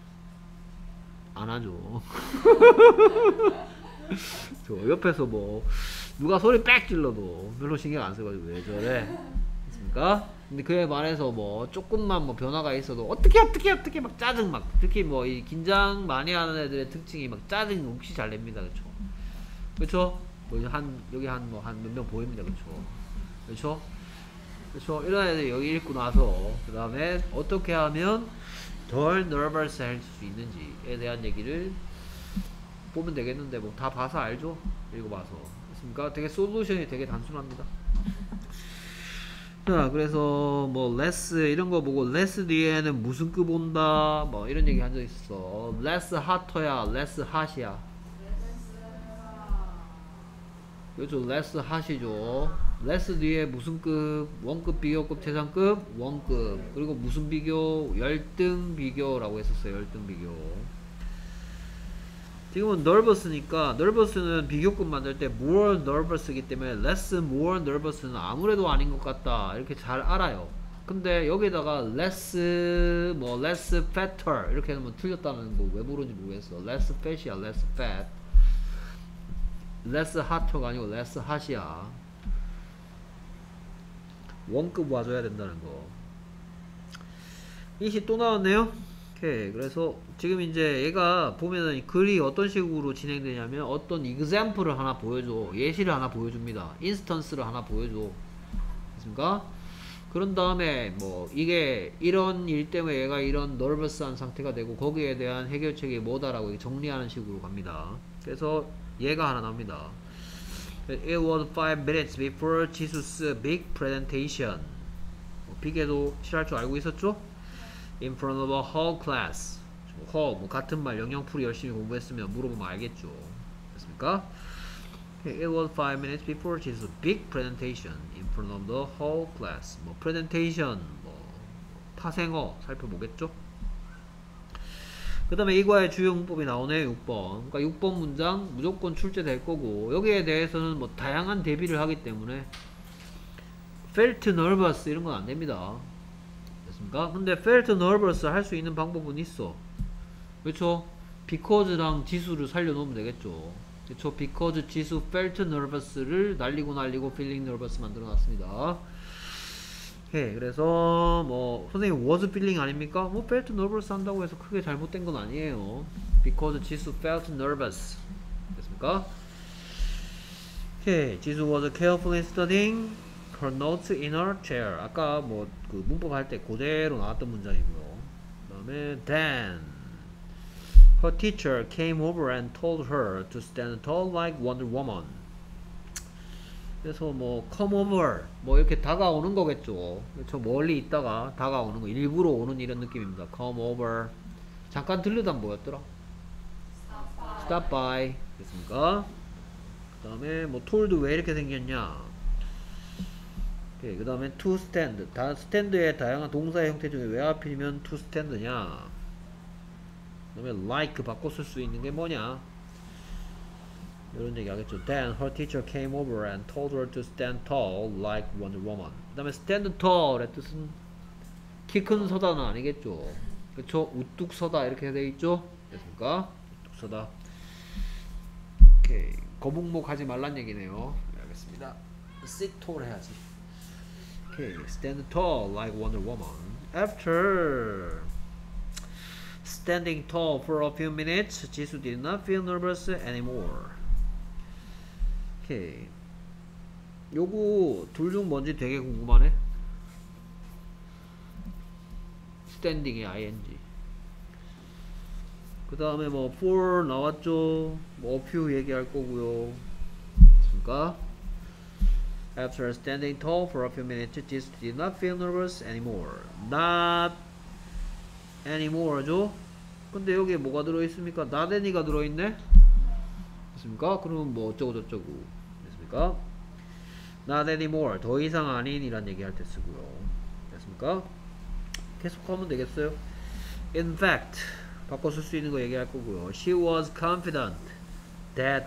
안 하죠. 저 옆에서 뭐 누가 소리 빽 질러도 별로 신경 안 써가지고 왜 저래? 그렇습니까? 근데 그에 반해서 뭐 조금만 뭐 변화가 있어도 어떻게 어떻게 어떻게 막 짜증 막 특히 뭐 이 긴장 많이 하는 애들의 특징이 막 짜증 욱시 잘 냅니다. 그쵸? 그쵸? 뭐 한 여기 한 뭐 한 몇 명 보입니다. 그쵸? 그쵸? 그쵸? 이런 애들 여기 읽고 나서 그 다음에 어떻게 하면 덜 nervous 할 수 있는지에 대한 얘기를 보면 되겠는데 뭐 다 봐서 알죠? 읽어봐서. 그렇습니까? 되게 솔루션이 되게 단순합니다. 자, 그래서 뭐 less 이런 거 보고 less 뒤에는 무슨 급 온다 뭐 이런 얘기 한 적 있어. less hoter야 less hot이야. 그렇죠. less hot이죠. less 뒤에 무슨 급? 원급, 비교급, 최상급, 원급. 그리고 무슨 비교? 열등 비교라고 했었어요. 열등 비교. 지금은 nervous니까 nervous는 비교급 만들 때 more nervous이기 때문에 less more nervous는 아무래도 아닌 것 같다 이렇게 잘 알아요. 근데 여기다가 less 뭐 less fatter 이렇게 하면 틀렸다는 거 왜 부르는지 모르겠어. less fat이야 less fat. less hoter가 아니고 less hot이야. 원급 와줘야 된다는 거. 이시 또 나왔네요. 오케이. 그래서 지금 이제 얘가 보면은 글이 어떤 식으로 진행되냐면 어떤 example를 하나 보여줘. 예시를 하나 보여줍니다. instance를 하나 보여줘. 됐습니까? 그런 다음에 뭐 이게 이런 일 때문에 얘가 이런 nervous한 상태가 되고 거기에 대한 해결책이 뭐다라고 정리하는 식으로 갑니다. 그래서 얘가 하나 나옵니다. It was five minutes before Jesus' big presentation. 빅에도 칠할 줄 알고 있었죠? In front of a whole class. whole, 뭐 같은 말 영영풀이 열심히 공부했으면 물어보면 알겠죠. 됐습니까? Okay, it was five minutes before Jesus' big presentation in front of the whole class. 뭐 presentation, 뭐 파생어 살펴보겠죠. 그 다음에 이과의 주요 문법이 나오네요. 육 번. 그러니까 육 번 문장 무조건 출제될 거고 여기에 대해서는 뭐 다양한 대비를 하기 때문에 felt nervous 이런 건 안 됩니다. 됐습니까? 근데 felt nervous 할 수 있는 방법은 있어. 그렇죠? because랑 지수를 살려놓으면 되겠죠. 그렇죠? because, 지수, felt nervous를 날리고 날리고 feeling nervous 만들어놨습니다. 오케이. 그래서 뭐 선생님 was feeling 아닙니까? 뭐 felt nervous 한다고 해서 크게 잘못된 건 아니에요. because 지수 felt nervous 됐습니까? 오케이. 지수 was carefully studying her notes in her chair. 아까 뭐 그 문법 할 때 그대로 나왔던 문장이고요. 그 다음에 then her teacher came over and told her to stand tall like Wonder Woman. 그래서 뭐 come over 뭐 이렇게 다가오는 거겠죠. 저 멀리 있다가 다가오는 거 일부러 오는 이런 느낌입니다. come over 잠깐 들르다 뭐였더라? stop by 됐습니까? 그 다음에 뭐 told 왜 이렇게 생겼냐. 오케이. 그 다음에 to stand 다 stand의 다양한 동사의 형태 중에 왜 하필이면 to stand냐. 그 다음에 like 바꿔 쓸 수 있는 게 뭐냐 이런 얘기 하겠죠. Then her teacher came over and told her to stand tall like Wonder Woman. 그 다음에 stand tall의 뜻은 키 큰 서다는 아니겠죠. 그쵸? 우뚝 서다 이렇게 돼 있죠. 됐습니까? 우뚝 서다. 오케이. 거북목 하지 말란 얘기네요. 네, 알겠습니다. sit tall 해야지. 오케이. stand tall like Wonder Woman. After standing tall for a few minutes, 지수 did not feel nervous anymore. 오케이. 요거 둘 중 뭔지 되게 궁금하네. standing의 ing. 그 다음에 뭐 for 나왔죠. 뭐 a few 얘기할 거고요. 그러니까 after standing tall for a few minutes, Jesus did not feel nervous anymore. Not anymore죠. 근데 여기에 뭐가 들어있습니까? not any가 들어있네. 됐습니까? 그러면 뭐 어쩌고 저쩌고 됐습니까? not anymore 더 이상 아닌 이란 얘기 할 때 쓰고요. 됐습니까? 계속 하면 되겠어요. In fact 바꿔 쓸 수 있는 거 얘기할 거고요. She was confident that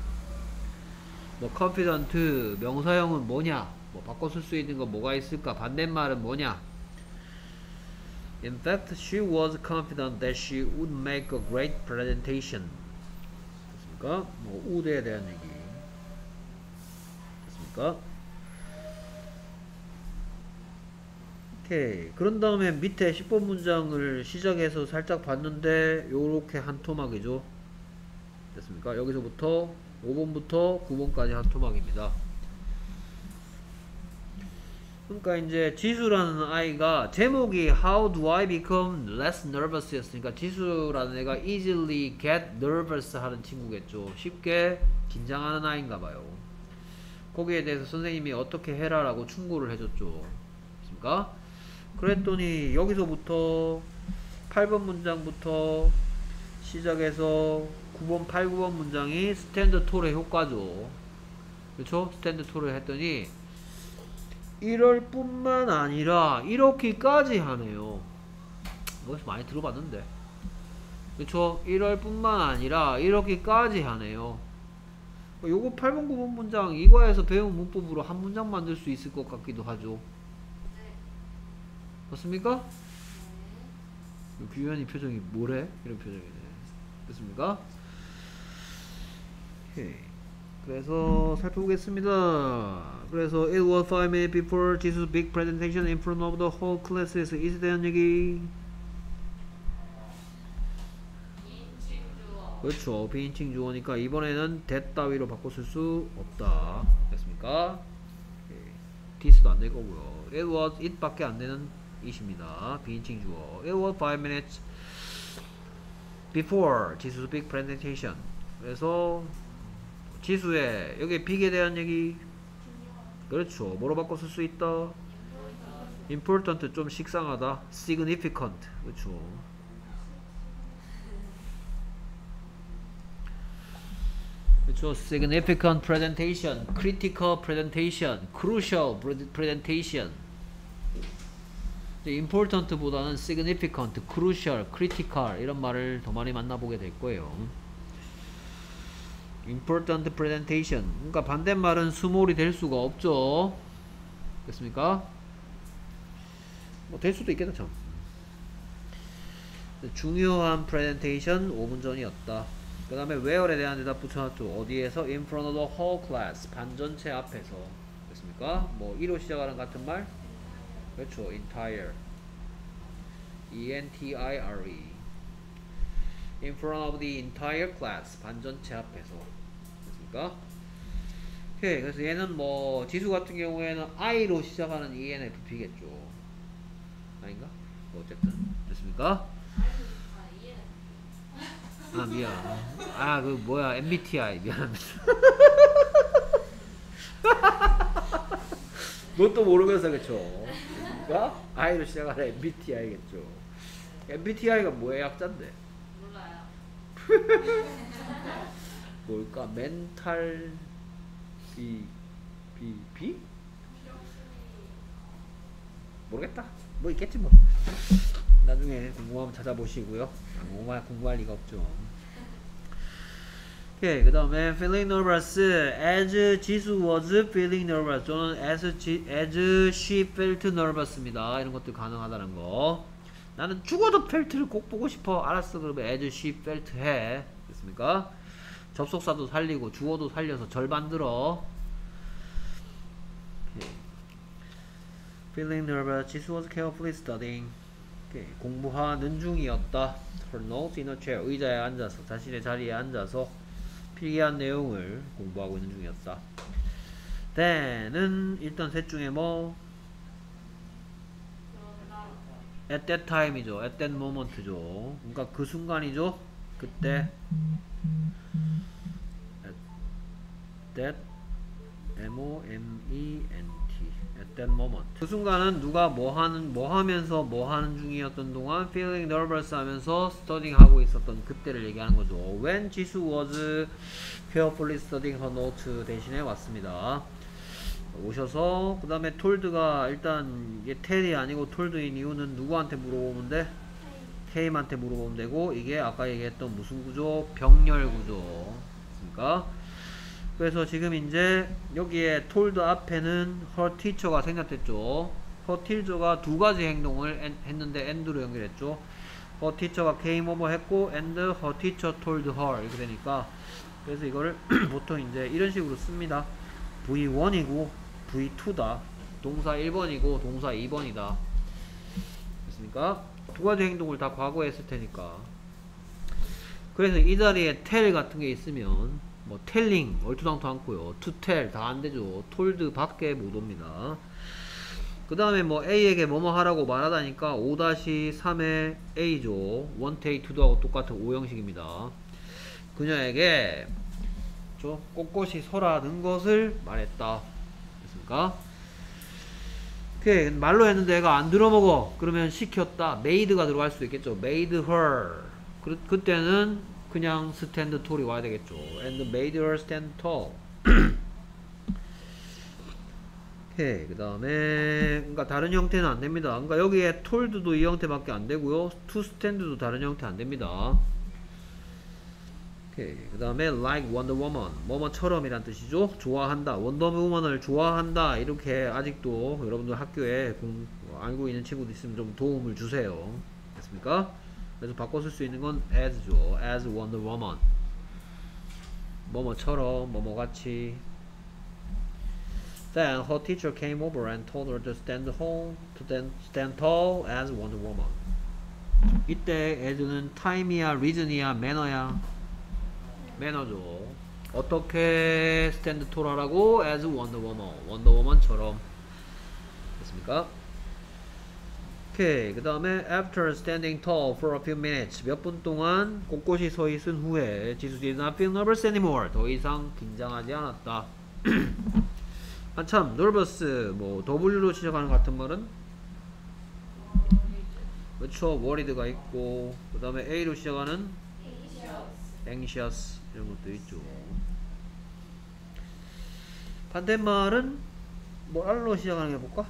뭐 confident 명사형은 뭐냐? 뭐 바꿔 쓸 수 있는 거 뭐가 있을까? 반대말은 뭐냐? In fact, she was confident that she would make a great presentation. 됐습니까? 뭐 would에 대한 얘기. 됐습니까? 오케이. 그런 다음에 밑에 십 번 문장을 시작해서 살짝 봤는데 요렇게 한 토막이죠. 됐습니까? 여기서부터 오 번부터 구 번까지 한 토막입니다. 그러니까 이제 지수라는 아이가 제목이 How do I become less nervous 였으니까 지수라는 애가 easily get nervous 하는 친구겠죠. 쉽게 긴장하는 아이인가 봐요. 거기에 대해서 선생님이 어떻게 해라 라고 충고를 해줬죠. 그렇습니까? 그랬더니 여기서부터 팔 번 문장부터 시작해서 구 번, 팔, 구 번 문장이 스탠드 톨의 효과죠. 그렇죠? 스탠드 톨을 했더니 이럴 뿐만 아니라 이렇게까지 하네요. 이것도 많이 들어봤는데. 그렇죠? 이럴 뿐만 아니라 이렇게까지 하네요. 요거 팔 번, 구 번 문장 이과에서 배운 문법으로 한 문장 만들 수 있을 것 같기도 하죠. 맞습니까? 규현이 표정이 뭐래? 이런 표정이네. 됐습니까? 오케이. 그래서 살펴보겠습니다. 그래서 it was five minutes before Jesus' big presentation in front of the whole class에서 이에 대한 얘기. 비인칭 주어. 그렇죠. 비인칭 주어니까 이번에는 that 따위로 바꿔 쓸 수 없다. 됐습니까? this도 안 될 거고요. it was it 밖에 안 되는 it입니다. 비인칭 주어. it was five minutes before Jesus' big presentation. 그래서 지수의 여기 빅에 대한 얘기. 그렇죠. 뭐로 바꿔 쓸 수 있다? important 좀 식상하다. significant. 그렇죠. 그렇죠. significant presentation, critical presentation, crucial presentation. important 보다는 significant, crucial, critical 이런 말을 더 많이 만나보게 될 거예요. important presentation. 그러니까 반대말은 스몰이 될 수가 없죠. 됐습니까? 뭐 될 수도 있겠다 참. 중요한 presentation 오 분 전이었다. 그 다음에 where에 대한 대답 붙여놨죠. 어디에서? in front of the whole class. 반 전체 앞에서. 됐습니까? 뭐 이로 시작하는 같은 말? 그렇죠. entire. E N T I R E. in front of the entire class. 반 전체 앞에서. 됐습니까? 오케이. 그래서 얘는 뭐 지수 같은 경우에는 I로 시작하는 E N F P겠죠. 아닌가? 뭐 어쨌든. 됐습니까? 아 미안. 아 그 뭐야 M B T I 미안합니다. 뭣도 모르면서 그쵸? 그러니까 I로 시작하는 M B T I겠죠. M B T I가 뭐의 약자인데? 몰라요. 뭘까? 멘탈 비 비 비? 모르겠다. 뭐 있겠지 뭐. 나중에 궁금하면 찾아보시고요. 궁금할, 궁금할 리가 없죠. 오케이. 그 다음에 feeling nervous as 지수 was feeling nervous. 저는 as, 지, as she felt nervous입니다. 이런 것들 가능하다는 거. 나는 죽어도 felt를 꼭 보고 싶어. 알았어. 그러면 as she felt 해. 됐습니까? 접속사도 살리고 주어도 살려서 절반 들어. 오케이. feeling nervous. 지수 was carefully studying. 오케이. 공부하는 중이었다. Her notes in a chair. 의자에 앉아서 자신의 자리에 앉아서 필기한 내용을 공부하고 있는 중이었다. then은 일단 셋 중에 뭐 at that time이죠. at that moment죠. 그러니까 그 순간이죠. 그때 at that M O M E N T at that moment. 그 순간은 누가 뭐 하는 뭐 하면서 뭐 하는 중이었던 동안 feeling nervous 하면서 studying 하고 있었던 그때를 얘기하는 거죠. when 지수 was carefully studying her note 대신에 왔습니다. 오셔서 그 다음에 told가 일단 이게 tell이 아니고 told인 이유는 누구한테 물어보면 돼? K한테 물어보면 되고, 이게 아까 얘기했던 무슨 구조? 병렬 구조. 그러니까 그래서 지금 이제 여기에 told 앞에는 her teacher가 생략됐죠. her teacher가 두 가지 행동을 en- 했는데 and로 연결했죠. her teacher가 came over 했고 and her teacher told her 이렇게 되니까, 그래서 이거를 보통 이제 이런 식으로 씁니다. 브이 원이고 브이 투다. 동사 일 번이고 동사 이 번이다. 됐습니까? 두 가지 행동을 다 과거에 했을 테니까. 그래서 이 자리에 tell 같은 게 있으면 뭐 telling 얼토당토 않고요. to tell 다 안 되죠. told 밖에 못 옵니다. 그 다음에 뭐 A에게 뭐뭐 하라고 말하다니까 오 삼의 A죠. 원 take two도 하고 똑같은 오 형식입니다. 그녀에게 저 꼿꼿이 서라는 것을 말했다. 됐습니까? 오케이. 말로 했는데 애가 안 들어먹어. 그러면 시켰다. made가 들어갈 수도 있겠죠. made her. 그, 그때는 그냥 stand tall이 와야 되겠죠. and made her stand tall. 오케이. 그 다음에 그러니까 다른 형태는 안 됩니다. 그러니까 여기에 told도 이 형태밖에 안 되고요. to stand도 다른 형태 안 됩니다. 오케이. 그 다음에 like Wonder Woman 뭐뭐처럼 이란 뜻이죠. 좋아한다. 원더우먼을 좋아한다. 이렇게 아직도 여러분들 학교에 공, 알고 있는 친구도 있으면 좀 도움을 주세요. 됐습니까? 그래서 바꿔 쓸 수 있는 건 as죠. as Wonder Woman 뭐뭐처럼 뭐뭐같이. Then her teacher came over and told her to stand tall, to stand, stand tall as Wonder Woman. 이때 as는 time이야, reason이야, manner야? 매너죠. 어떻게 stand tall 하라고? as Wonder Woman. Wonder Woman처럼. 됐습니까? 오케이. 그 다음에 after standing tall for a few minutes. 몇 분 동안 꼿꼿이 서 있은 후에 지수 did not feel nervous anymore. 더 이상 긴장하지 않았다. 한참 nervous 뭐 W로 시작하는 같은 말은 그렇죠. worried가 있고, 그 다음에 A로 시작하는 anxious 이런 것도 있죠. 반대말은 뭐 R로 시작하는 게 볼까?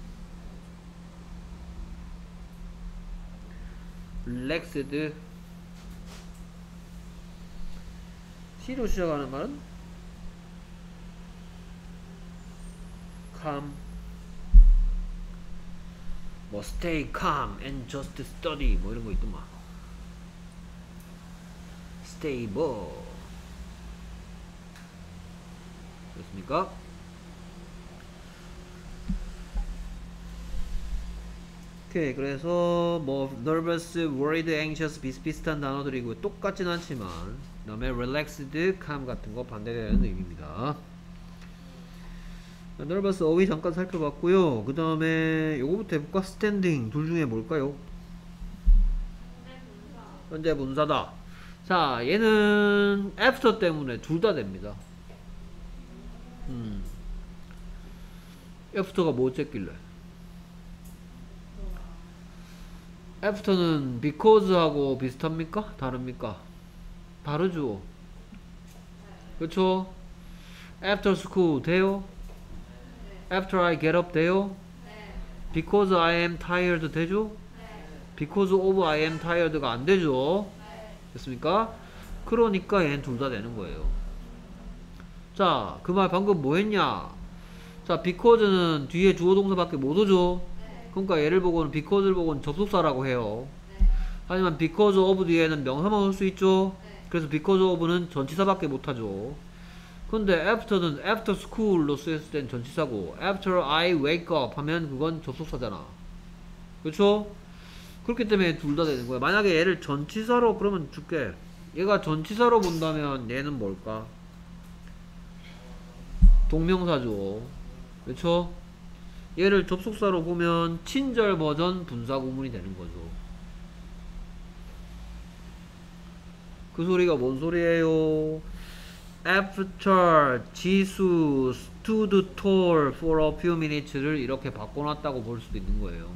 relaxed. C로 시작하는 말은 calm. 뭐 stay calm and just study 뭐 이런 거 있더만. stable. 됐습니까? 오케이. 그래서 뭐 nervous, worried, anxious 비슷비슷한 단어들이고 똑같진 않지만, 그 다음에 relaxed, calm 같은 거 반대되는 의미입니다. nervous 어휘 잠깐 살펴봤고요. 그 다음에 요거부터 해볼까? standing 둘 중에 뭘까요? 현재 분사다. 자, 얘는 after 때문에 둘 다 됩니다. 음. after가 뭐 쨌길래? after는 because하고 비슷합니까? 다릅니까? 다르죠. 그렇죠? after school 돼요? after I get up 돼요? because I am tired 되죠? because of I am tired가 안 되죠? 됐습니까? 그러니까 얘는 둘 다 되는 거예요. 자, 그 말 방금 뭐 했냐? 자, because는 뒤에 주어 동사밖에 못 오죠? 그러니까 얘를 보고는 because를 보고는 접속사라고 해요. 하지만 because of 뒤에는 명사만 올 수 있죠? 그래서 because of는 전치사밖에 못하죠. 근데 after는 after school로 쓰였을 땐 전치사고, after I wake up 하면 그건 접속사잖아. 그렇죠? 그렇기 때문에 둘 다 되는 거야. 만약에 얘를 전치사로 그러면 줄게. 얘가 전치사로 본다면 얘는 뭘까? 동명사죠. 그렇죠? 얘를 접속사로 보면 친절 버전 분사 구문이 되는 거죠. 그 소리가 뭔 소리예요? After 지수 stood tall for a few minutes를 이렇게 바꿔놨다고 볼 수도 있는 거예요.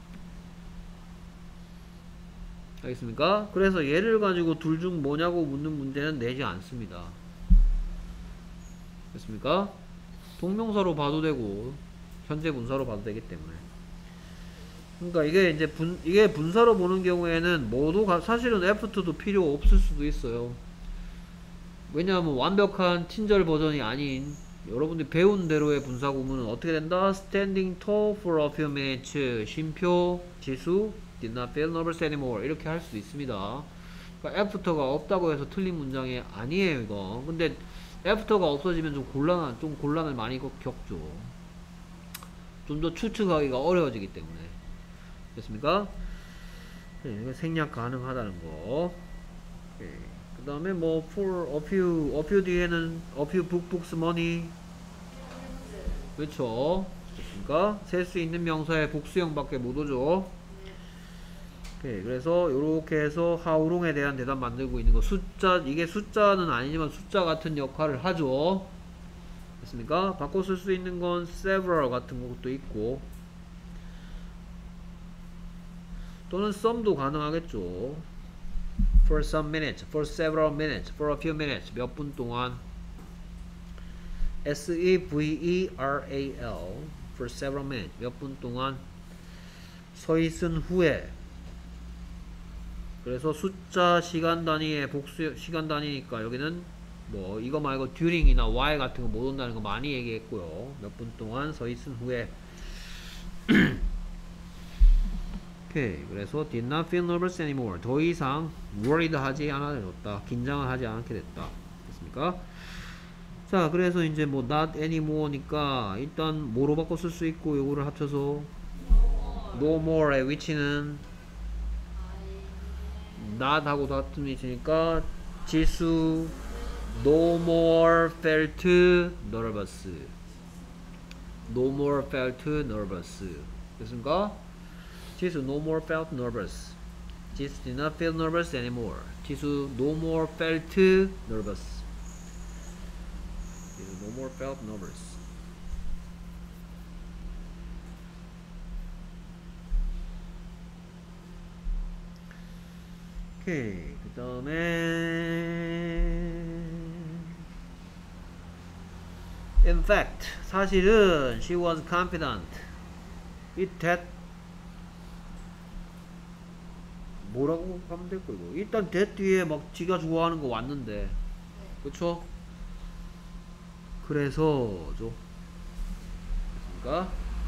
알겠습니까? 그래서 얘를 가지고 둘 중 뭐냐고 묻는 문제는 내지 않습니다. 됐습니까? 동명사로 봐도 되고 현재 분사로 봐도 되기 때문에. 그러니까 이게 이제 분 이게 분사로 보는 경우에는 모두 가, 사실은 애프터도 필요 없을 수도 있어요. 왜냐하면 완벽한 친절 버전이 아닌 여러분들이 배운 대로의 분사 구문은 어떻게 된다? Standing tall for a few minutes. 쉼표 지수 did not feel nervous anymore. 이렇게 할 수도 있습니다. 그러니까 애프터가 없다고 해서 틀린 문장이 아니에요, 이거. 근데 애프터가 없어지면 좀 곤란한, 좀 곤란을 많이 겪죠. 좀 더 추측하기가 어려워지기 때문에. 됐습니까? 네, 이거 생략 가능하다는 거. 그 다음에 뭐 for a few, a few 뒤에는 a few book, books, money. 그렇죠. 됐습니까? 셀 수 있는 명사의 복수형밖에 못 오죠. 오케이, 그래서 요렇게 해서 하우롱에 대한 대답 만들고 있는 거. 숫자, 이게 숫자는 아니지만 숫자 같은 역할을 하죠. 됐습니까? 바꿔 쓸 수 있는 건 several 같은 것도 있고 또는 some도 가능하겠죠. For some minutes, for several minutes, for a few minutes, 몇 분 동안. S-E-V-E-R-A-L, for several minutes, 몇 분 동안. 서 있은 후에. 그래서 숫자 시간 단위의 복수 시간 단위니까 여기는 뭐 이거 말고 during이나 while 같은 거 못 온다는 거 많이 얘기했고요. 몇 분 동안 서 있은 후에. 오케이, 그래서 did not feel nervous anymore. 더 이상 worried 하지 않아졌다. 긴장을 하지 않게 됐다. 됐습니까? 자, 그래서 이제 뭐 not anymore니까 일단 뭐로 바꿔 쓸 수 있고 요거를 합쳐서 no more의 위치는 not 하고 같은 위치니까 지수 no more felt nervous. no more felt nervous. 됐습니까? 지수 no more felt nervous. 지수 did not feel nervous anymore. 지수 no more felt nervous. 지수 no more felt nervous. 오케이, 그 다음에 in fact, 사실은 she was confident. it that 뭐라고 하면 될거 이거. 일단 that 뒤에 막 지가 좋아하는 거 왔는데, 그쵸? 그래서죠. 그러니까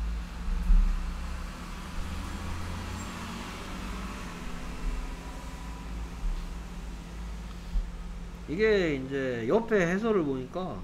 이게 이제 옆에 해설을 보니까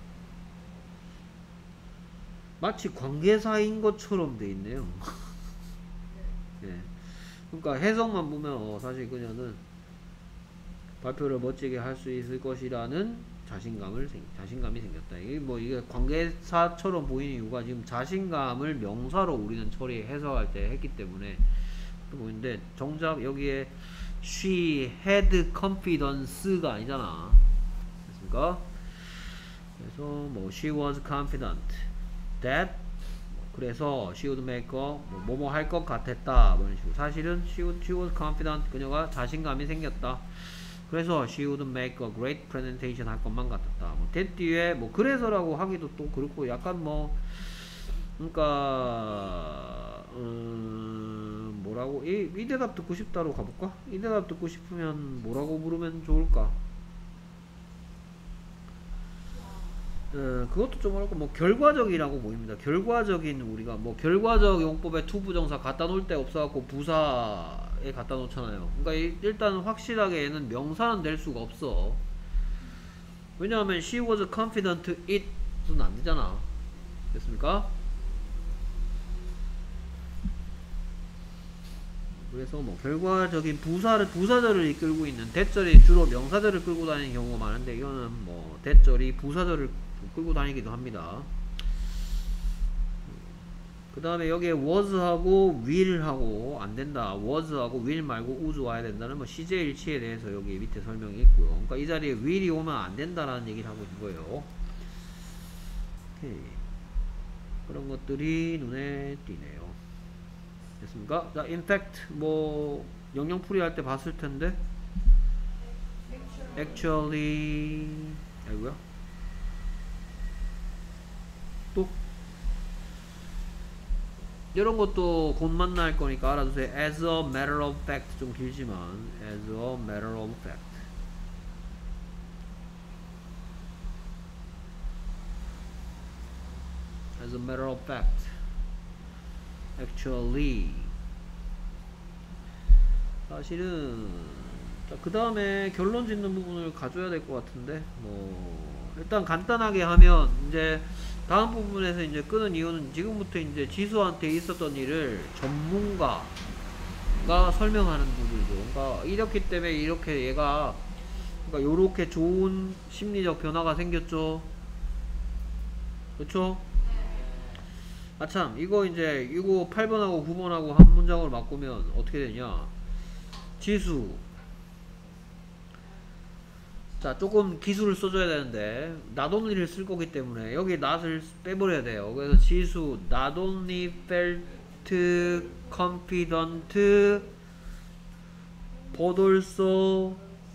마치 관계사인 것처럼 돼 있네요. 예. 그러니까 해석만 보면 어, 사실 그녀는 발표를 멋지게 할 수 있을 것이라는 자신감을 생, 자신감이 생겼다. 이게 뭐 이게 관계사처럼 보이는 이유가 지금 자신감을 명사로 우리는 처리 해석할 때 했기 때문에 보이는데 정작 여기에 she had confidence가 아니잖아. 됐습니까? 그래서 뭐 she was confident that 그래서 she would make a 뭐뭐 할 것 같았다. 이런 식으로. 사실은 she, would, she was confident. 그녀가 자신감이 생겼다. 그래서 she would make a great presentation 할 것만 같았다. 뭐 that 뒤에 뭐 그래서라고 하기도 또 그렇고 약간 뭐 그러니까 음, 뭐라고 이, 이 대답 듣고 싶다로 가볼까? 이 대답 듣고 싶으면 뭐라고 부르면 좋을까? 어, 그것도 좀 어렵고 뭐 결과적이라고 보입니다. 결과적인 우리가 뭐 결과적 용법에 to 부정사 갖다 놓을 데 없어갖고 부사에 갖다 놓잖아요. 그러니까 이, 일단 확실하게 얘는 명사는 될 수가 없어. 왜냐하면 she was confident it은 안 되잖아. 됐습니까? 그래서 뭐 결과적인 부사를 부사절을 이끌고 있는 대절이 주로 명사절을 끌고 다니는 경우가 많은데 이거는 뭐 대절이 부사절을 끌고 다니기도 합니다. 그 다음에 여기에 was하고 will하고 안된다. was하고 will 말고 was 와야 된다는 뭐 시제일치에 대해서 여기 밑에 설명이 있고요. 그러니까 이 자리에 will이 오면 안된다라는 얘기를 하고 있는 거예요. 오케이. 그런 것들이 눈에 띄네요. 됐습니까? 자, in fact 뭐 영영풀이 할 때 봤을 텐데 actually 아이고야 이런 것도 곧 만날 거니까 알아두세요. As a matter of fact 좀 길지만 as a matter of fact. As a matter of fact. Actually. 사실은 그 다음에 결론 짓는 부분을 가져야 될 것 같은데 뭐 일단 간단하게 하면 이제 다음 부분에서 이제 끄는 이유는 지금부터 이제 지수한테 있었던 일을 전문가가 설명하는 부분이죠. 그러니까 이렇기 때문에 이렇게 얘가 그러니까 요렇게 좋은 심리적 변화가 생겼죠. 그쵸? 아참 이거 이제 이거 팔 번하고 구 번하고 한 문장으로 바꾸면 어떻게 되냐. 지수 자 조금 기술을 써줘야 되는데 not only를 쓸 거기 때문에 여기 not을 빼버려야 돼요. 그래서 지수 not only felt confident but also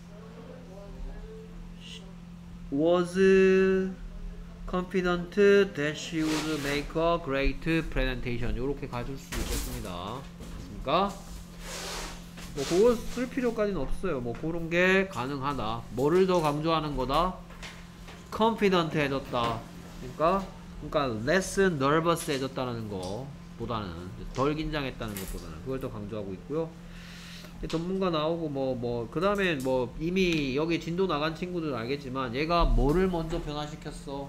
was confident that she would make a great presentation. 이렇게 가줄 수 있겠습니다. 됐습니까? 뭐 그거 쓸 필요까지는 없어요. 뭐 그런 게 가능하다. 뭐를 더 강조하는 거다? confident 해졌다. 그러니까 그러니까 less nervous 해졌다는 거 보다는 덜 긴장했다는 것보다는 그걸 더 강조하고 있고요. 전문가 나오고 뭐 뭐 그 다음에 뭐 이미 여기 진도 나간 친구들 알겠지만 얘가 뭐를 먼저 변화시켰어?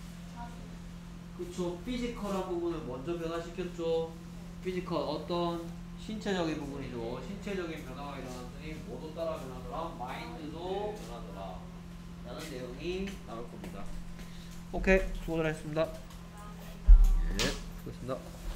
그쵸. 피지컬한 부분을 먼저 변화시켰죠. 피지컬 어떤 신체적인 부분이죠. 신체적인 변화가 일어났더니 뭐도 따라 변하더라. 마인드도 변하더라. 라는 내용이 나올 겁니다. 오케이. 수고들 했습니다. 예, 수고했습니다.